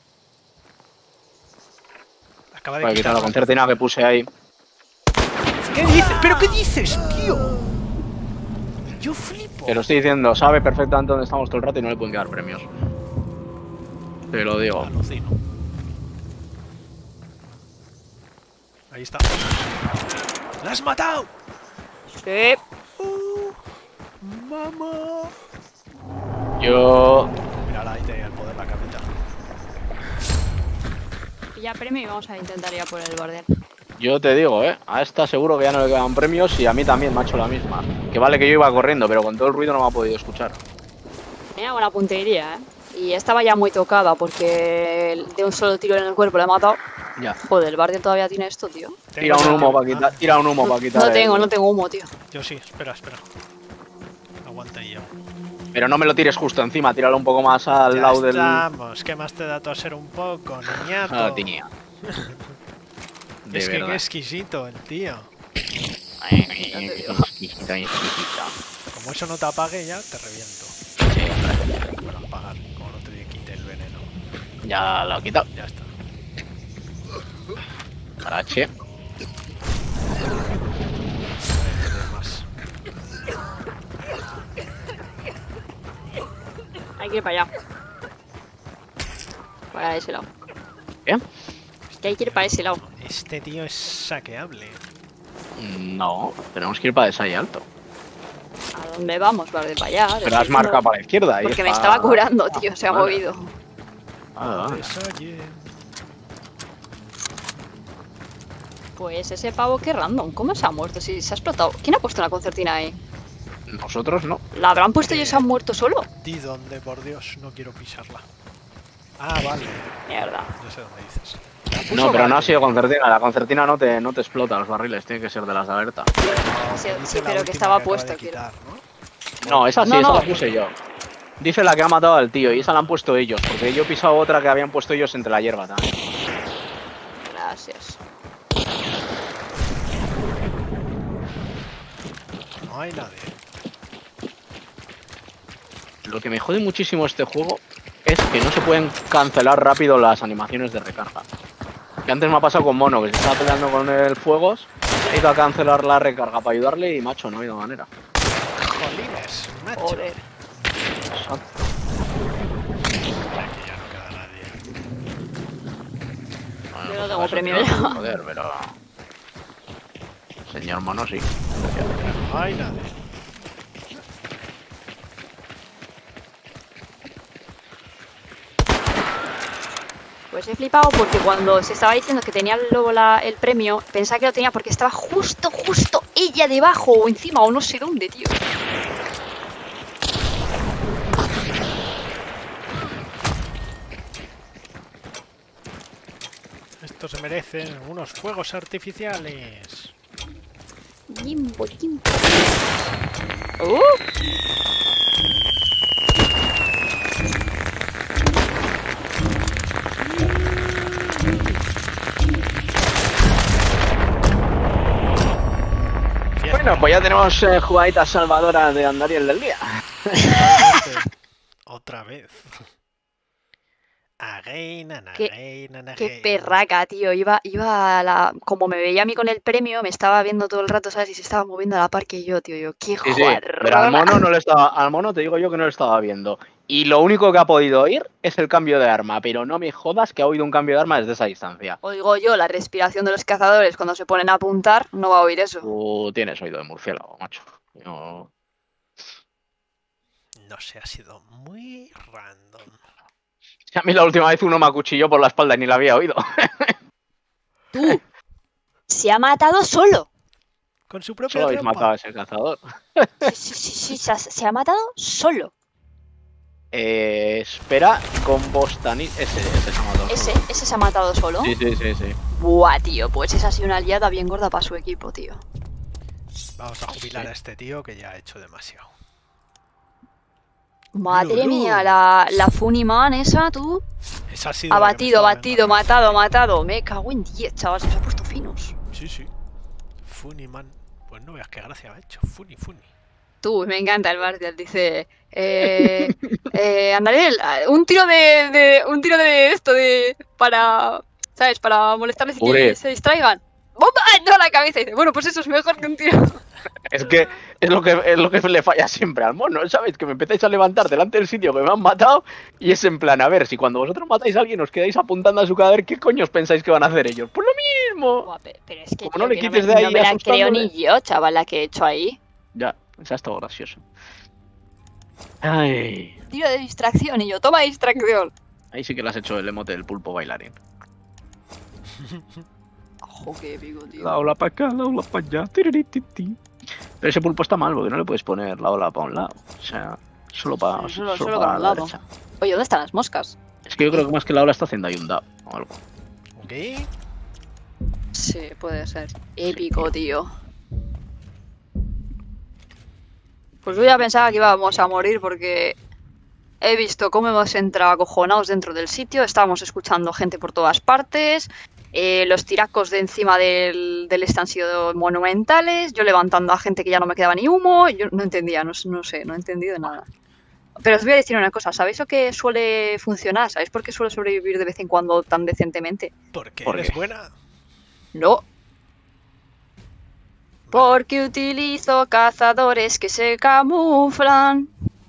Acaba de Voy a quitar quitar la concertina que puse ahí. ¿Qué dices? ¿Pero qué dices, tío? Yo flipo. Que lo estoy diciendo, sabe perfectamente dónde estamos todo el rato y no le pueden quedar premios. Te lo digo. Alucino. Ahí está. ¡La has matado! Sí. Uh, ¡Mamá! Yo... Mírala, ahí tenía el poder la capita. Pilla premio y vamos a intentar ir a por el bordel. Yo te digo, ¿eh? A esta seguro que ya no le quedan premios y a mí también me ha hecho la misma. Que vale que yo iba corriendo, pero con todo el ruido no me ha podido escuchar. Tenía buena puntería, ¿eh? Y estaba ya muy tocada porque de un solo tiro en el cuerpo le he matado. Ya. Joder, el Bardel todavía tiene esto, tío. Tira un humo para quitar, tira un humo para quitar. No tengo, el- no tengo humo, tío. Yo sí, espera, espera. Aguanta ahí ya. Pero no me lo tires justo encima, tíralo un poco más al Ya lado del... estamos. ¿Qué más te da toser un poco, niñato? Ah, tenía. De Es que verdad. qué exquisito el tío. Ay, exquisita, exquisita. Como eso no te apague ya, te reviento. Sí, hombre. Bueno, apagar, como no te quite el veneno. Ya lo he quitado. Ya está. Parache. Más. Hay que ir para allá. Para ese lado. ¿Qué? Que hay que ir para ese lado. Este tío es saqueable. No, tenemos que ir para ese ahí alto. ¿A dónde vamos? Vale, para allá. Pero has marcado para la izquierda. ahí Porque me está- estaba curando, tío. Se ha Vale. movido. Ah, vale. Desalle. Pues ese pavo, qué random. ¿Cómo se ha muerto? Si se ha explotado. ¿Quién ha puesto una concertina ahí? Nosotros no. ¿La habrán puesto ellos y se han muerto solo? Di dónde, por Dios, no quiero pisarla. Ah, vale. Mierda. No sé dónde dices. No, pero no ha sido concertina. La concertina no te, no te explota los barriles, tiene que ser de las de alerta. Sí, Dice sí, la pero que última estaba acaba puesto, de quiero. quitar, ¿no? No, esa sí, No, esa no. la puse yo. Dice la que ha matado al tío y esa la han puesto ellos, porque yo he pisado otra que habían puesto ellos entre la hierba también. Gracias. No hay nadie. Lo que me jode muchísimo este juego es que no se pueden cancelar rápido las animaciones de recarga. Que antes me ha pasado con Mono, que se estaba peleando con el Fuegos, he ido a cancelar la recarga para ayudarle y macho, no ha habido manera. Jolines, macho. Joder. Exacto. Aquí ya no queda nadie. Bueno, Yo no pues tengo eso premio tío, ya. Joder, pero... Señor Mono, sí. No hay nadie. Pues he flipado porque cuando se estaba diciendo que tenía luego la- el premio, pensaba que lo tenía porque estaba justo, justo ella debajo o encima o no sé dónde, tío. Esto se merecen unos fuegos artificiales. Jimbo, Jimbo. ¡Uh! Bueno, pues ya tenemos eh, jugaditas salvadoras de Andariel del día. Otra vez. Again and Qué- again and Qué again. perraca, tío. Iba, iba a la. Como me veía a mí con el premio, me estaba viendo todo el rato, ¿sabes? Y se estaba moviendo a la par que yo, tío. Yo, qué Sí, sí, pero al juarrona. mono no le estaba, al mono te digo yo que no lo estaba viendo. Y lo único que ha podido oír es el cambio de arma, pero no me jodas que ha oído un cambio de arma desde esa distancia. Oigo yo la respiración de los cazadores cuando se ponen a apuntar, no va a oír eso. Tú tienes oído de murciélago, macho. Yo- No sé, ha sido muy random. Si a mí la última vez uno me acuchilló por la espalda y ni la había oído. Tú, se ha matado solo. Con su propia Solo habéis ropa. matado a ese cazador. Sí, sí, sí, sí, se ha, se ha matado solo. Eh, espera, con Bostani. Ese, ese se ha matado. Ese, solo. ese se ha matado solo. Sí, sí, sí, sí. Buah, tío, pues esa ha sido una aliada bien gorda para su equipo, tío. Vamos a jubilar a este tío que ya ha hecho demasiado. Madre Lulú. mía, la, la Funnyman esa, tú. Esa ha sido la que me Abatido, estaba abatido, viendo. matado, matado. Me cago en diez, chaval, se los ha puesto finos. Sí, sí. Funny man. Pues no veas qué gracia me ha hecho. Funny, funny. Tú, me encanta el Bardial, dice. Eh, eh, Andariel, un tiro de, de. Un tiro de esto, de. Para. ¿Sabes? Para molestarles y Pobre. que se distraigan. ¡bomba! No, la cabeza. Y dice, bueno, pues eso es mejor que un tiro. Es que es lo que es lo que le falla siempre al mono, ¿sabes? Que me empezáis a levantar delante del sitio que me han matado y es en plan, a ver, si cuando vosotros matáis a alguien os quedáis apuntando a su cadáver, ¿qué coño os pensáis que van a hacer ellos? Pues lo mismo. Buah, pe- pero es que, Como tío, no le que quites me, de ahí no me la creo asustándole. ni yo, chaval, la que he hecho ahí. Ya, se ha estado gracioso. Ay, Tiro de distracción y yo, toma distracción. ahí sí que le has hecho el emote del pulpo bailarín. Ojo, qué épico, tío. La ola para acá, la ola para allá. Tirirititi. Pero ese pulpo está mal porque no le puedes poner la ola para un lado. O sea, solo para Sí, solo- solo solo para para un la lado. derecha. Oye, ¿dónde están las moscas? Es que yo creo que más que la ola está haciendo ahí un dab o algo. Ok. Sí, puede ser. Épico, tío. Pues yo ya pensaba que íbamos a morir porque he visto cómo hemos entrado acojonados dentro del sitio, estábamos escuchando gente por todas partes, eh, los tiracos de encima del, del este han sido monumentales, yo levantando a gente que ya no me quedaba ni humo, yo no entendía, no, no sé, no he entendido nada. Pero os voy a decir una cosa, ¿sabéis lo que suele funcionar? ¿Sabéis por qué suelo sobrevivir de vez en cuando tan decentemente? Porque ¿Por eres qué? buena. No, porque utilizo cazadores que se camuflan.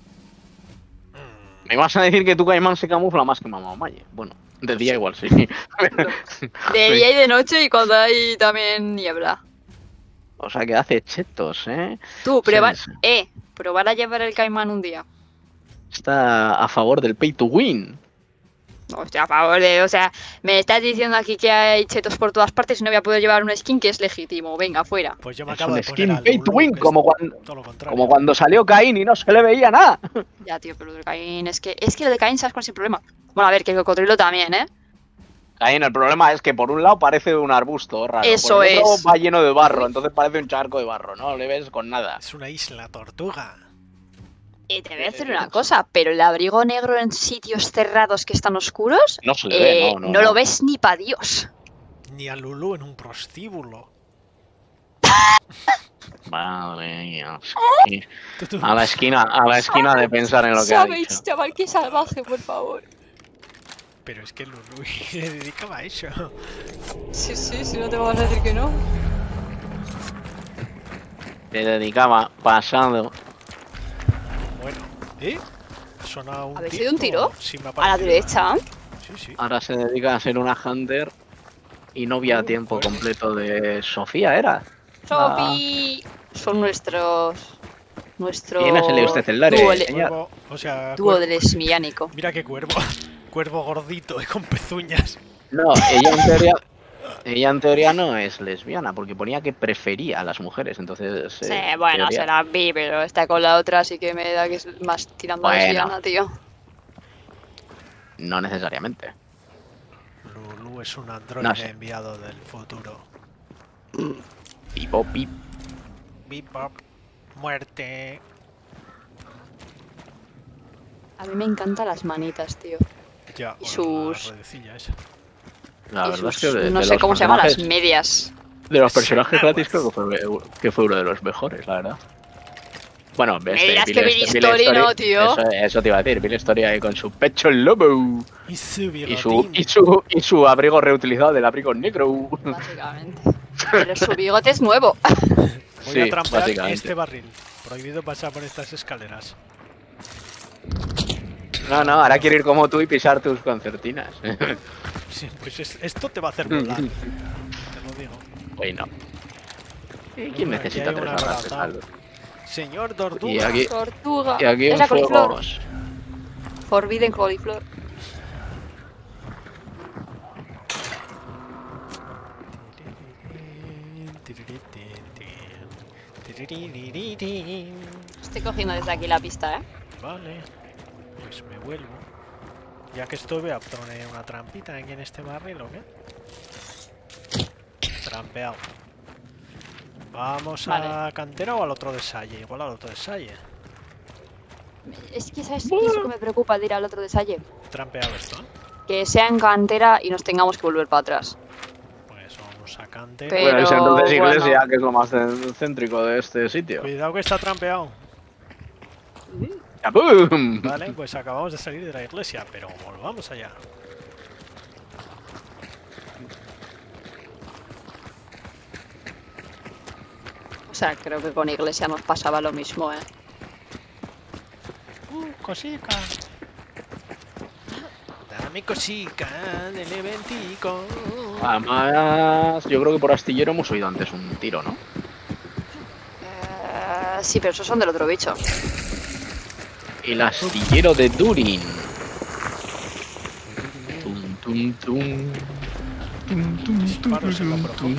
Mm, Me vas a decir que tu caimán se camufla más que mamá Maye. Bueno, de día igual sí. De día y de noche y cuando hay también niebla. O sea que hace chetos, ¿eh? Tú, prueba, Sí, sí. eh, probar a llevar el caimán un día. Está a favor del pay to win. Hostia, a favor de, o sea, me estás diciendo aquí que hay chetos por todas partes y no voy a poder llevar un skin que es legítimo. Venga, fuera. Pues yo me Es acabo un de poner skin a pay to Lulu, win, que es como cuando, todo lo contrario. como cuando salió Caín y no se le veía nada. Ya, tío, pero lo de Caín es que, es que lo de Caín, ¿sabes cuál es el problema? Bueno, a ver, que el cocodrilo también, ¿eh? Caín, el problema es que por un lado parece un arbusto raro. Eso por el otro es. va lleno de barro, entonces parece un charco de barro, no le ves con nada. Es una isla tortuga. Y te voy a decir una cosa, pero el abrigo negro en sitios cerrados que están oscuros, No se le ve, eh, no, no, no. lo ves ni pa' Dios. Ni a Lulu en un prostíbulo. Madre mía. Tú, tú. A la esquina, a la esquina de pensar en lo que ha ¿Sabéis, dicho. chaval, qué salvaje, por favor? Pero es que Lulu le dedicaba a eso. Sí, sí, si no te vamos a decir que no. Le dedicaba pasado. Bueno, ¿eh? Suena un ¿Habéis tiro. oído un tiro? Sí, me ha A la parecido. derecha. Sí, sí. Ahora se dedica a ser una hunter y novia a tiempo completo de Sofía, ¿era? Sophie. Son nuestros. Nuestro. ¿Quién es el de usted, el Lare? Dúo, le- Señor. Cuervo, o sea, dúo cuervo- del esmillánico. Mira qué cuervo. Cuervo gordito y con pezuñas. No, ella en teoría, ella en teoría no es lesbiana, porque ponía que prefería a las mujeres, entonces... Sí, eh, bueno, teoría- se la vi, pero está con la otra, así que me da que es más tirando a Bueno. lesbiana, tío. No necesariamente. Lulu es un androide No sé. enviado del futuro. Pipo, pip. Bip, bop. Muerte. A mí me encantan las manitas, tío. Ya, Y bueno, la sus- ruedecilla esa. La Y verdad sus- es que de, no de sé los cómo se llaman, las personajes- medias. De los personajes Sí, gratis aguas. creo que fue, que fue uno de los mejores, la verdad. Bueno, este, dirás Bill que Est- Bill Bill Story Story- no, tío. Eso, eso te iba a decir, Bill Story ahí con su pecho lobo Y su y su, bigotín. y su, y su abrigo reutilizado del abrigo negro. Básicamente. Pero su bigote es nuevo. Voy Sí, a trampear básicamente. este barril. Prohibido pasar por estas escaleras. No, no, ahora quiero ir como tú y pisar tus concertinas. Sí, pues es- esto te va a hacer volar. Te lo digo. Bueno. ¿Y Aquí quién necesita hay tres una barras de rata. salud? Señor Tortuga. Y aquí, Tortuga. y aquí es un la coliflor. fuegos. Forbidden coliflor. Estoy cogiendo desde aquí la pista, ¿eh? Vale, pues me vuelvo. Ya que estoy, voy a poner una trampita aquí en este barril, ¿o qué? Trampeado. ¿Vamos a Vale. cantera o al otro desalle? Igual al otro desalle. Es que, ¿sabes qué es lo que me preocupa de ir al otro desalle? Trampeado esto, ¿eh? Que sea en cantera y nos tengamos que volver para atrás. Pues vamos a cantera. Pero- Bueno, es entonces bueno. iglesia, que es lo más cen- céntrico de este sitio. Cuidado que está trampeado. ¡Kabum! Vale, pues acabamos de salir de la iglesia, pero volvamos allá. sea, creo que con Iglesia nos pasaba lo mismo, ¿eh? Uh, cosica. Dame cosica del eventico. Además, yo creo que por astillero hemos oído antes un tiro, ¿no? Eh, sí, pero esos son del otro bicho. El astillero de Durin. Tum, tum, tum. Tum, tum, Disparos en lo tum, profundo.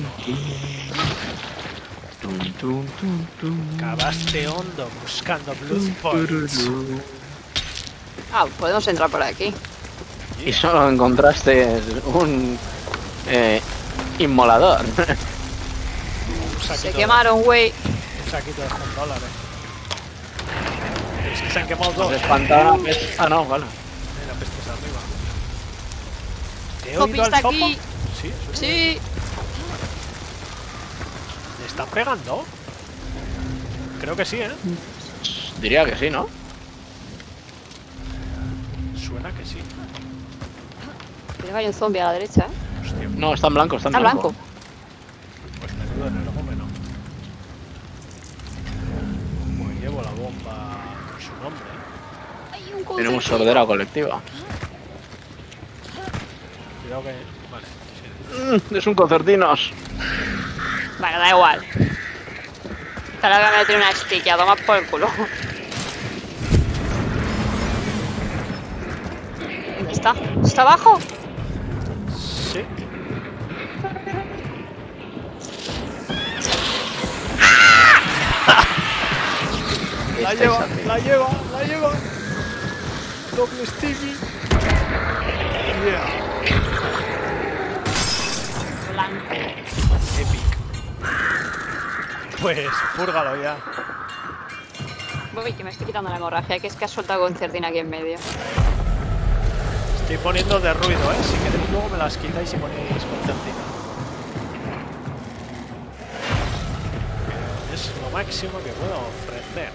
tum, tum, tum, tum. Cavaste hondo buscando Blood Points. Ah, podemos entrar por aquí. Y solo encontraste un eh, inmolador. Un Se saquito, quemaron, güey. un saquito de un dólar, eh. Es que se han quemado dos. Nos espantaron. Ah, no, vale. Mira, pestes arriba. ¿Te he Poppy oído al está zopo? aquí. Sí, sí. Sí. ¿Le están pegando? Creo que sí, ¿eh? Diría que sí, ¿no? Suena que sí. Creo que hay un zombie a la derecha, ¿eh? Hostia, No, está en blanco, está en Está blanco. blanco. pues menudo energúmeno. Pues llevo la bomba con su nombre. Hay un concertino. Tenemos sordera colectiva. Cuidado que... Vale, sí. Mm, es un concertinos. Bueno, da igual. Ahora voy a meter una stick y a tomar por el culo. ¿Dónde está? ¿Está abajo? Sí. La Estáis lleva, arriba. la lleva, la lleva. Doble Stevie. Yeah. Blanco. Epic. Pues, púrgalo ya. Uy, que me estoy quitando la hemorragia, que es que has soltado concertina aquí en medio. Estoy poniendo de ruido, ¿eh? Si queréis luego me las quitáis y ponéis concertina. Es lo máximo que puedo ofrecer.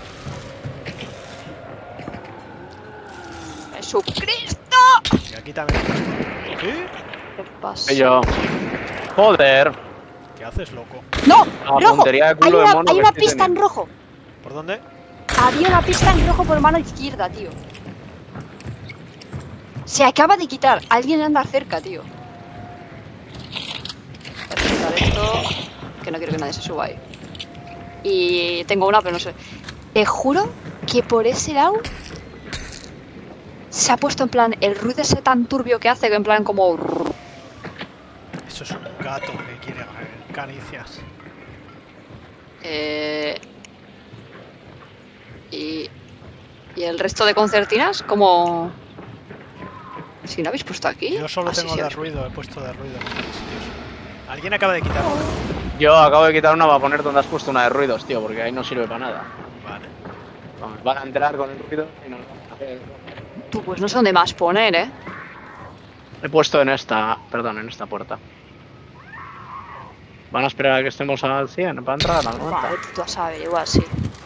¡Jesucristo! Y aquí también he puesto otro. ¿Qué? ¿Qué pasa? Y yo. Joder. ¿Qué haces, loco? ¡No! A ¡Rojo! puntería de Hay culo de una, mono hay que una estoy pista en teniendo. rojo. ¿Por dónde? Había una pista en rojo por mano izquierda, tío. Se acaba de quitar. Alguien anda cerca, tío. Voy a quitar esto. Que no quiero que nadie se suba ahí. Y tengo una, pero no sé. Te juro que por ese lado se ha puesto en plan el ruido ese tan turbio que hace, que en plan como... Eso es un gato que quiere caricias. Eh... Y... Y el resto de concertinas, como... Si no habéis puesto aquí. Yo solo Ah, sí, tengo sí, de habéis- ruido, he puesto de ruido en otros sitios. Alguien acaba de quitar una. Yo acabo de quitar una para poner donde has puesto una de ruidos, tío, porque ahí no sirve para nada. Vale. Vamos, van a entrar con el ruido y nos van a hacer... Tú, pues no sé dónde más poner, ¿eh? He puesto en esta, perdón, en esta puerta. Van a esperar a que estemos al cien para entrar a la noventa. Vale, tú a saber, igual sí.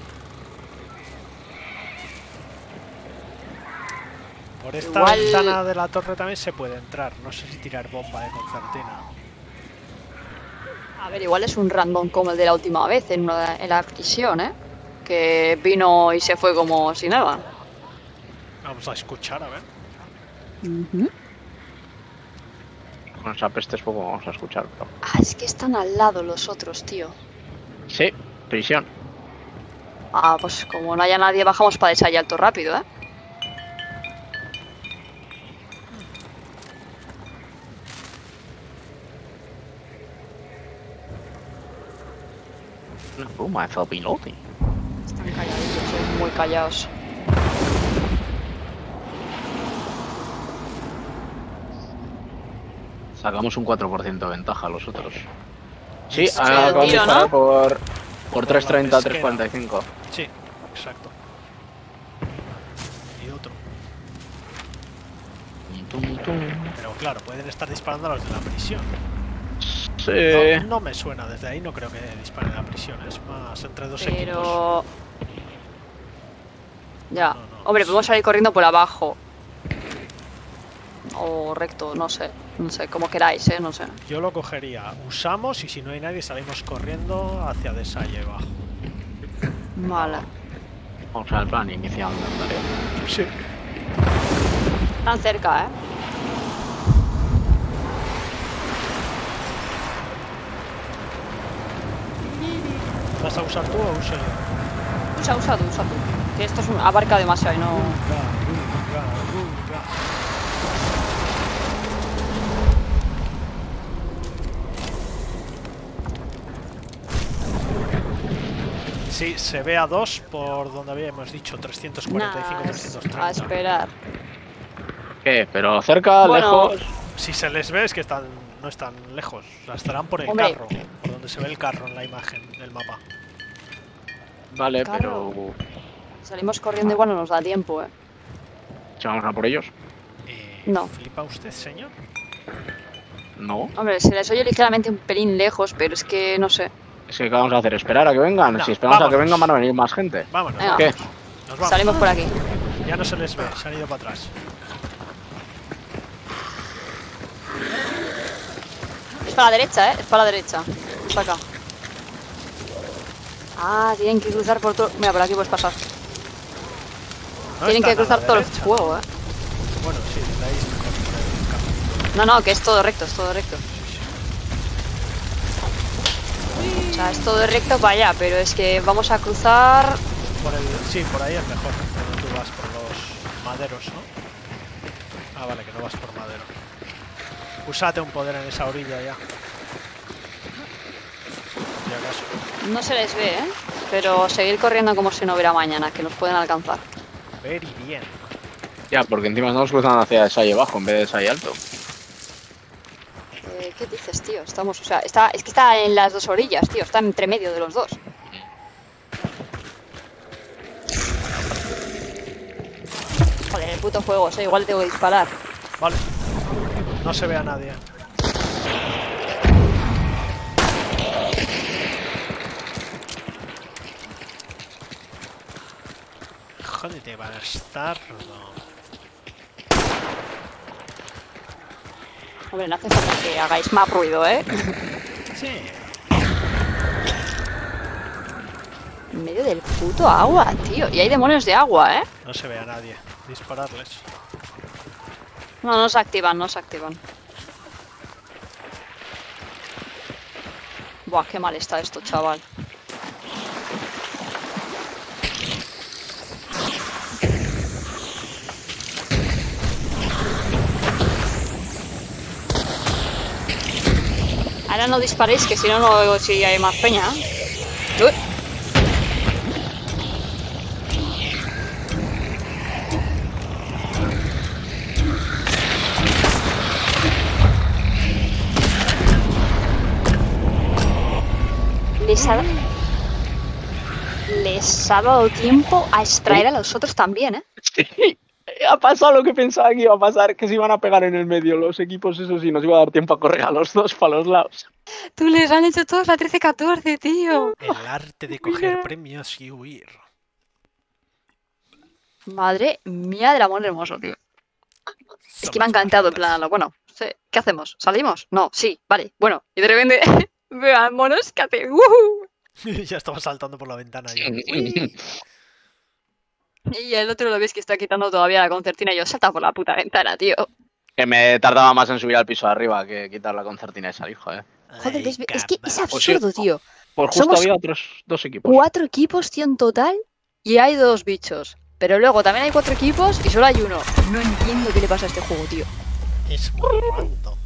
Por esta Igual- ventana de la torre también se puede entrar. No sé si tirar bomba de concertina. A ver, igual es un random como el de la última vez en, una- en la prisión, ¿eh? Que vino y se fue como si nada. Vamos a escuchar, a ver. Con esa peste es poco vamos a escuchar, pero... Ah, es que están al lado los otros, tío. Sí, prisión. Ah, pues como no haya nadie, bajamos para ese alto rápido, ¿eh? Oh, my felt pilote. Están calladitos, eh, muy callados. Sacamos un cuatro por ciento de ventaja a los otros. Sí, Sí, ahora el acaban de tiro, disparar ¿no? por, por Por trescientos treinta, la pesquera. trescientos cuarenta y cinco. Sí, exacto. Y otro. Tum, tum. Pero claro, pueden estar disparando a los de la prisión. Sí. No, no me suena, desde ahí no creo que disparen a la prisión. Es más entre dos equipos. Pero... Ya. No, no. Hombre, podemos salir corriendo por abajo. O recto, no sé. No sé, como queráis, ¿eh? No sé. Yo lo cogería. Usamos y si no hay nadie salimos corriendo hacia Desalle abajo. Mala. Vamos al plan inicial de la tarea. Sí. Están cerca, ¿eh? ¿Vas a usar tú o uso yo? Usa, usa tú, usa tú. Que esto es un... abarca demasiado y no... Ruga, ruga, ruga. Sí, se ve a dos por donde habíamos dicho, trescientos cuarenta y cinco, Nah, trescientos a treinta. esperar. ¿Qué? ¿Pero cerca, Bueno. lejos? Si se les ve es que están, no están lejos, o sea, estarán por el Hombre. carro, por donde se ve el carro en la imagen del mapa. Vale, Carro. pero... Salimos corriendo igual no nos da tiempo, ¿eh? ¿Se vamos a por ellos? Eh, No. ¿Flipa usted, señor? No. Hombre, se les oye ligeramente un pelín lejos, pero es que no sé. Es que ¿qué vamos a hacer? ¿Esperar a que vengan? No, si esperamos a que vámonos. vengan van a venir más gente. Vámonos, Venga. ¿Qué? vámonos. Nos vamos. Salimos por aquí. Ya no se les ve, se han ido para atrás. Es para la derecha, ¿eh? Es para la derecha. Es para acá. Ah, tienen que cruzar por todo... Mira, por aquí puedes pasar. No tienen que están a cruzar la todo el derecha. juego, ¿eh? Bueno, sí, de ahí es mejor por el camino. No, no, que es todo recto, es todo recto. O sea, es todo recto para allá, pero es que vamos a cruzar... Por el, sí, por ahí es mejor, cuando tú vas por los maderos, ¿no? Ah, vale, que no vas por madero. Úsate un poder en esa orilla ya. Si acaso. No se les ve, ¿eh? Pero seguir corriendo como si no hubiera mañana, que nos pueden alcanzar. Very bien. Ya, porque encima estamos cruzando hacia ese ahí abajo en vez de ese ahí alto. Eh, ¿Qué dices, tío? Estamos, o sea, está, es que está en las dos orillas, tío. Está entre medio de los dos. Joder, el puto juego, o sea, igual tengo que disparar. Vale. No se ve a nadie. Jódete, bastardo. Hombre, no hace falta que hagáis más ruido, ¿eh? Sí. En medio del puto agua, tío. Y hay demonios de agua, ¿eh? No se ve a nadie. Dispararles. No, no se activan, no se activan. Buah, qué mal está esto, chaval. Ahora no disparéis, que si no, no veo si hay más peña. Uy. Les ha... Les ha dado tiempo a extraer a los otros también, ¿eh? Sí, ha pasado lo que pensaba que iba a pasar, que se iban a pegar en el medio los equipos, eso sí, nos iba a dar tiempo a correr a los dos para los lados. Tú les han hecho todos a trece catorce, tío. El arte de coger premios y huir. Madre mía del amor hermoso, tío. Es que me ha encantado, en plan, bueno, sí, ¿qué hacemos? ¿Salimos? No, sí, vale, bueno. Y de repente veo a monos que hace... ¡Uh! Ya estaba saltando por la ventana yo. Y el otro lo ves que está quitando todavía la concertina y yo, salta por la puta ventana, tío. Que me tardaba más en subir al piso de arriba que quitar la concertina esa, hijo, eh. Joder, Ay, es, es que es cabrón. absurdo, tío. Pues justo Somos había otros dos equipos. Cuatro equipos, tío, en total y hay dos bichos. Pero luego también hay cuatro equipos y solo hay uno. No entiendo qué le pasa a este juego, tío. Es muy random.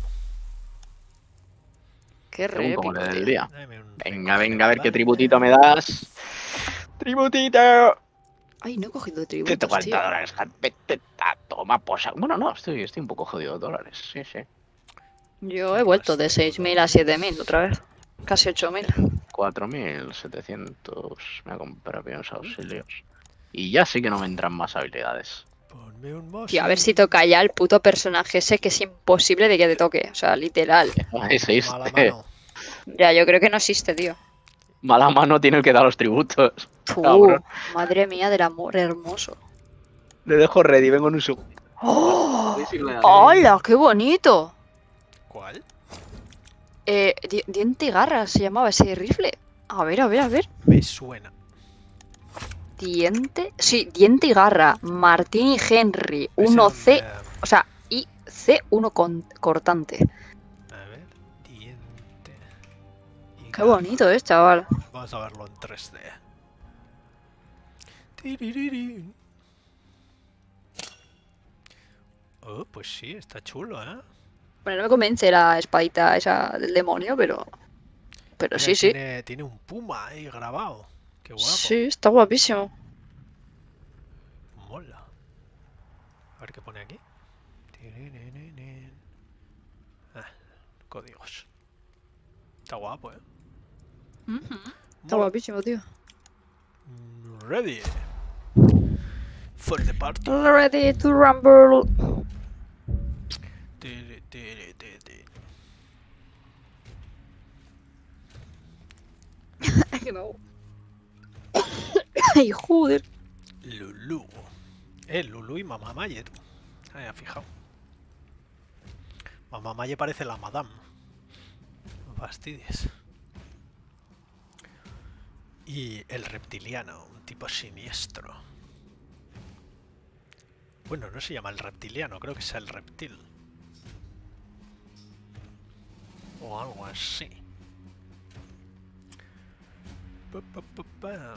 Qué re Según como épico, le dé el tío. día. Dame un Venga, recoger venga, a ver qué bala. tributito me das. ¡Tributito! Ay, no he cogido ciento tributos, cuarenta tío. dólares. Vete, ta, toma, posa. Bueno, no, estoy, estoy un poco jodido de dólares. Sí, sí. Yo he vuelto de seis mil a siete mil otra vez. Casi ocho mil. cuatro mil setecientos. Me voy a comprar primeros auxilios. Y ya sí que no me entran más habilidades. Ponme un mozo. Tío, a ver si toca ya el puto personaje ese que es imposible de que te toque. O sea, literal. Existe. Mala mano. Ya, yo creo que no existe, tío. Mala mano tiene el que dar los tributos. Uh, Cabrón. madre mía del amor hermoso. Le dejo ready, vengo en un sub. ¡Oh! ¡Hola! ¡Qué bonito! ¿Cuál? Eh, di- diente y garra se llamaba ese rifle. A ver, a ver, a ver. Me suena. Diente. Sí, diente y garra. Martín y Henry. Ese uno no C. me- O sea, I C uno con cortante. A ver, diente. y Qué garra. bonito es, chaval. Vamos a verlo en tres D. Tiriririn. Oh, pues sí, está chulo, ¿eh? Bueno, no me convence la espadita esa del demonio, pero. Pero Mira, sí, sí. tiene, tiene un puma ahí grabado. Qué guapo. Sí, está guapísimo. Mola. A ver qué pone aquí. Tiririririn. Ah, códigos. Está guapo, ¿eh? Está Mola. guapísimo, tío. Mm, Ready. For the party. Ready to rumble. Tiri, tiri, tiri, tiri. Que no. Ay, joder. Lulu. Eh, Lulu y Mamá Maye, tú. Ah, ya fijado. Mamá Maye parece la Madame. No fastidies. Y el reptiliano, un tipo siniestro. Bueno, no se llama el reptiliano, creo que es el reptil. O algo así. Pa, pa, pa, pa.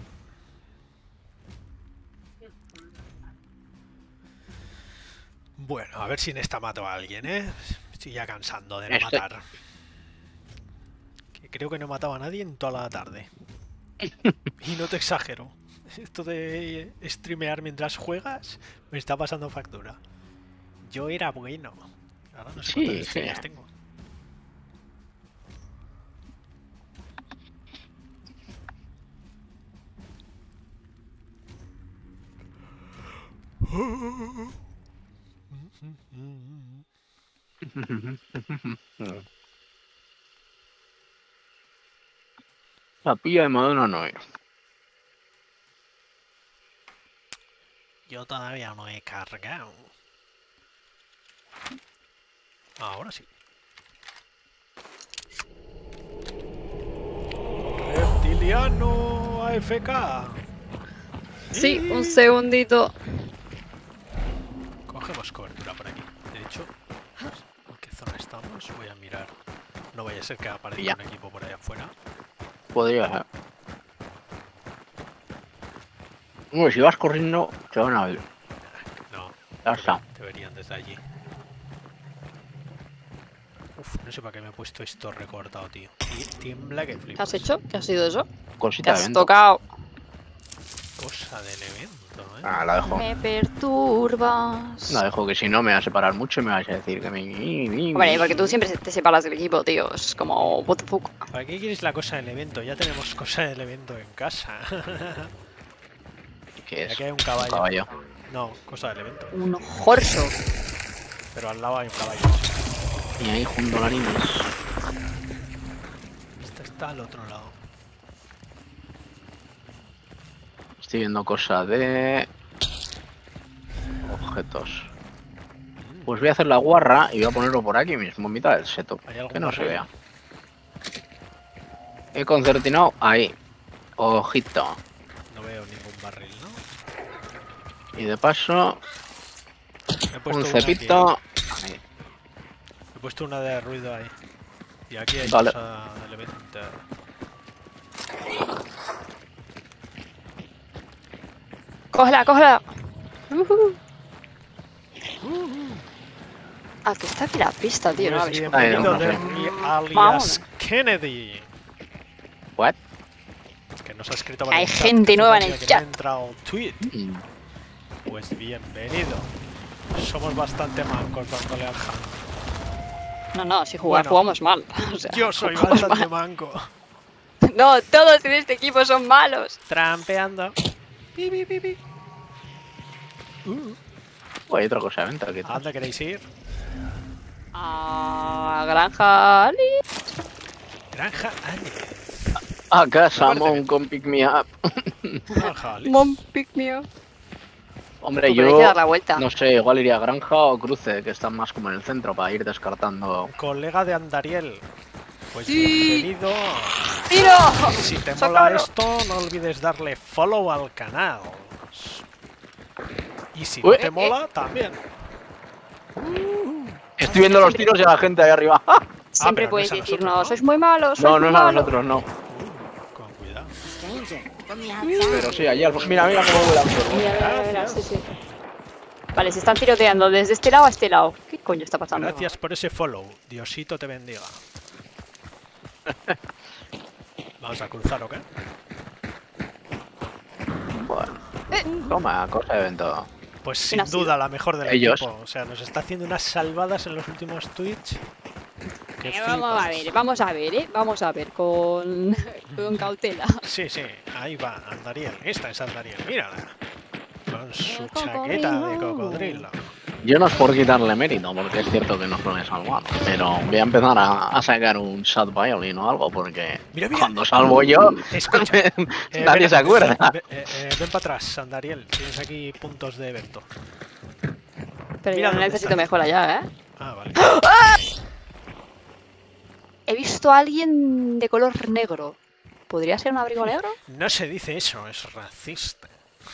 Bueno, a ver si en esta mato a alguien, ¿eh? Estoy ya cansando de no Este- matar. Que creo que no he matado a nadie en toda la tarde. Y no te exagero. Esto de streamear mientras juegas me está pasando factura. Yo era bueno. Ahora no sé Sí, cuántas sí. estrellas tengo. La pilla de Madonna no es. Yo todavía no he cargado. Ahora sí. Reptiliano A F K. Sí, un segundito. Cogemos cobertura por aquí. De hecho, ¿en qué zona estamos? Voy a mirar. No vaya a ser que aparezca Ya. un equipo por allá afuera. Podría ser. Bueno, si vas corriendo, te van a ver. No, Ya está. te verían desde allí. Uf, no sé para qué me he puesto esto recortado, tío. Y tiembla que ¿Qué flipas. has hecho? ¿Qué ha sido eso? ¿Qué Cosita de has evento. tocado? Cosa del evento, ¿eh? Ah, la dejo. Me perturbas. La dejo que si no me va a separar mucho y me vas a decir que me... Hombre, porque tú siempre te separas del equipo, tío. Es como, what the fuck. ¿Para qué quieres la cosa del evento? Ya tenemos cosa del evento en casa. ¿Qué es? Aquí hay un caballo. Un caballo. No, cosa del evento. Un horso. Pero al lado hay un caballo. Y ahí junto a la niña. Este está al otro lado. Estoy viendo cosas de... objetos. Pues voy a hacer la guarra y voy a ponerlo por aquí mismo, en mitad del setup. ¿Hay algún Que no se barril? vea. He concertinado ahí. Ojito. No veo ningún barril, ¿no? Y de paso, He puesto un una aquí. cepito. Ahí. He puesto una de ruido ahí. Y aquí hay Vale. cosa del evento. Cógela, cógela. Ujú. Ah, que está aquí la pista, tío. No la Pues habéis Ay, bienvenido no, no sé. Dermy alias Vamos. Kennedy. What? Que nos ha escrito por Hay el chat, gente hace nueva un en día el que chat. me ha entrado un tweet. Mm. Pues bienvenido. Somos bastante mancos dándole al hand. No, no, si jugar, Bueno, jugamos mal. O sea, Yo soy jugamos bastante mal. manco. No, todos en este equipo son malos. Trampeando. Pi, pi, pi, pi. Uh, Oh, hay otra cosa de venta aquí. ¿A dónde queréis ir? A Granja Ali. Granja Alice. A casa, Me parece Mon, bien. con Pick Me Up. Granja Alice. Mom, pick me up. Hombre, Pues hay que dar la yo vuelta. no sé, igual iría a Granja o Cruce, que están más como en el centro para ir descartando. Colega de Andariel. Pues Sí. bienvenido. ¡Tiro! Si te mola ¡Sácalo! esto, no olvides darle follow al canal. Y si Uy, no te eh, mola, también. Estoy viendo los tiros y a la gente ahí arriba. Siempre pero no puedes es a decir, nosotros, no, ¿no? sois muy malos, sois No, no muy es a malos. nosotros, no. Con cuidado. Pero sí, allí al... Mira, mira cómo vuela un perro. Mira, mira, mira, Gracias. sí, sí. Vale, se están tiroteando desde este lado a este lado. ¿Qué coño está pasando? Gracias por ese follow. Diosito te bendiga. Vamos a cruzar, ¿o qué? Bueno. Toma, cosa de vento. Pues sin ¿Quién ha sido? duda la mejor del Ellos. equipo. O sea, nos está haciendo unas salvadas en los últimos Twitch. Que Eh, vamos a flipas. ver, vamos a ver, ¿eh? Vamos a ver, con, con cautela. Sí, sí, ahí va, Andariel. Esta es Andariel, mírala. Con su El chaqueta de cocodrilo. cocodrilo. Yo no es por quitarle mérito, porque es cierto que no suele salvar. Pero voy a empezar a, a sacar un shot violin o algo, porque Mira, mira. cuando salvo yo, Escucha. Eh, nadie ven- se acuerda. Ven, eh, eh, ven para atrás, Andariel. Tienes aquí puntos de evento. Pero Mira yo dónde necesito está. mejora ya, ¿eh? Ah, vale. He visto a alguien de color negro. ¿Podría ser un abrigo negro? No se dice eso, es racista.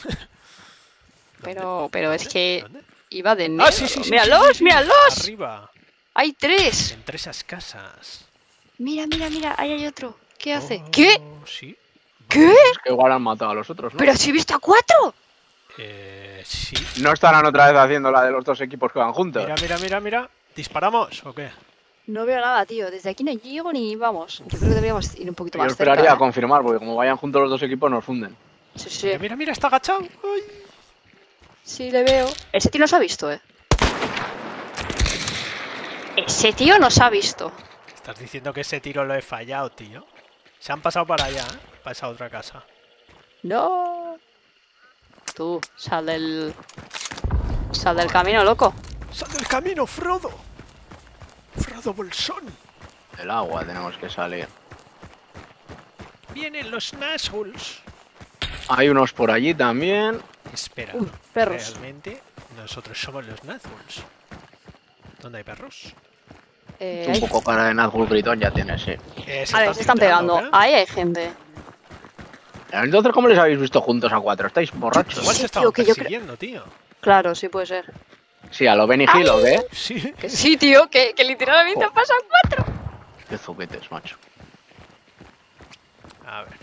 Pero, pero es que ¿Dónde? iba de negro. Ah, sí, sí, sí. ¡Míralos, sí, sí, sí. míralos! Arriba, ¡Hay tres! entre esas casas. Mira, mira, mira, ahí hay otro. ¿Qué hace? Oh, ¿Qué? Sí. ¿Qué? Es que igual han matado a los otros, ¿no? ¡Pero si he visto a cuatro! Eh, sí. No estarán otra vez haciendo la de los dos equipos que van juntos. Mira, mira, mira, mira. ¿Disparamos o qué? No veo nada, tío. Desde aquí no llego ni vamos. Yo creo que deberíamos ir un poquito Yo más esperaría cerca. a confirmar, porque como vayan juntos los dos equipos nos funden. ¿eh? Sí, sí. Mira, mira, mira, está agachado. Ay. Sí, le veo. Ese tío nos ha visto, eh. Ese tío nos ha visto. Estás diciendo que ese tiro lo he fallado, tío. Se han pasado para allá, ¿eh? Para esa otra casa. No. Tú, sal del. Sal del camino, loco. ¡Sal del camino, Frodo! ¡Frodo Bolsón! Del agua tenemos que salir. ¡Vienen los Nazguls! Hay unos por allí también. Espera, Uy, perros. realmente nosotros somos los Nazguls. ¿Dónde hay perros? Eh, Un ahí- poco cara de Nazgûl gritón ya tiene, sí. Eh, A ver, se están pegando. ¿eh? Ahí hay gente. Entonces, ¿cómo les habéis visto juntos a cuatro? ¿Estáis borrachos? Igual Sí, se estaban tío, que yo creo- persiguiendo, tío. Claro, sí puede ser. Sí, a lo Benny Hill, ¿o qué? Sí. Que sí, tío, que, que literalmente han pasado cuatro. Qué zuquetes, macho. A ver.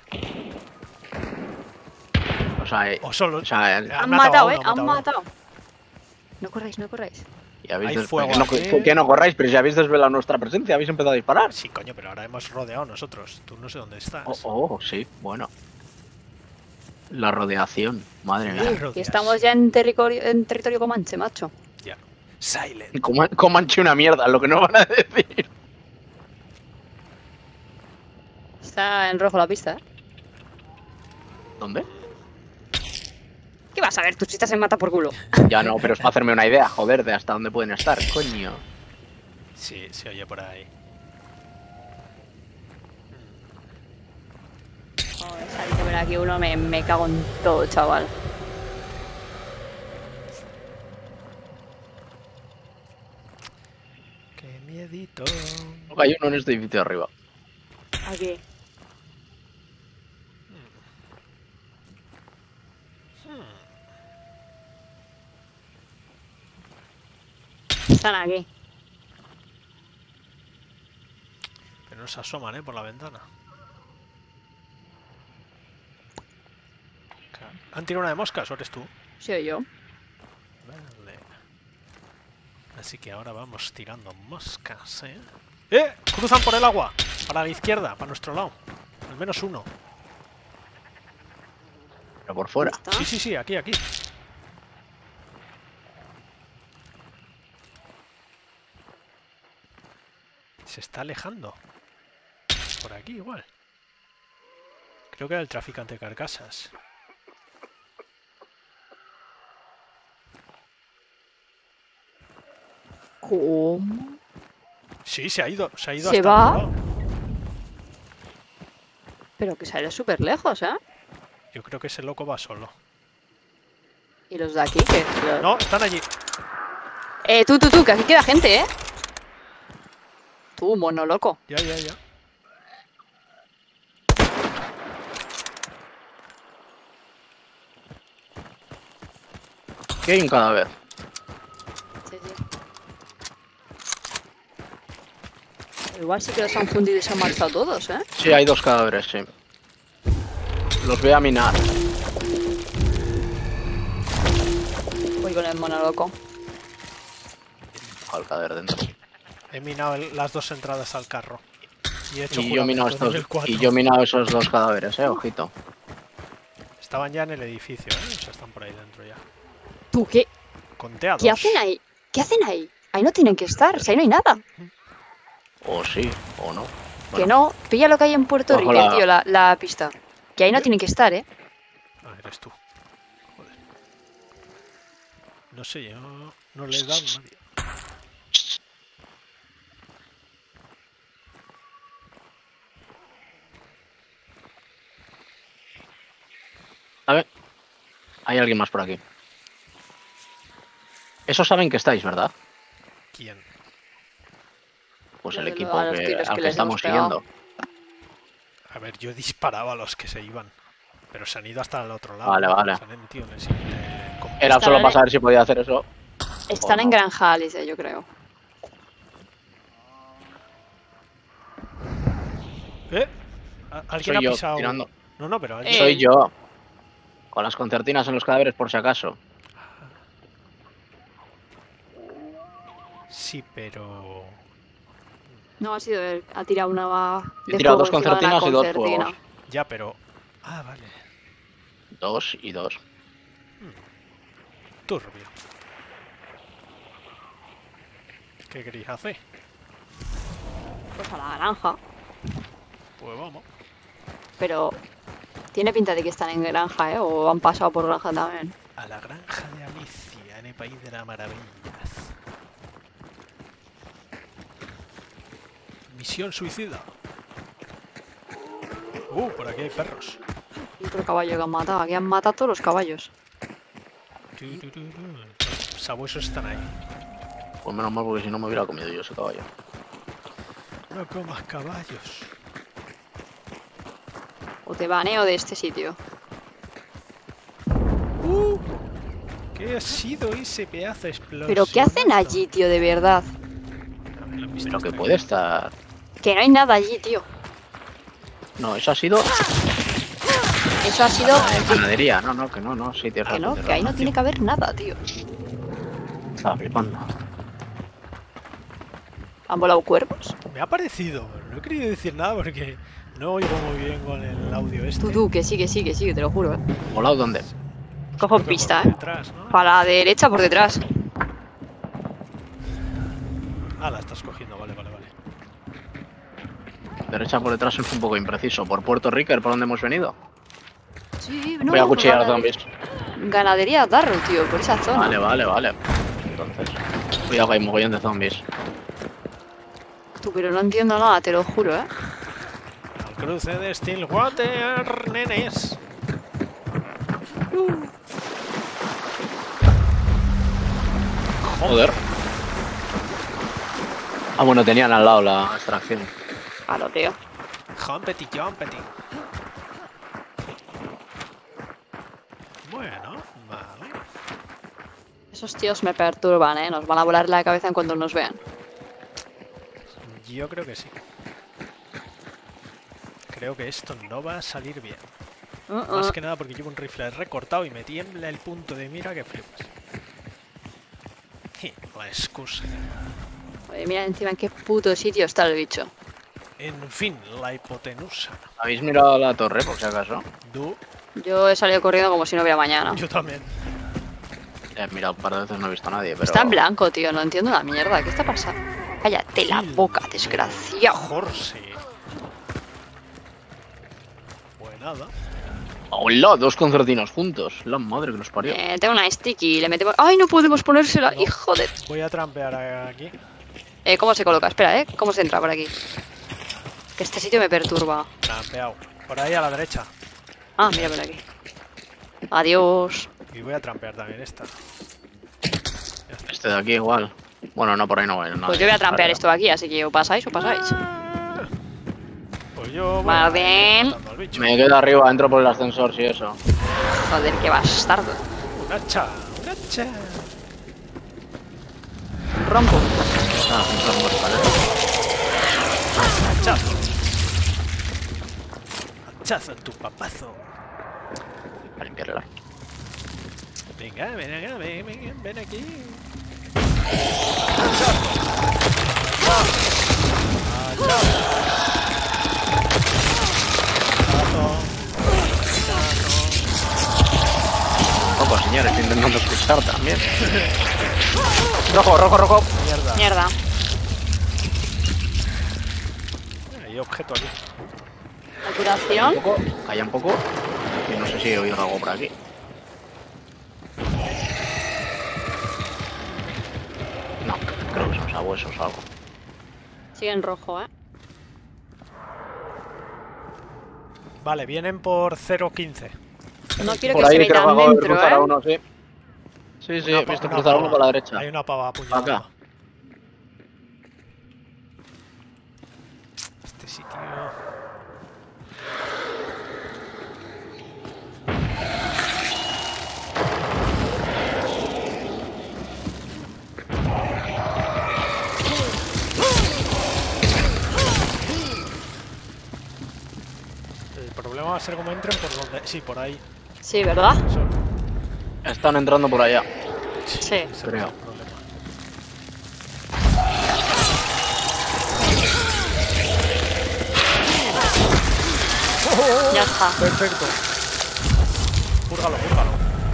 O sea, eh, O solo... o sea, eh, Han Han matado matado, a eh. uno, han Han matado a matado. No corráis, no corráis. ya habéis hay des- fuego que, no, aquí. que no corráis, pero si habéis desvelado nuestra presencia, habéis empezado a disparar. Sí, coño, pero ahora hemos rodeado nosotros. Tú no sé dónde estás. Oh, oh, sí, bueno. La rodeación, madre Sí. mía. Y Rodeas. estamos ya en territorio, en territorio comanche, macho. Ya. Silent. Coman- Comanche una mierda, lo que no van a decir. Está en rojo la pista, ¿eh? ¿Dónde? ¿Qué vas a ver? Tú si estás en mata por culo. Ya no, pero es para hacerme una idea, joder, de hasta dónde pueden estar, coño. Sí, se oye por ahí. Joder, salí de ver aquí uno, me, me cago en todo, chaval. Qué miedito. Hay uno en este edificio de arriba. Aquí. Están aquí. Pero no se asoman, ¿eh? Por la ventana. Ca- ¿Han tirado una de moscas o eres tú? Soy yo. Vale. Así que ahora vamos tirando moscas, ¿eh? ¡Eh! Cruzan por el agua. Para la izquierda, para nuestro lado. Al menos uno. Pero por fuera. ¿Está? Sí, sí, sí, aquí, aquí. Se está alejando. Por aquí igual. Creo que era el traficante de carcasas. ¿Cómo? Sí, se ha ido. Se ha ido ¿Se hasta va? otro lado. Pero que sale súper lejos, ¿eh? Yo creo que ese loco va solo. Y los de aquí, que... los- No, están allí. Eh, tú, tú, tú, que aquí queda gente, ¿eh? Tú, mono loco. Ya, ya, ya. Aquí hay un cadáver. Sí, sí. Igual sí que los han fundido y se han marchado todos, ¿eh? Sí, hay dos cadáveres, sí. Los voy a minar. Voy con el mono loco. Al cadáver dentro. He minado el- las dos entradas al carro. Y he hecho Y yo, he minado juramento estos, nivel cuatro. y yo he minado esos dos cadáveres, eh, ojito. Estaban ya en el edificio, ¿eh? O sea, están por ahí dentro ya. ¿Tú qué? Conté a dos. ¿Qué hacen ahí? ¿Qué hacen ahí? Ahí no tienen que estar, si ahí no hay nada. O sí, o no. Que Bueno, no, pilla lo que hay en Puerto Bajo Rico, la- tío, la, la pista. Que ahí no tienen que estar, ¿eh? Ah, eres tú. Joder. No sé, yo no le he dado a nadie. A ver. Hay alguien más por aquí. Esos saben que estáis, ¿verdad? ¿Quién? Pues Los el de equipo los que, tiros que al que les estamos hemos pegado. siguiendo. A ver, yo disparaba a los que se iban. Pero se han ido hasta el otro lado. Vale, vale. Se han metido en el siguiente complejo. Era Están solo en- para saber si podía hacer eso. Están O en no. Granja Alice, yo creo. ¿Eh? ¿A- ¿Alguien Soy ha yo, pisado? tirando. No, no, pero alguien... Eh. Soy yo. Con las concertinas en los cadáveres por si acaso. Sí, pero... No, ha sido él. Ha tirado una de He tirado dos fuego encima de una concertinas y dos concertina. fuegos. Ya, pero... Ah, vale. Dos y dos. Turbio. ¿Qué queréis hacer? Pues a la granja. Pues vamos. Pero tiene pinta de que están en granja, ¿eh? O han pasado por granja también. A la granja de Alicia, en el país de las maravillas. Misión suicida. Uh, por aquí hay perros. Y otro caballo que han matado. Aquí han matado todos los caballos. Turururu. Los sabuesos están ahí. Pues menos mal, porque si no me hubiera comido yo ese caballo. No comas caballos. O te baneo de este sitio. Uh, ¿Qué ha sido ese pedazo de explosión? ¿Pero qué hacen allí, tío? De verdad. Pero que puede estar. Que no hay nada allí, tío. No, eso ha sido. Eso ha sido... Ganadería. No, no, que no, no. Sí, tienes Que razón, no, tienes que ahí no razón. tiene que haber nada, tío. Estaba flipando. ¿Han volado cuervos? Me ha parecido, pero no he querido decir nada porque no oigo muy bien con el audio este. Tú, tú, que sí, que sí, que sí, te lo juro, ¿eh? ¿Volado dónde? Cojo Creo que pista, por ¿eh? detrás, ¿no? Para la derecha, por detrás. Ah, la estás cogiendo, vale, vale, vale. Derecha por detrás es un poco impreciso. ¿Por Puerto Rico, por donde hemos venido? Sí, no. Voy a por cuchillar a ganade- zombies. Ganadería Darrow, tío, por esa zona. Vale, vale, vale. Entonces. Cuidado que hay mogollón de zombies. Tú, pero no entiendo nada, te lo juro, ¿eh? Al cruce de Stillwater, nenes. Joder. Ah, bueno, tenían al lado la extracción. Claro, tío. Jumpety, jumpety. Bueno, vale. Esos tíos me perturban, ¿eh? Nos van a volar la cabeza en cuanto nos vean. Yo creo que sí. Creo que esto no va a salir bien. Uh, uh. Más que nada porque llevo un rifle recortado y me tiembla el punto de mira que flipas. La excusa. Oye, mira encima en qué puto sitio está el bicho. En fin, la hipotenusa. ¿Habéis mirado la torre, por si acaso? Du, Yo he salido corriendo como si no hubiera mañana. yo también. He mirado un par de veces, no he visto a nadie, pero... Está en blanco, tío, no entiendo la mierda. ¿Qué está pasando? Cállate la boca, desgraciado. Jorge. Pues nada. ¡Hola! Dos concertinos juntos. La madre que los parió. Eh, tengo una sticky y le metemos... ¡Ay, no podemos ponérsela! No. ¡Hijo de...! Voy a trampear aquí. Eh, ¿cómo se coloca? Espera, ¿eh? ¿Cómo se entra por aquí? Que este sitio me perturba. Trampeado. Por ahí a la derecha. Ah, mira por aquí. Adiós. Y voy a trampear también esta. Este de aquí igual. Bueno, no, por ahí no voy. No, Pues yo voy a trampear vale. esto de aquí, así que o pasáis o pasáis. Pues yo voy Vale, a ir bien. matando al bicho. Me quedo arriba, entro por el ascensor, si eso. Joder, qué bastardo. Un hacha, un hacha. Cha. Rompo. Ah, entramos, vale. Hachazo. Hachazo en tu papazo. A limpiarla. Venga, ven acá, ven, ven, ven aquí. Rojo, señor, estoy intentando escuchar también. Rojo, rojo, rojo. Mierda. Mierda. Hay objeto aquí. La curación. Un poco, calla un poco. Que no sé si he oído algo por aquí. No, creo que son sabuesos o algo. Sigue en rojo, ¿eh? Vale, vienen por cero quince. No quiero Por que se ahí creo que metan acabo de dentro, cruzar a ¿eh? uno, sí. Sí, sí, Una he pa- visto una cruzar a uno pava. por la derecha. Hay una pava apuñalando. Acá. Este sitio. El problema va a ser cómo entren por donde. Sí, por ahí. Sí, ¿verdad? Eso. Están entrando por allá. Sí. Ese es Creo. el problema. Ya está. Perfecto. Púrgalo, púrgalo.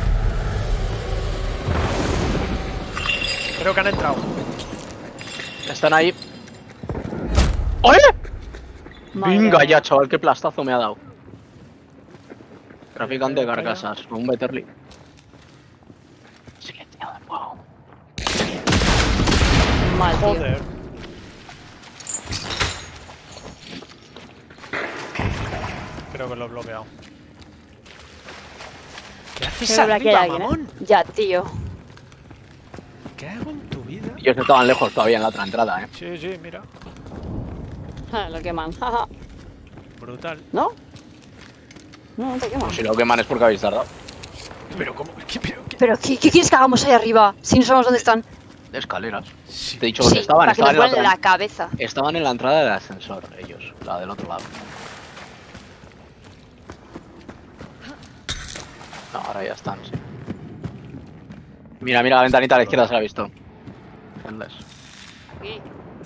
Creo que han entrado. Están ahí. ¡Oye! Madre Venga mía. ya, chaval, qué plastazo me ha dado. Traficante de Calla. carcasas, con un Betterly. Silenciado el fuego. Mal, tío. Joder. Creo que lo he bloqueado. ¿Qué haces Creo que aquí hay arriba, alguien, ¿eh? mamón? Ya, tío. ¿Qué hago en tu vida? Ellos estaban lejos todavía en la otra entrada, eh. Sí, sí, mira. Ah, lo queman. Jaja. Brutal. ¿No? No, no te queman. Si lo queman es porque habéis tardado. Pero cómo... ¿Qué, pero, qué? ¿Pero qué, qué quieres que hagamos ahí arriba? Si no sabemos dónde están. De escaleras. Sí. Te he dicho dónde Sí, estaban. para que nos Estaban en, la vuelen otra- la cabeza. estaban en la entrada del ascensor, ellos. La del otro lado. No, ahora ya están, sí. Mira, mira la ventanita a la izquierda, se la ha visto. Endless. Aquí.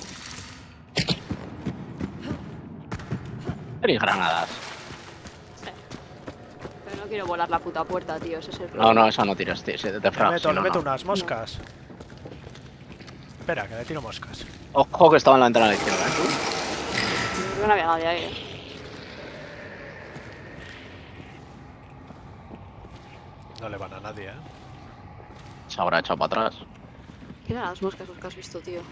Tenéis granadas. Pero no quiero volar la puta puerta, tío. Ese es el No, problema. no, esa no tiras, te, te, te Le frags, meto, si le no, meto no. unas moscas. Espera, que le tiro moscas. Ojo que estaba en la ventana a la izquierda, ¿eh? Creo que no había nadie ahí, eh. No le van a nadie, ¿eh? Se habrá echado para atrás. ¿Qué eran las moscas los que has visto, tío?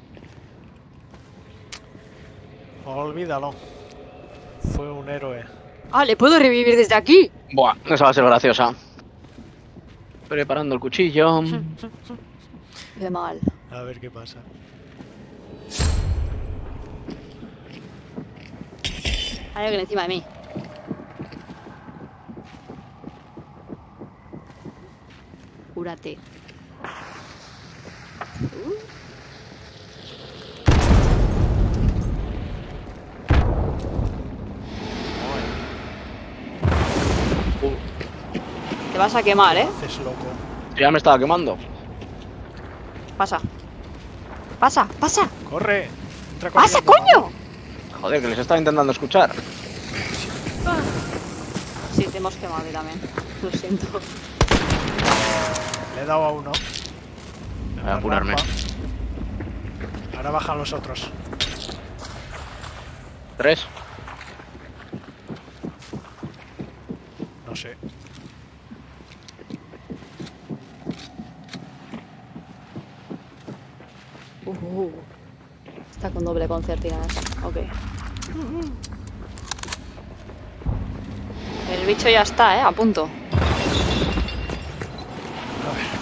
Olvídalo. Fue un héroe. Ah, ¿le puedo revivir desde aquí? Buah, esa va a ser graciosa. Preparando el cuchillo. Qué mal. A ver qué pasa. Hay alguien encima de mí. Cúrate. Uh, Te vas a quemar, ¿eh? Haces loco. ya me estaba quemando. Pasa. Pasa, pasa. ¡Corre! Entra ¡Pasa, corriendo, coño! Joder, que les estaba intentando escuchar. Sí, te hemos quemado a mí también. Lo siento. mamón. Le he dado a uno. Voy a apurarme. Ahora bajan los otros. Tres. No sé. Uh, uh. Está con doble concertina esa. Ok. El bicho ya está, ¿eh? A punto. A ver.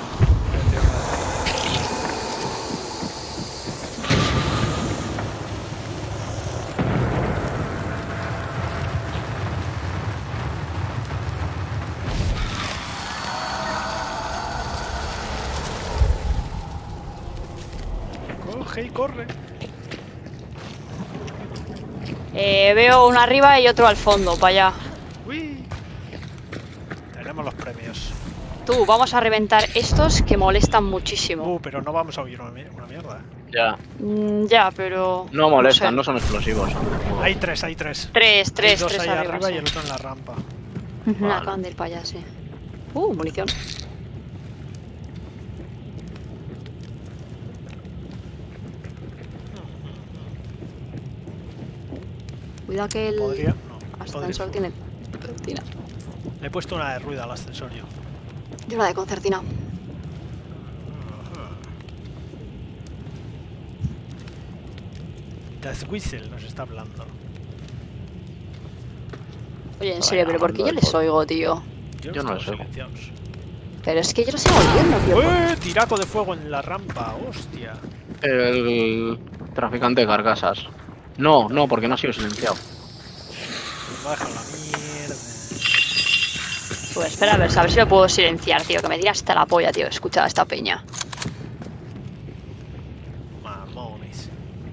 Coge y corre. Eh, veo uno arriba y otro al fondo, para allá. Uy. Tenemos los premios. Tú, vamos a reventar estos que molestan muchísimo. Uh, pero no vamos a oír una, mi- una mierda. ¿eh? Ya. Mm, ya, pero... No molestan, sé. no son explosivos. Son de juego. Hay tres, hay tres. Tres, Hay tres, dos tres ahí arriba, arriba sí. y el otro en la rampa. Ujú, Vale. acaban de ir para allá, sí. Uh, munición. Cuidado que el Podría. No. ascensor podría. tiene concertina. Le he puesto una de ruido al ascensor yo. Yo la de concertina. Death Whistle nos está hablando. Oye, en Estaba serio, pero ¿por qué yo llamando les al oigo, tío? Yo, Yo no los los oigo. silenciados. Pero es que yo los sigo oyendo, tío. ¡Eh! Tiraco de fuego en la rampa, hostia. El traficante de carcasas. No, no, porque no ha sido silenciado. Baja la mierda. Pues espera, a ver, a ver si lo puedo silenciar, tío. Que me tira hasta la polla, tío. Escucha a esta peña. Mamones.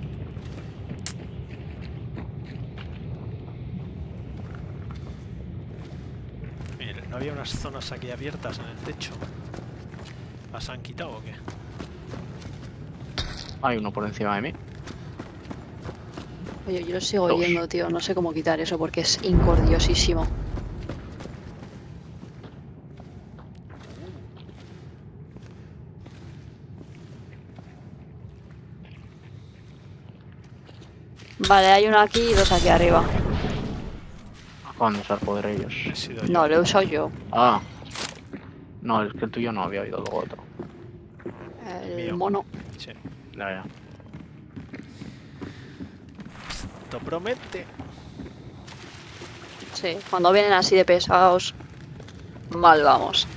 Mire, ¿no había unas zonas aquí abiertas en el techo? ¿Las han quitado o qué? Hay uno por encima de mí. Oye, yo lo sigo Dos. oyendo, tío. No sé cómo quitar eso porque es incordiosísimo. Vale, hay uno aquí y dos aquí arriba. Acaban de usar poder ellos. He sido yo. No, lo he usado yo. Ah. No, es que el tuyo no había oído luego otro. El Mío. mono. Sí. Ya, ya. Esto promete. Sí, cuando vienen así de pesados, mal vamos.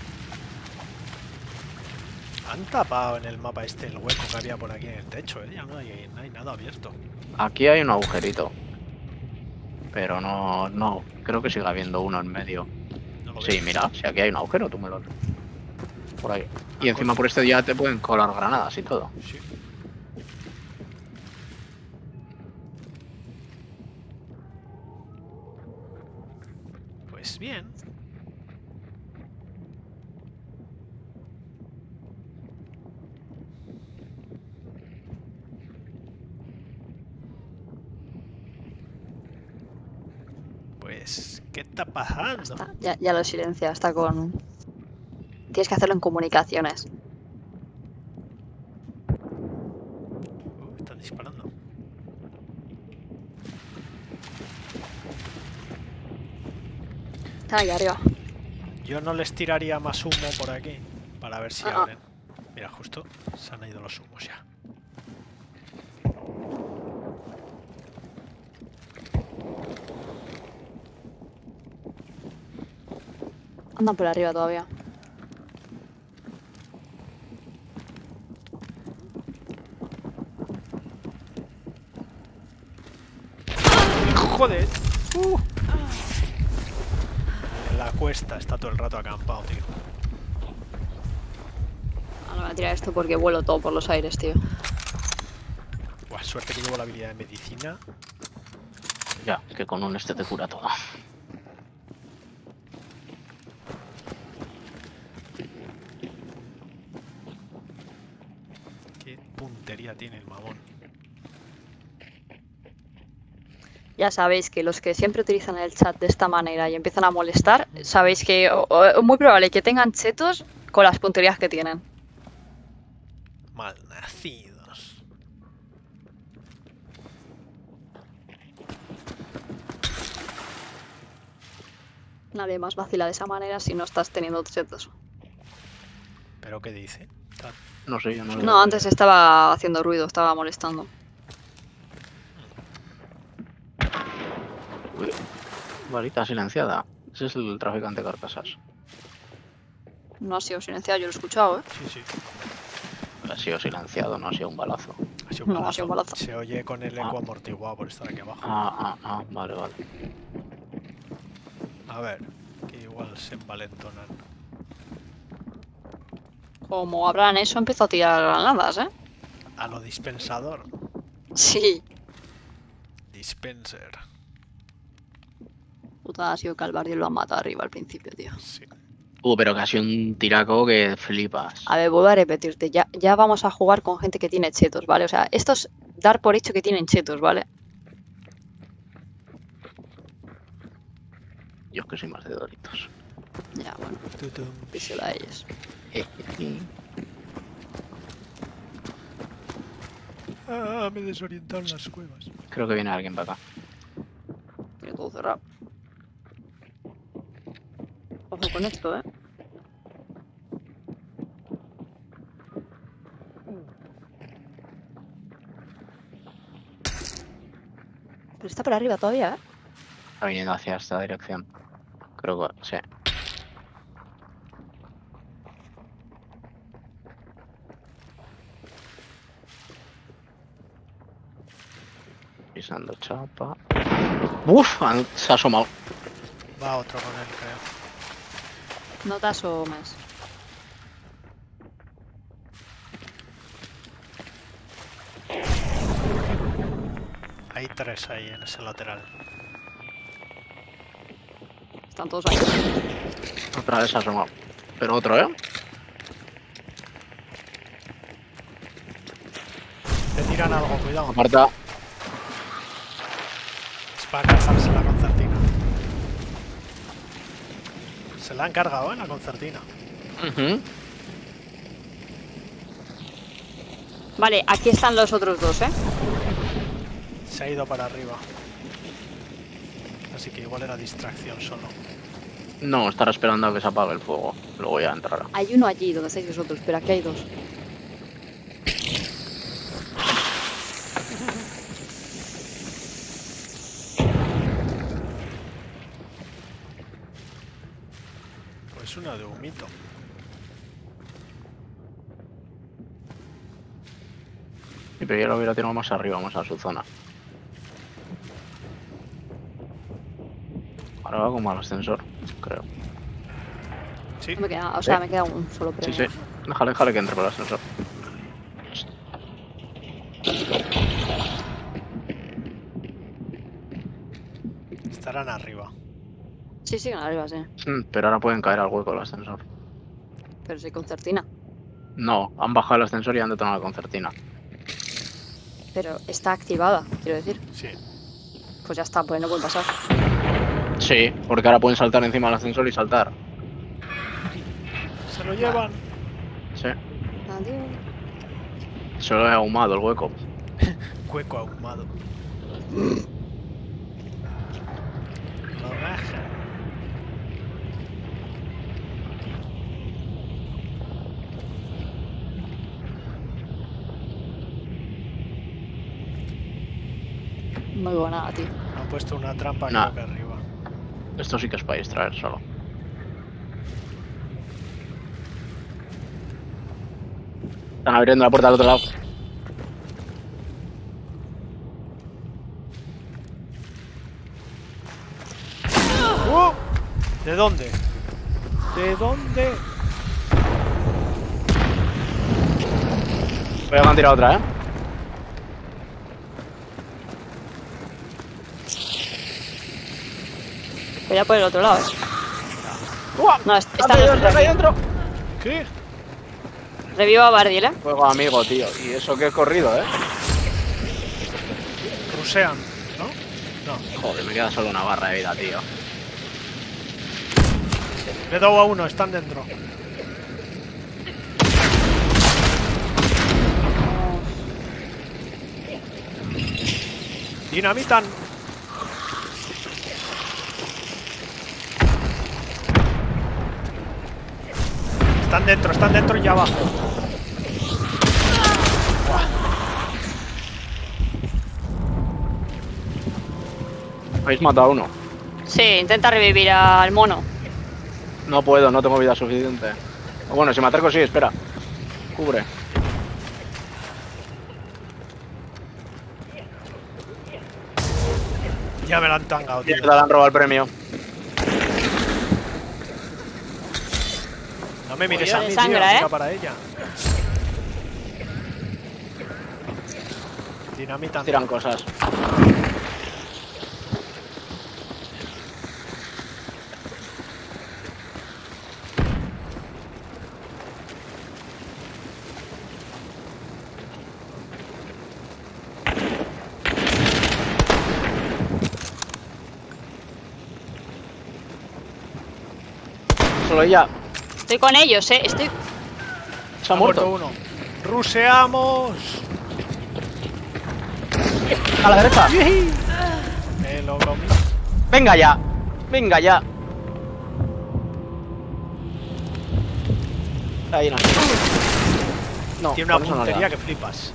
Han tapado en el mapa este el hueco que había por aquí en el techo, ¿eh? Ya no hay, no hay nada abierto. Aquí hay un agujerito. Pero no, no. Creo que sigue habiendo uno en medio. No lo Sí, veo. mira, si aquí hay un agujero, tú me lo... Por ahí. Y encima por este día te pueden colar granadas y todo. Sí. Pues bien. Pues, ¿qué está pasando? Está, ya, ya lo silencia, está con... Tienes que hacerlo en comunicaciones. Uh, están disparando. Está ahí arriba. Yo no les tiraría más humo por aquí para ver si Ah, ah. abren. Mira, justo se han ido los humos ya. Andan por arriba todavía. ¡Joder! Uh. En la cuesta está todo el rato acampado, tío. Ahora voy a tirar esto porque vuelo todo por los aires, tío. Buah, suerte que llevo la habilidad de medicina. Ya, que con un este te cura todo. Qué puntería tiene el mamón. Ya sabéis que los que siempre utilizan el chat de esta manera y empiezan a molestar, sabéis que o- o- es muy probable que tengan chetos con las punterías que tienen. Malnacidos. Nadie más vacila de esa manera si no estás teniendo chetos. ¿Pero qué dice? Está- No sé, yo no lo No, antes estaba haciendo ruido, estaba molestando. Uy, varita silenciada. Ese es el traficante de carcasas. No ha sido silenciado, yo lo he escuchado, ¿eh? Sí, sí. Ha sido silenciado, no ha sido un balazo. Ha sido un No, ha balazo. sido un balazo. Se oye con el eco amortiguado por estar aquí abajo. Ah, ah, ah, vale, vale. A ver, que igual se envalentonan. Como abran eso, empiezo a tirar granadas, ¿eh? A lo dispensador. Sí. Dispenser. Puta, ha sido Calvario y lo han matado arriba al principio, tío. Sí. Uh, pero casi un tiraco que flipas. A ver, vuelvo a repetirte. Ya, ya vamos a jugar con gente que tiene chetos, ¿vale? O sea, esto es dar por hecho que tienen chetos, ¿vale? Yo es que soy más de Doritos. Ya, bueno. Tutum. Díselo a ellos. Ah, me desorientaron las cuevas. Creo que viene alguien para acá. Tiene todo cerrado. Ojo con esto, ¿eh? Pero está por arriba todavía, ¿eh? Está viniendo hacia esta dirección. Creo que sí. Pisando chapa. Uf, han- se ha asomado. Va otro con él, creo. No te asomes. Hay tres ahí en ese lateral. Están todos ahí. Otra vez se ha asomado. Pero otro, ¿eh? Te tiran algo, cuidado. Aparta. Es para cargarse la concertina. Se la han cargado, ¿eh? La concertina. Ujú. Vale, aquí están los otros dos, ¿eh? Se ha ido para arriba. Así que igual era distracción solo. No, estará esperando a que se apague el fuego. Luego ya entrará. Hay uno allí donde estáis vosotros, pero aquí hay dos. Pues una de humito. Sí, pero yo lo hubiera tirado más arriba, más a su zona. Ahora va como al ascensor, creo. Sí. No me queda, o sea, ¿Eh? me queda un solo Sí, premio. sí. Déjale, déjale que entre por el ascensor. Estarán arriba. Sí, sí, arriba, sí. Mm, Pero ahora pueden caer al hueco del ascensor. Pero sí concertina. No, han bajado el ascensor y han detonado la concertina. Pero está activada, quiero decir. Sí. Pues ya está, pues no pueden pasar. Sí, porque ahora pueden saltar encima del ascensor y saltar. Se lo llevan. Sí. Adiós. Se lo he ahumado el hueco. Cueco ahumado. Lo bajan. No digo nada, tío. Han puesto una trampa Nah. creo que arriba. Esto sí que es para distraer solo. Están abriendo la puerta al otro lado. ¡Oh! ¿De dónde? ¿De dónde? Voy a tirar otra, ¿eh? Voy a por el otro lado, ¿eh? ¡Uah! No, est- ¡Ha están caído los dentro, ha tres caído aquí. dentro! ¿Qué? Revivo a Bardiel, ¿eh? Juego amigo, tío. Y eso que he corrido, ¿eh? Rusean, ¿no? No. Joder, me queda solo una barra de vida, tío. Le he dado a uno, están dentro. Dinamitan. Están dentro, están dentro y abajo. Habéis matado a uno. Sí, intenta revivir al mono. No puedo, no tengo vida suficiente. O bueno, si me acerco, sí, espera. Cubre. Ya me la han tangado, tío. Mierda, le han robado el premio. No me mires a Pollo mí, de tío, sangre, mira ¿eh? para ella. Dinamita. Tiran cosas. Solo ella. Estoy con ellos, eh. Estoy. Se ha muerto. uno. ¡Ruseamos! A la derecha. Me lo comí. Venga ya. Venga ya. Ahí no. No, Tiene una con eso no le puntería da. que flipas.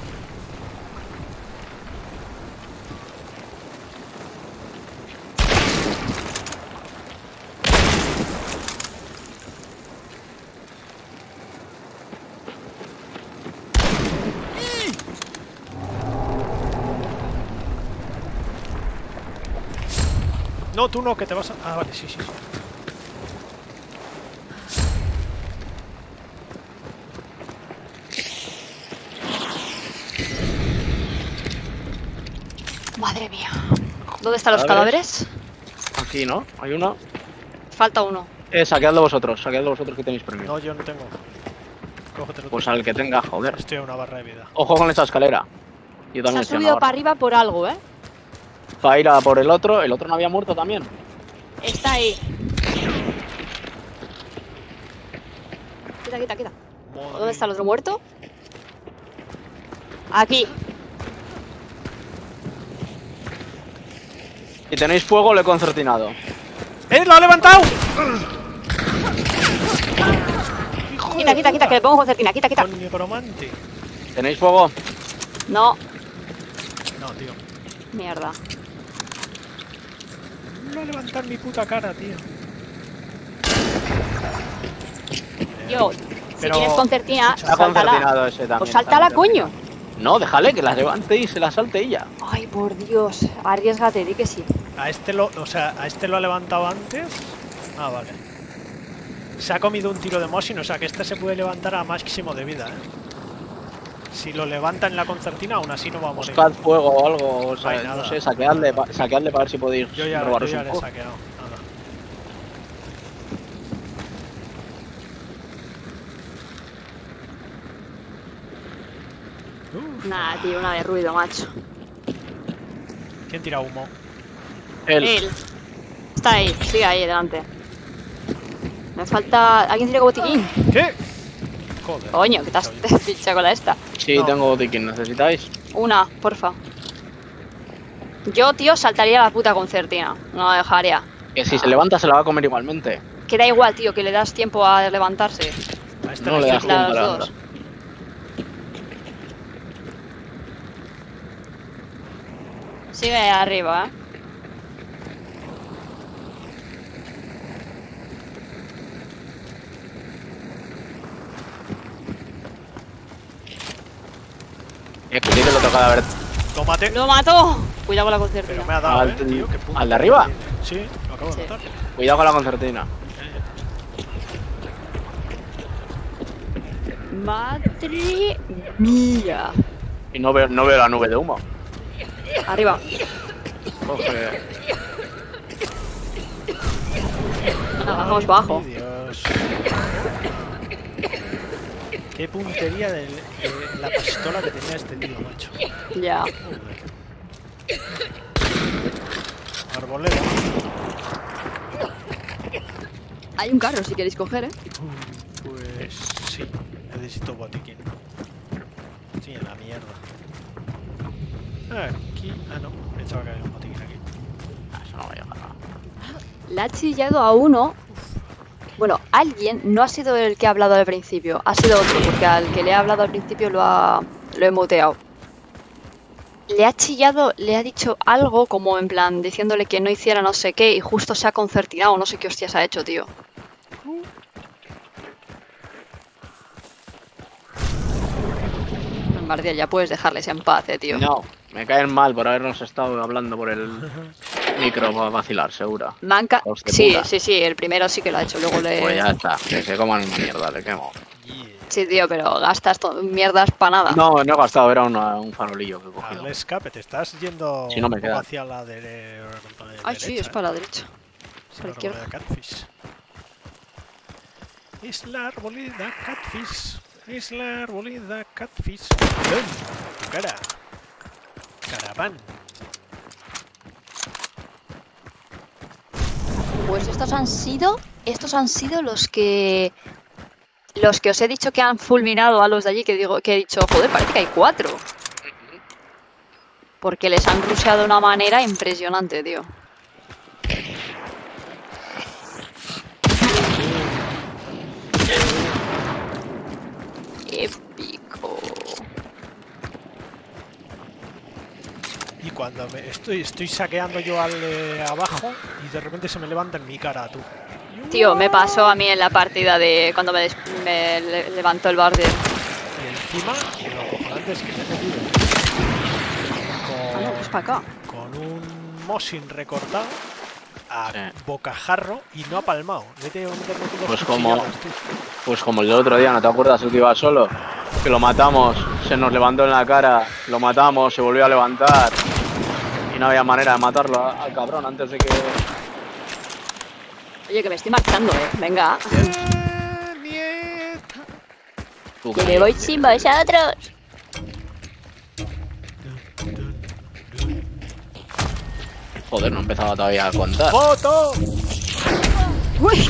No, tú no, que te vas a... Ah, vale, sí, sí, sí. Madre mía. ¿Dónde están los ¿Cadáveres? cadáveres? Aquí, ¿no? Hay uno. Falta uno. Eh, saqueadlo vosotros. Saqueadlo vosotros que tenéis premio. No, yo no tengo. Cógetelo tú. Pues al que tenga, joder. Estoy a una barra de vida. Ojo con esa escalera. Yo Se también ha estoy en subido la para barra. arriba por algo, eh. Va a ir a por el otro. El otro no había muerto también. Está ahí. Quita, quita, quita. Madre ¿Dónde está el mía. otro muerto? Aquí. Si tenéis fuego, le he concertinado. ¡Eh, lo ha levantado! ¡Hijo Quita, de quita, quita, puta! que le pongo concertina. Quita, quita. Con necromante. ¿Tenéis fuego? No. No, tío. Mierda. No va a levantar mi puta cara, tío. Yo, si Pero- tienes concertina, Está sáltala. concertinado ese también. Pues sáltala, está coño. No, déjale que la levante y se la salte ella. Ay, por Dios. Arriesgate, di que sí. A este lo... O sea, a este lo ha levantado antes. Ah, vale. Se ha comido un tiro de Mosin, o sea que este se puede levantar a máximo de vida, eh. Si lo levanta en la concertina, aún así no va a morir. Buscad fuego o algo, o sea, Ay, no nada. sé, saqueadle, pa- saqueadle para ver si podéis Yo ya, yo robaros ya un le he poco. saqueado. Nada. Uf, Nada, tío, una de ruido, macho. ¿quién tira humo? Él. Él. Está ahí, sigue ahí delante. Me falta. ¿Alguien tiene botiquín? ¿Qué? Joder. Coño, que te has Oye. pinchado con la esta. Sí, No. tengo botiquín, ¿necesitáis? Una, porfa. Yo, tío, saltaría la puta concertina. No la dejaría. Que si se levanta se la va a comer igualmente. Que da igual, tío, que le das tiempo a levantarse. A este No le le das quito- las tiempo a dos. levantar. Sigue ahí arriba, eh. Es que tiene el otro cadáver. Tómate. ¡Lo mató! Cuidado con la Pero concertina. me ha dado, Al- eh, tío. ¿Qué puta al de arriba? tiene? Sí, lo acabo de Sí. matar. Cuidado con la concertina. Madre mía. Y no veo, no veo la nube de humo. Arriba. Coge. Nada, bajamos bajo. Ay, Dios. Qué puntería de, de la pistola que tenía este tío, macho. Ya. Joder. Arboleda. Hay un carro si queréis coger, eh. Pues sí, necesito botiquín. Estoy en la mierda. Aquí. Ah, no, pensaba que había un botiquín aquí. Ah, eso no va a llegar. Le ha chillado a uno. Bueno, alguien no ha sido el que ha hablado al principio, ha sido otro, porque al que le he hablado al principio lo ha lo he muteado. Le ha chillado, le ha dicho algo como en plan diciéndole que no hiciera no sé qué y justo se ha concertinado, no sé qué hostias ha hecho, tío. Bardiel, ya puedes dejarles en paz, eh, tío. No, me caen mal por habernos estado hablando por el micro para vacilar, seguro. Manca. Hostia Sí, puta. sí, sí, el primero sí que lo ha hecho, luego le. Pues ya está, que se coman una mierda, le quemo. Yeah. Sí, tío, pero gastas to- mierdas para nada. No, no he gastado, era una- un farolillo que he cogido. Al escape, te estás yendo Si no me un poco queda. hacia la de, de Ay, sí, derecha, es ¿eh? para la derecha. Es para la la izquierda. arboleda Catfish. Es la arboleda Catfish. Es la arboleda Catfish. ¡Ven! Tu cara. Caraván. Pues estos han sido. Estos han sido los que. Los que os he dicho que han fulminado a los de allí, que digo, que he dicho, joder, parece que hay cuatro. Porque les han rusheado de una manera impresionante, tío. Épico. Y cuando me estoy, estoy saqueando yo al de abajo y de repente se me levanta en mi cara, tú. Tío, me pasó a mí en la partida de cuando me, des- me le- levantó el barder. Y encima, lo cojonante es que me he metido Ah, no, pues con, para acá. con un Mosin recortado a Sí. bocajarro y no ha palmado. Le he tenido que meter dos Pues como- cuchilladas, tú. Pues como el del otro día, ¿no te acuerdas el que iba solo? Que lo matamos, se nos levantó en la cara, lo matamos, se volvió a levantar. Y no había manera de matarlo a- al cabrón antes de que... Oye, que me estoy marchando, eh. Venga. ¡Eh, nieta! Tú, Que me voy sin vosotros. Joder, no empezaba todavía a contar. ¡Foto! Uy.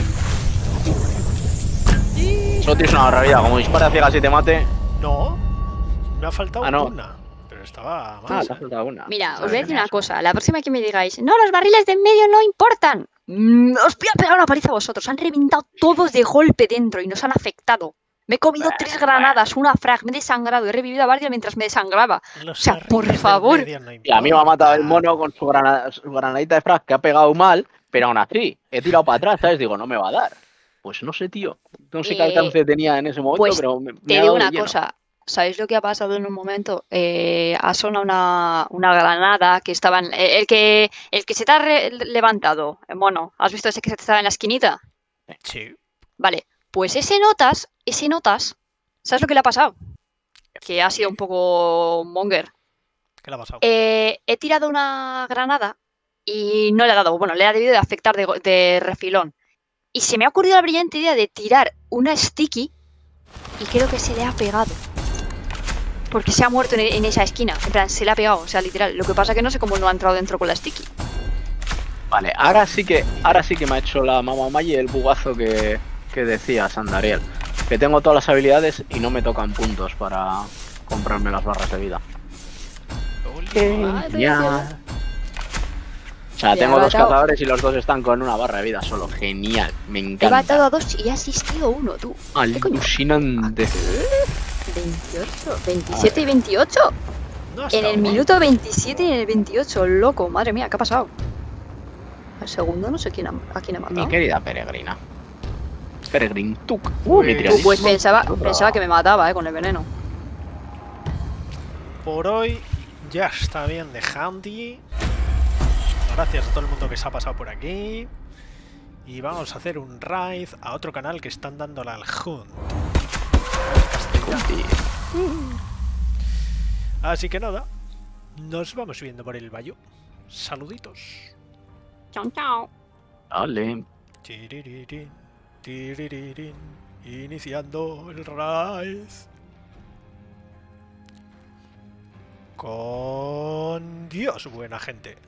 Solo tienes una barra de vida, como dispara a ciegas y te mate... No, me ha faltado Ah, no. una. Pero estaba Ah, más. te ha faltado una. Mira, os Madre voy a decir mía. una cosa. La próxima que me digáis, no, los barriles de en medio no importan. Mm, os voy a pegar una paliza a vosotros. Han reventado todos de golpe dentro y nos han afectado. Me he comido Bueno, tres granadas, una frag, me he desangrado. He revivido a Bardia mientras me desangraba. Los O sea, por barriles del favor. medio no Y a mí me ha matado el importan. mono con su, grana- su granadita de frag que ha pegado mal, pero aún así, he tirado para atrás, ¿sabes? Digo, no me va a dar. Pues no sé, tío. No sé qué Eh, alcance tenía en ese momento, pues pero me, me Te ha digo dado de una lleno. cosa. ¿Sabéis lo que ha pasado en un momento? Eh, ha sonado una, una granada que estaba en, eh, el que el que se te ha re- levantado, el mono. ¿Has visto ese que estaba en la esquinita? Sí. Vale, pues ese notas, ese notas, ¿sabes lo que le ha pasado? Que ha sido un poco monger. ¿Qué le ha pasado? Eh, he tirado una granada y no le ha dado, bueno, le ha debido de afectar de, go- de refilón. Y se me ha ocurrido la brillante idea de tirar una sticky y creo que se le ha pegado. Porque se ha muerto en, en esa esquina. En plan, se le ha pegado, o sea, literal. Lo que pasa que no sé cómo no ha entrado dentro con la sticky. Vale, ahora sí que ahora sí que me ha hecho la mamá Maggi el bugazo que, que decía Sandariel. Que tengo todas las habilidades y no me tocan puntos para comprarme las barras de vida. Madre Genial. O sea, Te tengo ha dos matado. cazadores y los dos están con una barra de vida solo. Genial, me He encanta. matado a dos y he asistido uno, tú. ¿Qué coño? Alucinante. veintiocho, veintisiete y veintiocho. No ha En estado el mal. minuto veintisiete y en el veintiocho, loco. Madre mía, ¿qué ha pasado? El segundo no sé quién ha, a quién ha matado. Mi querida peregrina. Peregrin Tuk. Uh, mi Pues- triadismo. Pues pensaba, pensaba que me mataba, eh, con el veneno. Por hoy ya está bien de handy. Gracias a todo el mundo que se ha pasado por aquí. Y vamos a hacer un raid a otro canal que están dándole al Hunt. Así que nada, nos vamos viendo por el Bayo. Saluditos. Chao, chao. Vale. Tiriririn, tiriririn, iniciando el raid. Con Dios, buena gente.